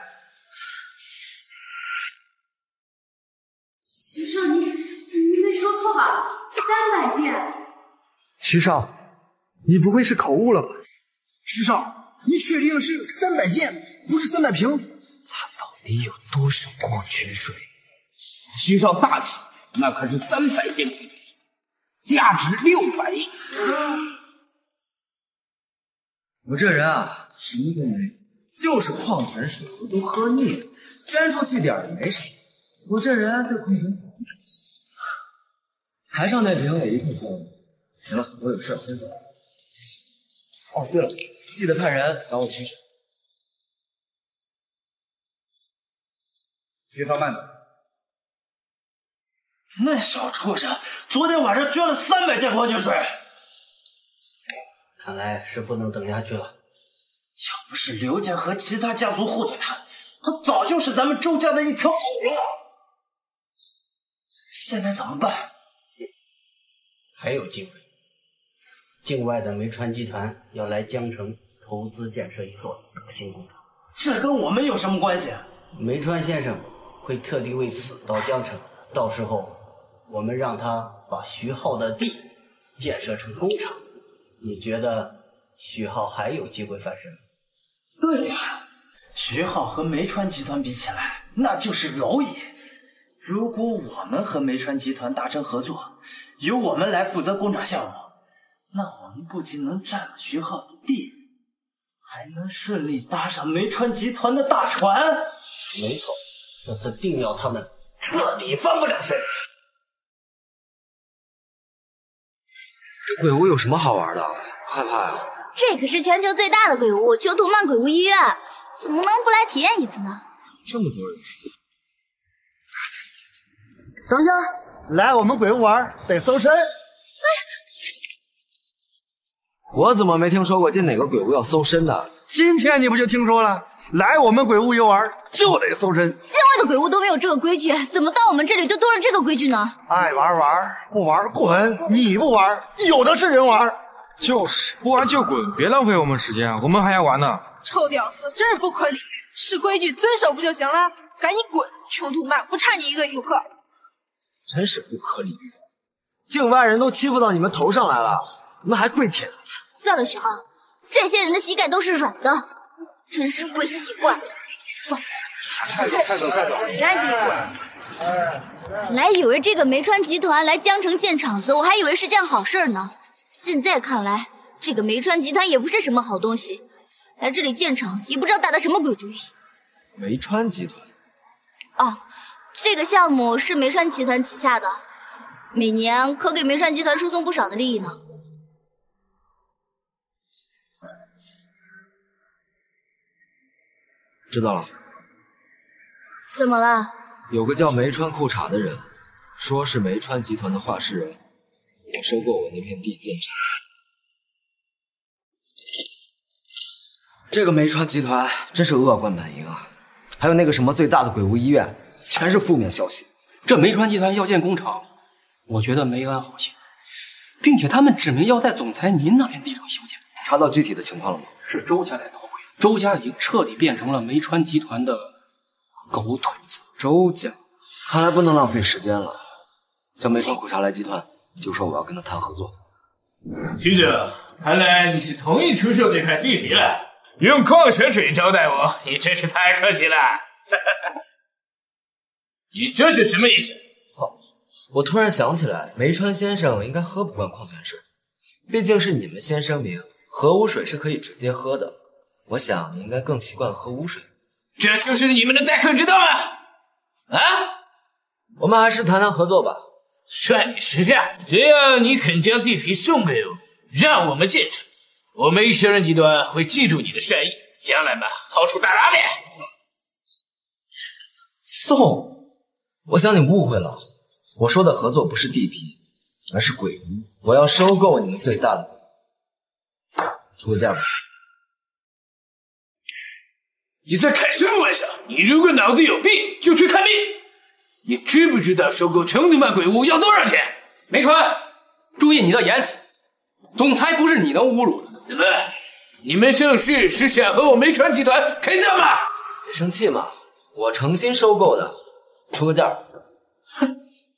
徐少，你你没说错吧？三百件。 徐少，你不会是口误了吧？徐少，你确定是三百件，不是三百瓶？ 他到底有多少矿泉水？ 徐少大气，那可是三百件，价值六百亿。 我这人啊，什么都没有， 就是矿泉水我都喝腻了，捐出去点也没什么。我这人对矿泉水不感兴趣。台上那瓶也一块交了。行了，我有事先走。哦，对了，记得派人找我取水。 徐少慢点。 那小畜生昨天晚上捐了三百件矿泉水， 看来是不能等下去了。 要不是刘家和其他家族护着他，他早就是咱们周家的一条狗了。现在怎么办？ 还有机会。境外的梅川集团要来江城投资建设一座德兴工厂， 这跟我们有什么关系？ 梅川先生会特地为此到江城，到时候我们让他把徐浩的地建设成工厂，你觉得徐浩还有机会翻身吗？ 对呀，徐浩和梅川集团比起来，那就是蝼蚁。如果我们和梅川集团达成合作，由我们来负责工厂项目，那我们不仅能占了徐浩的地，还能顺利搭上梅川集团的大船。 没错，这次定要他们彻底翻不了身。 这鬼屋有什么好玩的？不害怕呀？ 这可是全球最大的鬼屋——九土曼鬼屋医院，怎么能不来体验一次呢？ 这么多人。 等一下，来我们鬼屋玩得搜身。 我怎么没听说过进哪个鬼屋要搜身的？ 今天你不就听说了？来我们鬼屋游玩就得搜身。 境外的鬼屋都没有这个规矩，怎么到我们这里就多了这个规矩呢？ 爱玩玩，不玩滚！你不玩，有的是人玩。 就是，不玩就滚，别浪费我们时间，我们还要玩呢。 臭屌丝，真是不可理喻！是规矩遵守不就行了？赶紧滚！穷途曼不差你一个游客。 真是不可理喻，境外人都欺负到你们头上来了，你们还跪舔？ 算了，徐浩，这些人的膝盖都是软的，真是跪习惯了。放快走，快走，快走！ 赶紧滚！本来以为这个梅川集团来江城建厂子，我还以为是件好事呢。现在看来，这个梅川集团也不是什么好东西，来这里建厂也不知道打的什么鬼主意。 梅川集团？ 哦，这个项目是梅川集团旗下的，每年可给梅川集团输送不少的利益呢。 知道了。 怎么了？ 有个叫梅川裤衩的人，说是梅川集团的话事人，要收购我那片地建厂。这个梅川集团真是恶贯满盈啊！还有那个什么最大的鬼屋医院，全是负面消息。 这梅川集团要建工厂，我觉得没安好心，并且他们指明要在总裁您那片地上修建。 查到具体的情况了吗？ 是周家在捣鬼，周家已经彻底变成了梅川集团的狗腿子。 周家，看来不能浪费时间了。叫梅川裤衩来集团，就说我要跟他谈合作。 局长，看来你是同意出售这块地皮了。用矿泉水招待我，你真是太客气了。你这是什么意思？ 哦，我突然想起来，梅川先生应该喝不惯矿泉水，毕竟是你们先声明核污水是可以直接喝的。我想你应该更习惯喝污水。 这就是你们的待客之道啊！啊， 我们还是谈谈合作吧。 算你识相，只要你肯将地皮送给我，让我们建成，我们小人集团会记住你的善意，将来嘛，好处大大的。 送？我想你误会了，我说的合作不是地皮，而是鬼屋。我要收购你们最大的鬼屋，出个价吧。 你在开什么玩笑？你如果脑子有病，就去看病。你知不知道收购成都曼鬼屋要多少钱？ 梅川，注意你的言辞，总裁不是你能侮辱的。 怎么，你们盛世是想和我梅川集团开战吗？ 别生气嘛，我诚心收购的，出个价。 哼，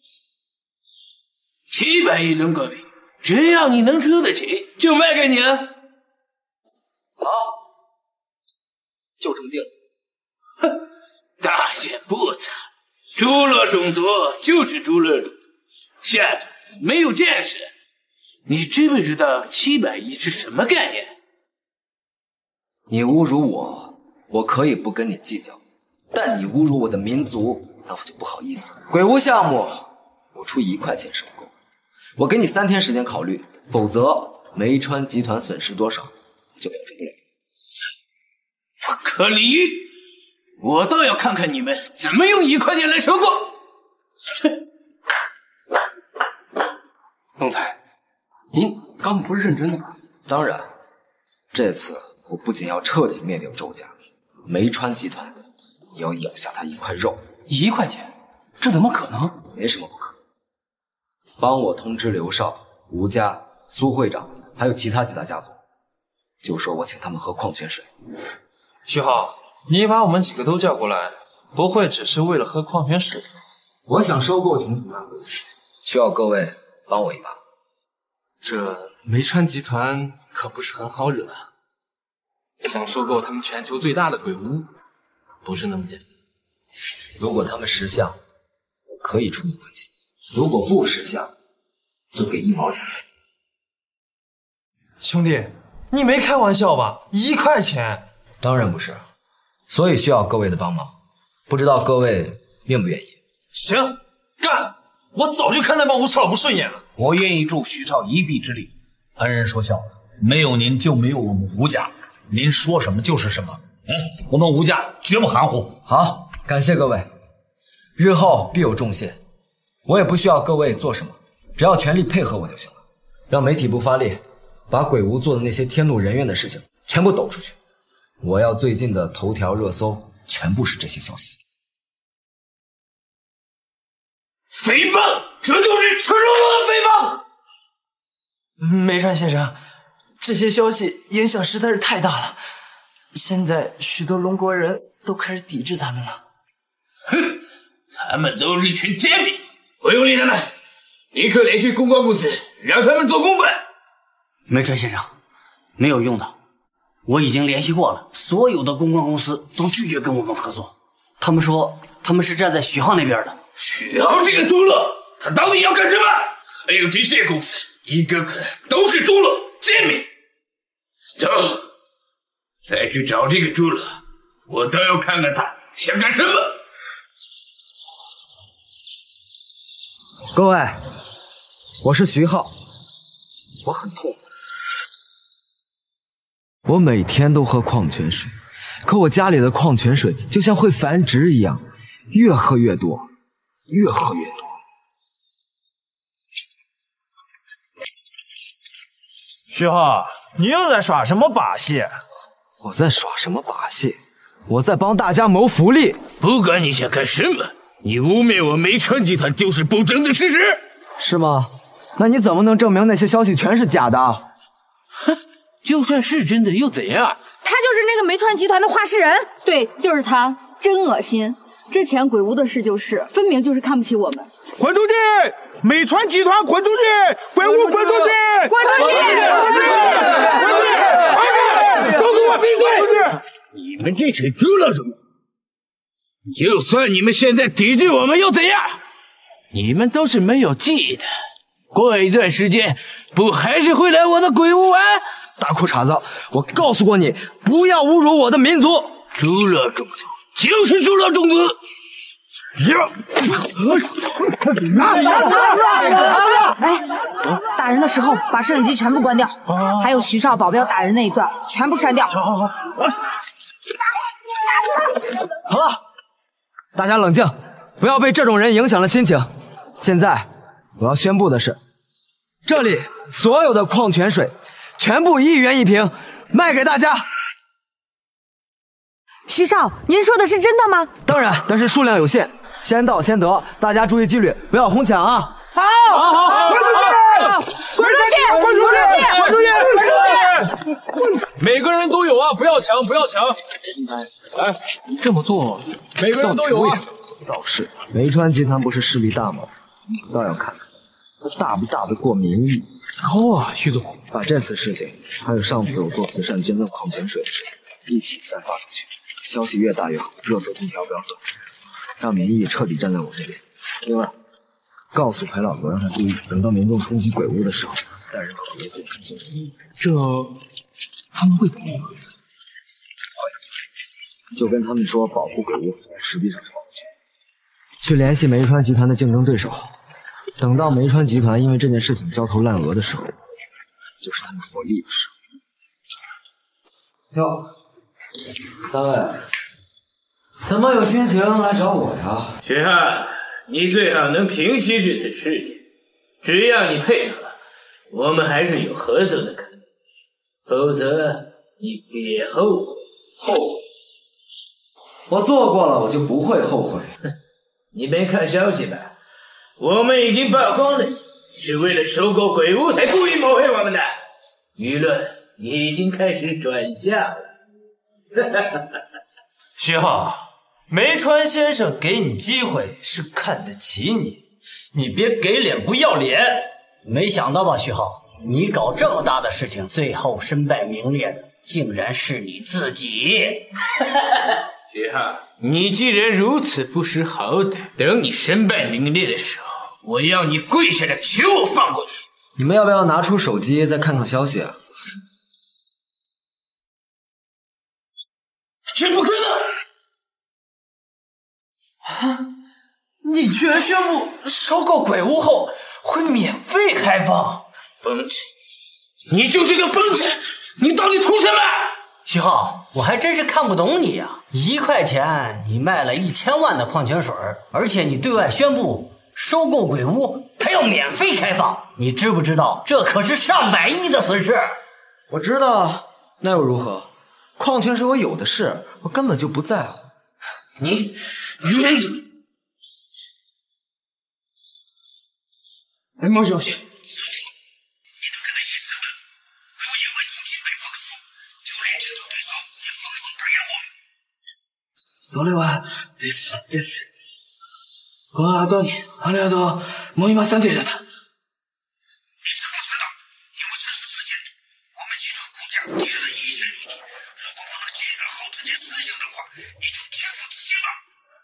七百亿人民币，只要你能出得起，就卖给你啊。 好，就这么定。 哼，大言不惭，猪猡种族就是猪猡种族，下头没有见识。你知不知道七百亿是什么概念？ 你侮辱我， 我可以不跟你计较，但你侮辱我的民族，那我就不好意思了。鬼屋项目，我出一块钱收购，我给你三天时间考虑，否则梅川集团损失多少，我就保证不了。 不可理喻！我倒要看看你们怎么用一块钱来收购。 总裁，您刚不是认真的吗？ 当然，这次我不仅要彻底灭掉周家，梅川集团也要咬下他一块肉。 一块钱？这怎么可能？ 没什么不可能。帮我通知刘少、吴家、苏会长，还有其他几大家族，就说我请他们喝矿泉水。 徐浩，你把我们几个都叫过来，不会只是为了喝矿泉水？ 我想收购穷途漫鬼，需要各位帮我一把。 这梅川集团可不是很好惹啊，想收购他们全球最大的鬼屋，不是那么简单。 如果他们识相，我可以出一块钱；如果不识相，就给一毛钱。 兄弟，你没开玩笑吧？一块钱？ 当然不是，所以需要各位的帮忙。不知道各位愿不愿意？ 行，干！我早就看那帮吴少不顺眼了。 我愿意助许少一臂之力。 恩人说笑了，没有您就没有我们吴家，您说什么就是什么。嗯，我们吴家绝不含糊。 好，感谢各位，日后必有重谢。我也不需要各位做什么，只要全力配合我就行了。让媒体部发力，把鬼屋做的那些天怒人怨的事情全部抖出去。我要最近的头条热搜全部是这些消息。 诽谤，这就是赤裸裸的诽谤！ 梅川先生，这些消息影响实在是太大了，现在许多龙国人都开始抵制咱们了。 哼，他们都是一群贱民，不用理他们，立刻联系公关公司，让他们做公关。 梅川先生，没有用的，我已经联系过了，所有的公关公司都拒绝跟我们合作，他们说他们是站在许浩那边的。 许浩这个猪猡，他到底要干什么？还有这些公司，一个个都是猪猡贱民。走，再去找这个猪猡，我倒要看看他想干什么。 各位，我是徐浩，我很痛苦。我每天都喝矿泉水，可我家里的矿泉水就像会繁殖一样，越喝越多，越喝越多。 徐浩，你又在耍什么把戏？ 我在耍什么把戏？我在帮大家谋福利。 不管你想干什么，你污蔑我梅川集团就是不争的事实。 是吗？那你怎么能证明那些消息全是假的？ 哼，就算是真的又怎样？ 他就是那个梅川集团的话事人。 对，就是他，真恶心。之前鬼屋的事就是，分明就是看不起我们。 滚出去！梅川集团滚出去！鬼屋滚出去！ 滚出去！滚出去！ 滚出去！都给我闭嘴！你们这群猪老种，就算你们现在抵制我们又怎样？你们都是没有记忆的，过一段时间不还是会来我的鬼屋玩？ 大裤衩子，我告诉过你，不要侮辱我的民族。 猪猡种族就是猪猡种族。 哎，打人的时候把摄像机全部关掉，还有徐少保镖打人那一段全部删掉。好好好。 好了，大家冷静，不要被这种人影响了心情。现在我要宣布的是，这里所有的矿泉水全部一元一瓶，卖给大家。 徐少，您说的是真的吗？ 当然，但是数量有限，先到先得，大家注意纪律，不要哄抢啊！ 好， 好，好，好，滚出去！ 滚出去！滚出去！ 滚出去！ 滚出去！每个人都有啊，不要抢，不要抢！哎，你这么做，每个人都有啊！ 造势！梅川集团不是势力大吗？倒要看看他大不大得过民意。 高啊，徐总！ 把这次事情，还有上次我做慈善捐赠矿泉水的事情，一起散发出去。消息越大越好，热搜头条不要断，让民意彻底站在我这边。另外，告诉裴老伯让他注意，等到民众冲击鬼屋的时候，带人口别做出送。 这他们会同意吗？ 就跟他们说保护鬼屋，实际上是保护去联系梅川集团的竞争对手。等到梅川集团因为这件事情焦头烂额的时候，就是他们获利的时候。哟，三位，怎么有心情来找我呀？ 徐汉，你最好能平息这次事件。只要你配合，我们还是有合作的可能。否则，你别后悔。后悔？ 我做过了，我就不会后悔。 你没看消息吧？我们已经曝光了你是为了收购鬼屋才故意抹黑我们的，舆论已经开始转向了。 徐浩，梅川先生给你机会是看得起你，你别给脸不要脸。 没想到吧，徐浩，你搞这么大的事情，最后身败名裂的竟然是你自己。 徐浩，你既然如此不识好歹，等你身败名裂的时候，我要你跪下来求我放过你。 你们要不要拿出手机再看看消息啊？ 这不可能！ 啊！你居然宣布收购鬼屋后会免费开放？ 疯子，你就是个疯子！你到底图什么？ 徐浩，我还真是看不懂你呀、啊！一块钱你卖了一千万的矿泉水，而且你对外宣布收购鬼屋，它要免费开放，你知不知道这可是上百亿的损失？ 我知道，那又如何？矿泉水我有的是，我根本就不在乎。 你冤种！哎，莫小姐，それはですです。この後にありがとう思いませんでした。你知不知道，因为这次事件，我们集团股价跌了一成余地。如果不能接着好这件事情的话，你就切腹自尽吧。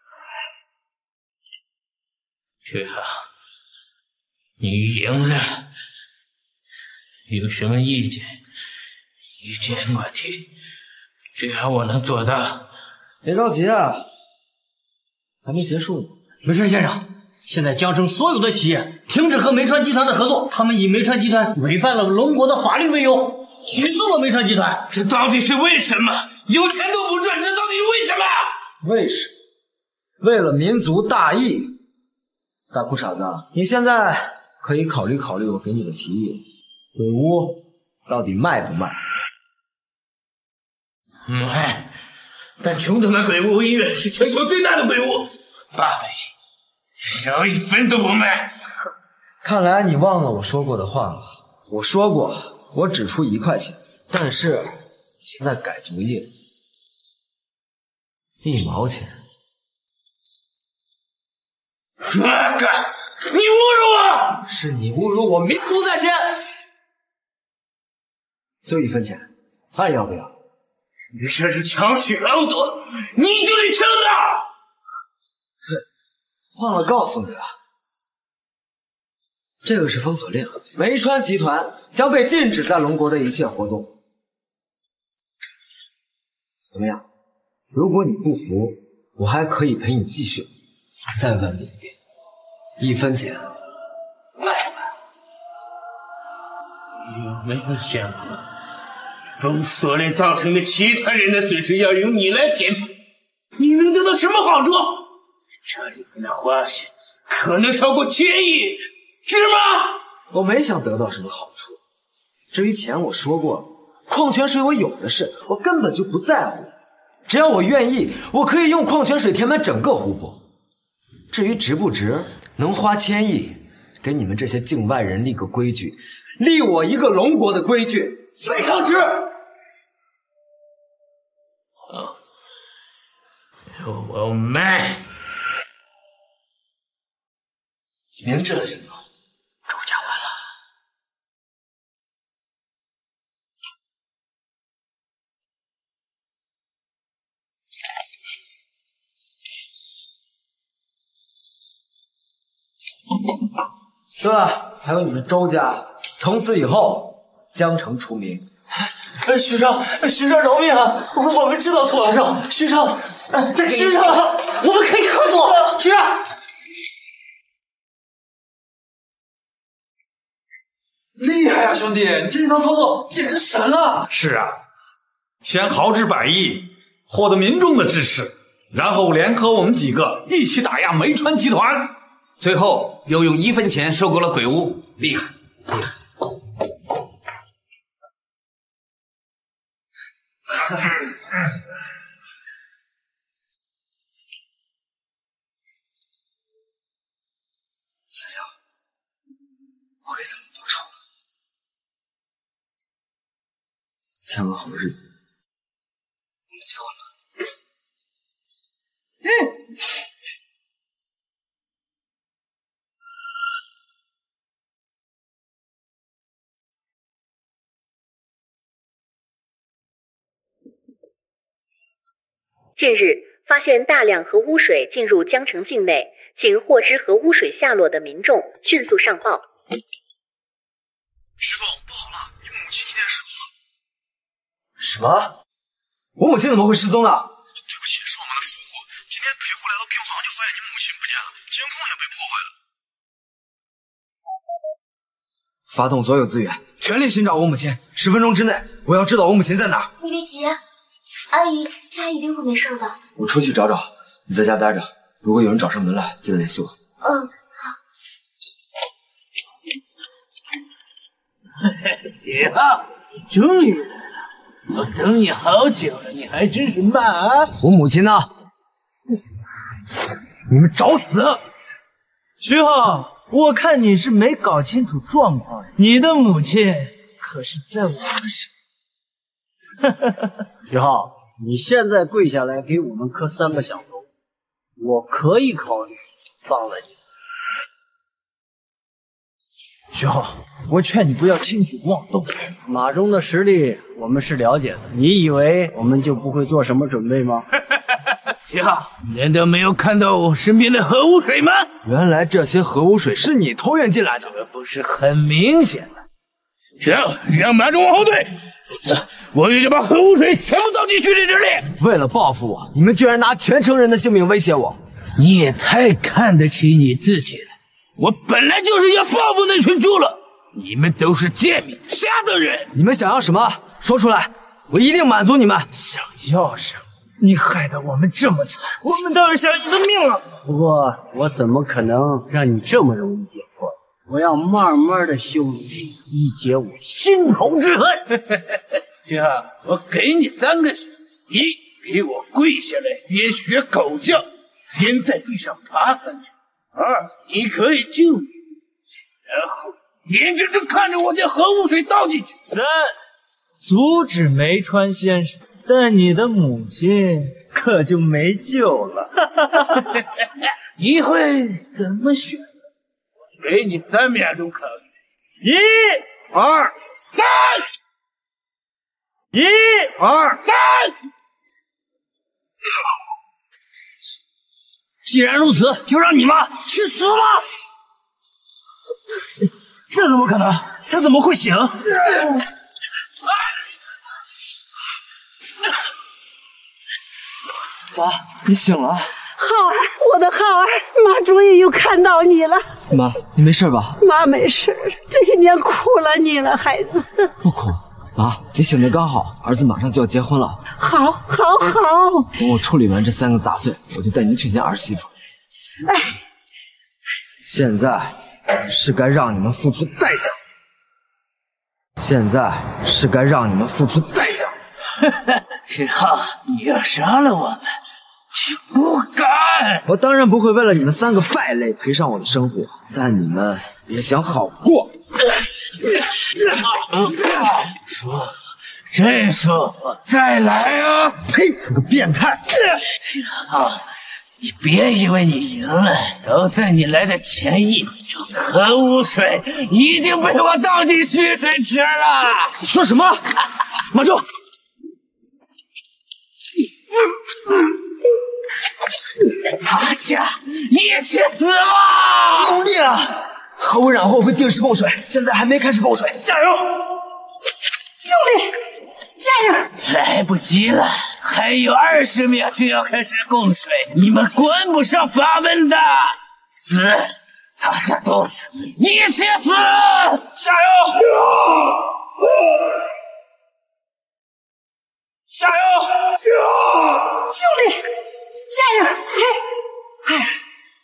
徐浩，你赢了，有什么意见？意见我提，只要我能做到。 别着急啊，还没结束呢。 梅川先生，现在江城所有的企业停止和梅川集团的合作，他们以梅川集团违反了龙国的法律为由，起诉了梅川集团。 这到底是为什么？有钱都不赚，这到底是为什么？ 为什么？为了民族大义。大裤傻子，你现在可以考虑考虑我给你的提议，鬼屋到底卖不卖？ 卖。但穷特曼鬼屋医院是全球最大的鬼屋，八百亿，少一分都不卖。 看来你忘了我说过的话了。我说过，我只出一块钱，但是现在改主意了，一毛钱。 哥哥，你侮辱我！ 是你侮辱我民族在先。就一分钱，爱要不要？ 你这是强取豪夺，你就得承担。 对，忘了告诉你了，这个是封锁令，梅川集团将被禁止在龙国的一切活动。怎么样？如果你不服，我还可以陪你继续。再问你一遍，一分钱卖不卖？ 有没有想过？封锁令造成的其他人的损失要由你来填补，你能得到什么好处？这里面的花费可能超过千亿，值吗？ 我没想得到什么好处。至于钱，我说过了，矿泉水我有的是，我根本就不在乎。只要我愿意，我可以用矿泉水填满整个湖泊。至于值不值，能花千亿，给你们这些境外人立个规矩，立我一个龙国的规矩。非常值。 好，我卖。 明智的选择， 出价完了。 对了，还有你们周家，从此以后江城除名。 呃，徐少，徐少饶命啊！我们知道错了。徐少，徐少，呃，徐少，我们可以合作。徐少， 厉害啊，兄弟！你这一套操作简直神了。 是啊，先豪掷百亿，获得民众的支持，然后联合我们几个一起打压梅川集团， 最后又用一分钱收购了鬼屋，厉害，厉害！ 想想，我给咱们报仇，挑个好日子，我们结婚吧。嗯。 近日，发现大量核污水进入江城境内，请获知核污水下落的民众迅速上报。 师傅，不好了，你母亲今天失踪了。 什么？我母亲怎么会失踪呢？ 对不起，是我们的疏忽。今天陪护来到病房，就发现你母亲不见了，监控也被破坏了。 发动所有资源，全力寻找我母亲。十分钟之内，我要知道我母亲在哪儿。 你别急，阿姨家一定会没事的。 我出去找找，你在家待着。如果有人找上门来，记得联系我。 嗯，好。 许浩，你终于来了，我等你好久了，你还真是慢啊！ 我母亲呢？你们找死！ 徐浩，我看你是没搞清楚状况，你的母亲可是在我们手。 徐浩，你现在跪下来给我们磕三个响头，我可以考虑放了你。 徐浩，我劝你不要轻举妄动。 马忠的实力我们是了解的，你以为我们就不会做什么准备吗？ 徐浩，难道没有看到我身边的核污水吗？ 原来这些核污水是你投运进来的， 这不是很明显吗？行，让马忠往后退，我也就把核污水全部倒进蓄水池里。 为了报复我，你们居然拿全城人的性命威胁我！ 你也太看得起你自己了。我本来就是要报复那群猪了，你们都是贱民，瞎等人。 你们想要什么？说出来，我一定满足你们。 想要什么？你害得我们这么惨，我们当然想你的命了。 不过我怎么可能让你这么容易解脱？我要慢慢的羞辱你，以解我心头之恨。 徐浩，我给你三个选择：一，给我跪下来，边学狗叫，边在地上爬三圈；二，你可以救你，然后眼睁睁看着我将核污水倒进去； 三，阻止梅川先生，但你的母亲可就没救了。 你会怎么选？我给你三秒钟考虑： 一、 二、三。 一、 二、三。 既然如此，就让你妈去死吧！这怎么可能？他怎么会醒？ 妈，你醒了。 浩儿，我的浩儿，妈终于又看到你了。 妈，你没事吧？ 妈没事，这些年苦了你了，孩子。 不苦。妈，你醒得刚好，儿子马上就要结婚了。 好，好，好。 等我处理完这三个杂碎，我就带您去见儿媳妇。 哎， 现在是该让你们付出代价。现在是该让你们付出代价。 徐浩，你要杀了我们，你不敢！ 我当然不会为了你们三个败类赔上我的生活，但你们别想好过。 舒服，真舒服！再来啊！ 呸！你个变态！ 徐浩，你别以为你赢了，都在你来的前一分钟，核污水已经被我倒进蓄水池了。 你说什么？马忠！ 大家一起死吧！ 用力啊！核污染后会定时供水，现在还没开始供水，加油！ 用力， 影， 来不及了，还有二十秒就要开始供水，你们关不上阀门的！死，大家都死，一起死！加油！加油！ 用力，加油！哎，哎。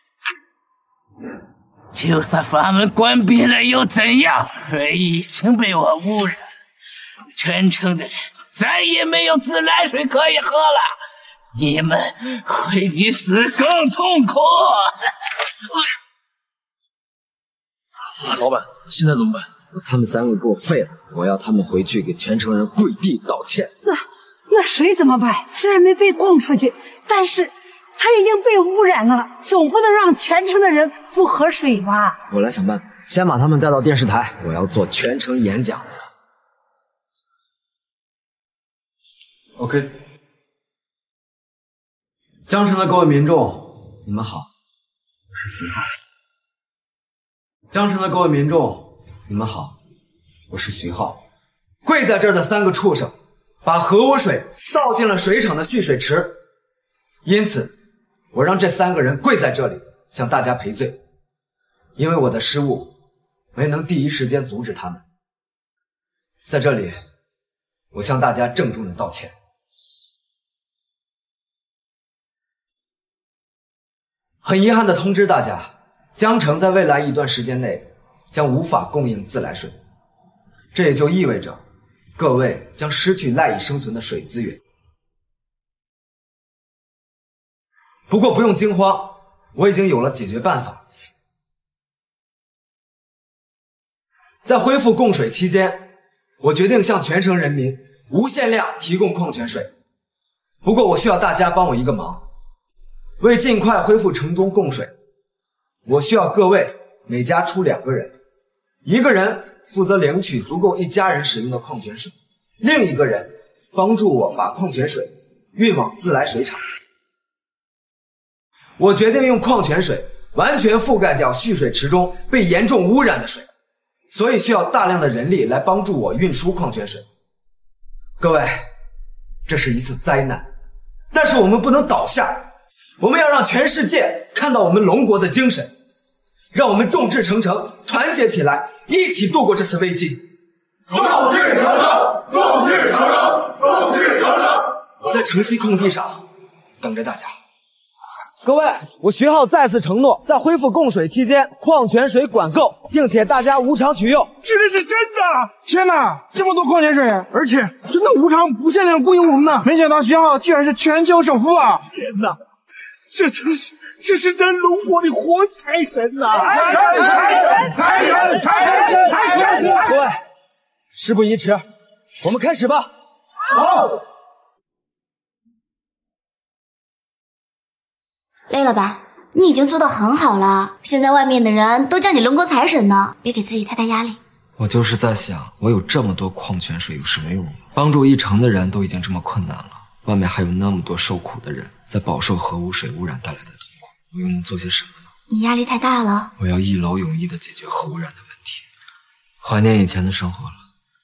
就算阀门关闭了又怎样？水已经被我污染，全城的人再也没有自来水可以喝了。你们会比死更痛苦。 老板，现在怎么办？他们三个给我废了，我要他们回去给全城人跪地道歉。 那那水怎么办？虽然没被供出去，但是。 它已经被污染了，总不能让全城的人不喝水吧？ 我来想办法，先把他们带到电视台，我要做全程演讲。OK， 江城的各位民众，你们好，我是徐浩。江城的各位民众，你们好，我是徐浩。跪在这儿的三个畜生，把核污水倒进了水厂的蓄水池，因此。 我让这三个人跪在这里，向大家赔罪，因为我的失误，没能第一时间阻止他们。在这里，我向大家郑重的道歉。很遗憾的通知大家，江城在未来一段时间内将无法供应自来水，这也就意味着各位将失去赖以生存的水资源。 不过不用惊慌，我已经有了解决办法。在恢复供水期间，我决定向全城人民无限量提供矿泉水。不过我需要大家帮我一个忙，为尽快恢复城中供水，我需要各位每家出两个人，一个人负责领取足够一家人使用的矿泉水，另一个人帮助我把矿泉水运往自来水厂。 我决定用矿泉水完全覆盖掉蓄水池中被严重污染的水，所以需要大量的人力来帮助我运输矿泉水。各位，这是一次灾难，但是我们不能倒下，我们要让全世界看到我们龙国的精神，让我们众志成城，团结起来，一起度过这次危机。 众志成城，众志成城，众志成城！ 我在城西空地上等着大家。 各位，我徐浩再次承诺，在恢复供水期间，矿泉水管够，并且大家无偿取用。 这个是真的！天哪，这么多矿泉水，而且真的无偿无限量供应我们呢！没想到徐浩居然是全球首富啊！ 天哪，这真是这是咱龙国的活财神呐！ 财神，财神，财神，财神，财神！ 各位，事不宜迟，我们开始吧。 好。 累了吧？你已经做得很好了，现在外面的人都叫你龙国财神呢，别给自己太大压力。 我就是在想，我有这么多矿泉水有什么用？帮助一城的人都已经这么困难了，外面还有那么多受苦的人在饱受核污水污染带来的痛苦，我又能做些什么呢？ 你压力太大了。 我要一劳永逸地解决核污染的问题，怀念以前的生活了。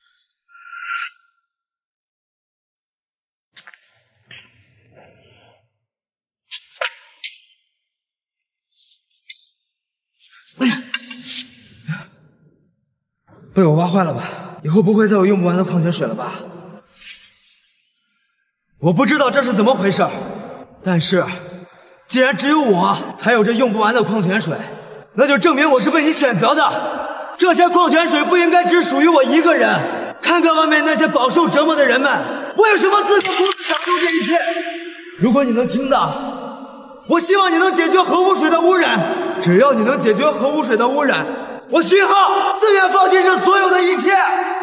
被我挖坏了吧？以后不会再有用不完的矿泉水了吧？我不知道这是怎么回事，但是既然只有我才有这用不完的矿泉水，那就证明我是被你选择的。这些矿泉水不应该只属于我一个人。看看外面那些饱受折磨的人们，我有什么资格独自享受这一切？如果你能听到，我希望你能解决核污水的污染。只要你能解决核污水的污染，我徐浩自愿放弃这所有的一切。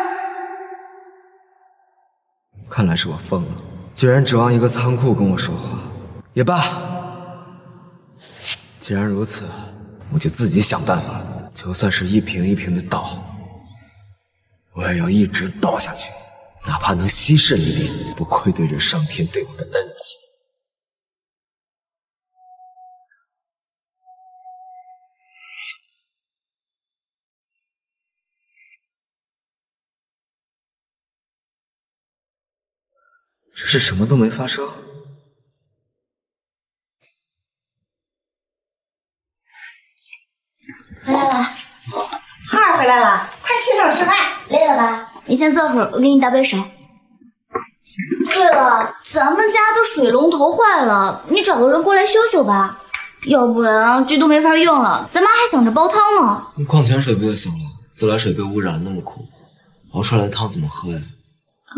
看来是我疯了，居然指望一个仓库跟我说话。也罢，既然如此，我就自己想办法，就算是一瓶一瓶的倒，我也要一直倒下去，哪怕能稀释一点，不愧对这上天对我的恩赐。 这是什么都没发生。 回来了， 孩儿回来了，快洗手吃饭。 累了吧？你先坐会儿，我给你打杯水。对了，咱们家的水龙头坏了，你找个人过来修修吧，要不然这都没法用了。咱妈还想着煲汤呢。 用矿泉水不就行了？自来水被污染那么苦，熬出来的汤怎么喝呀？ 啊？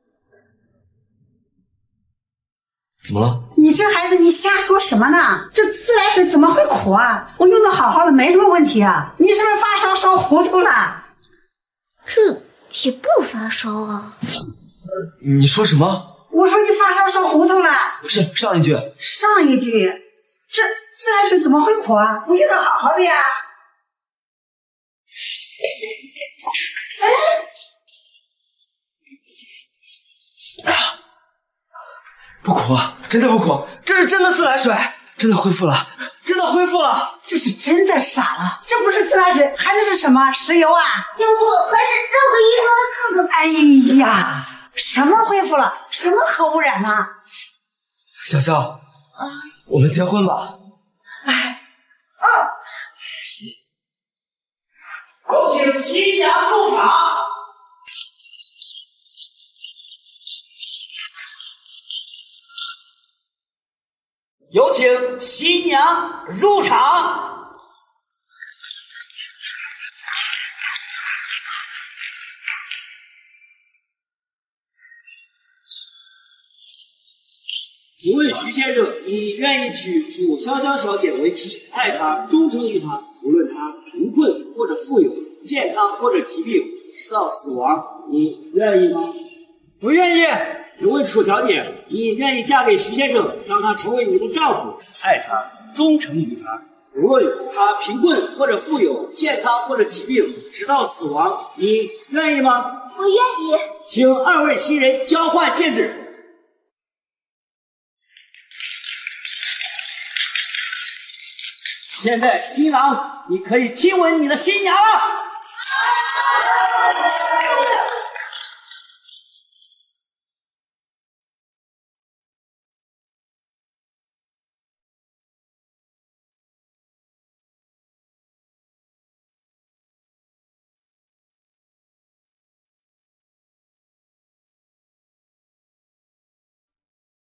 怎么了？ 你这孩子，你瞎说什么呢？这自来水怎么会苦啊？我用的好好的，没什么问题啊。你是不是发烧烧糊涂了？ 这也不发烧啊。 你说什么？ 我说你发烧烧糊涂了。 不是，上一句。 上一句，这自来水怎么会苦啊？我用的好好的呀。 哎，不苦，真的不苦，这是真的自来水，真的恢复了，真的恢复了。 这是真的傻了，这不是自来水，还能是什么？石油啊？ 要不还是让个医生来看看。 哎呀，什么恢复了？什么核污染呢？ 小肖，啊，我们结婚吧。 哎， 嗯。 有请新娘入场。有请新娘入场。 请问徐先生，你愿意娶楚潇潇小姐为妻，爱她，忠诚于她，无论她贫困或者富有，健康或者疾病，直到死亡，你愿意吗？ 我愿意。 请问楚小姐，你愿意嫁给徐先生，让他成为你的丈夫，爱他，忠诚于他，无论他贫困或者富有，健康或者疾病，直到死亡，你愿意吗？ 我愿意。 请二位新人交换戒指。现在，新郎，你可以亲吻你的新娘了。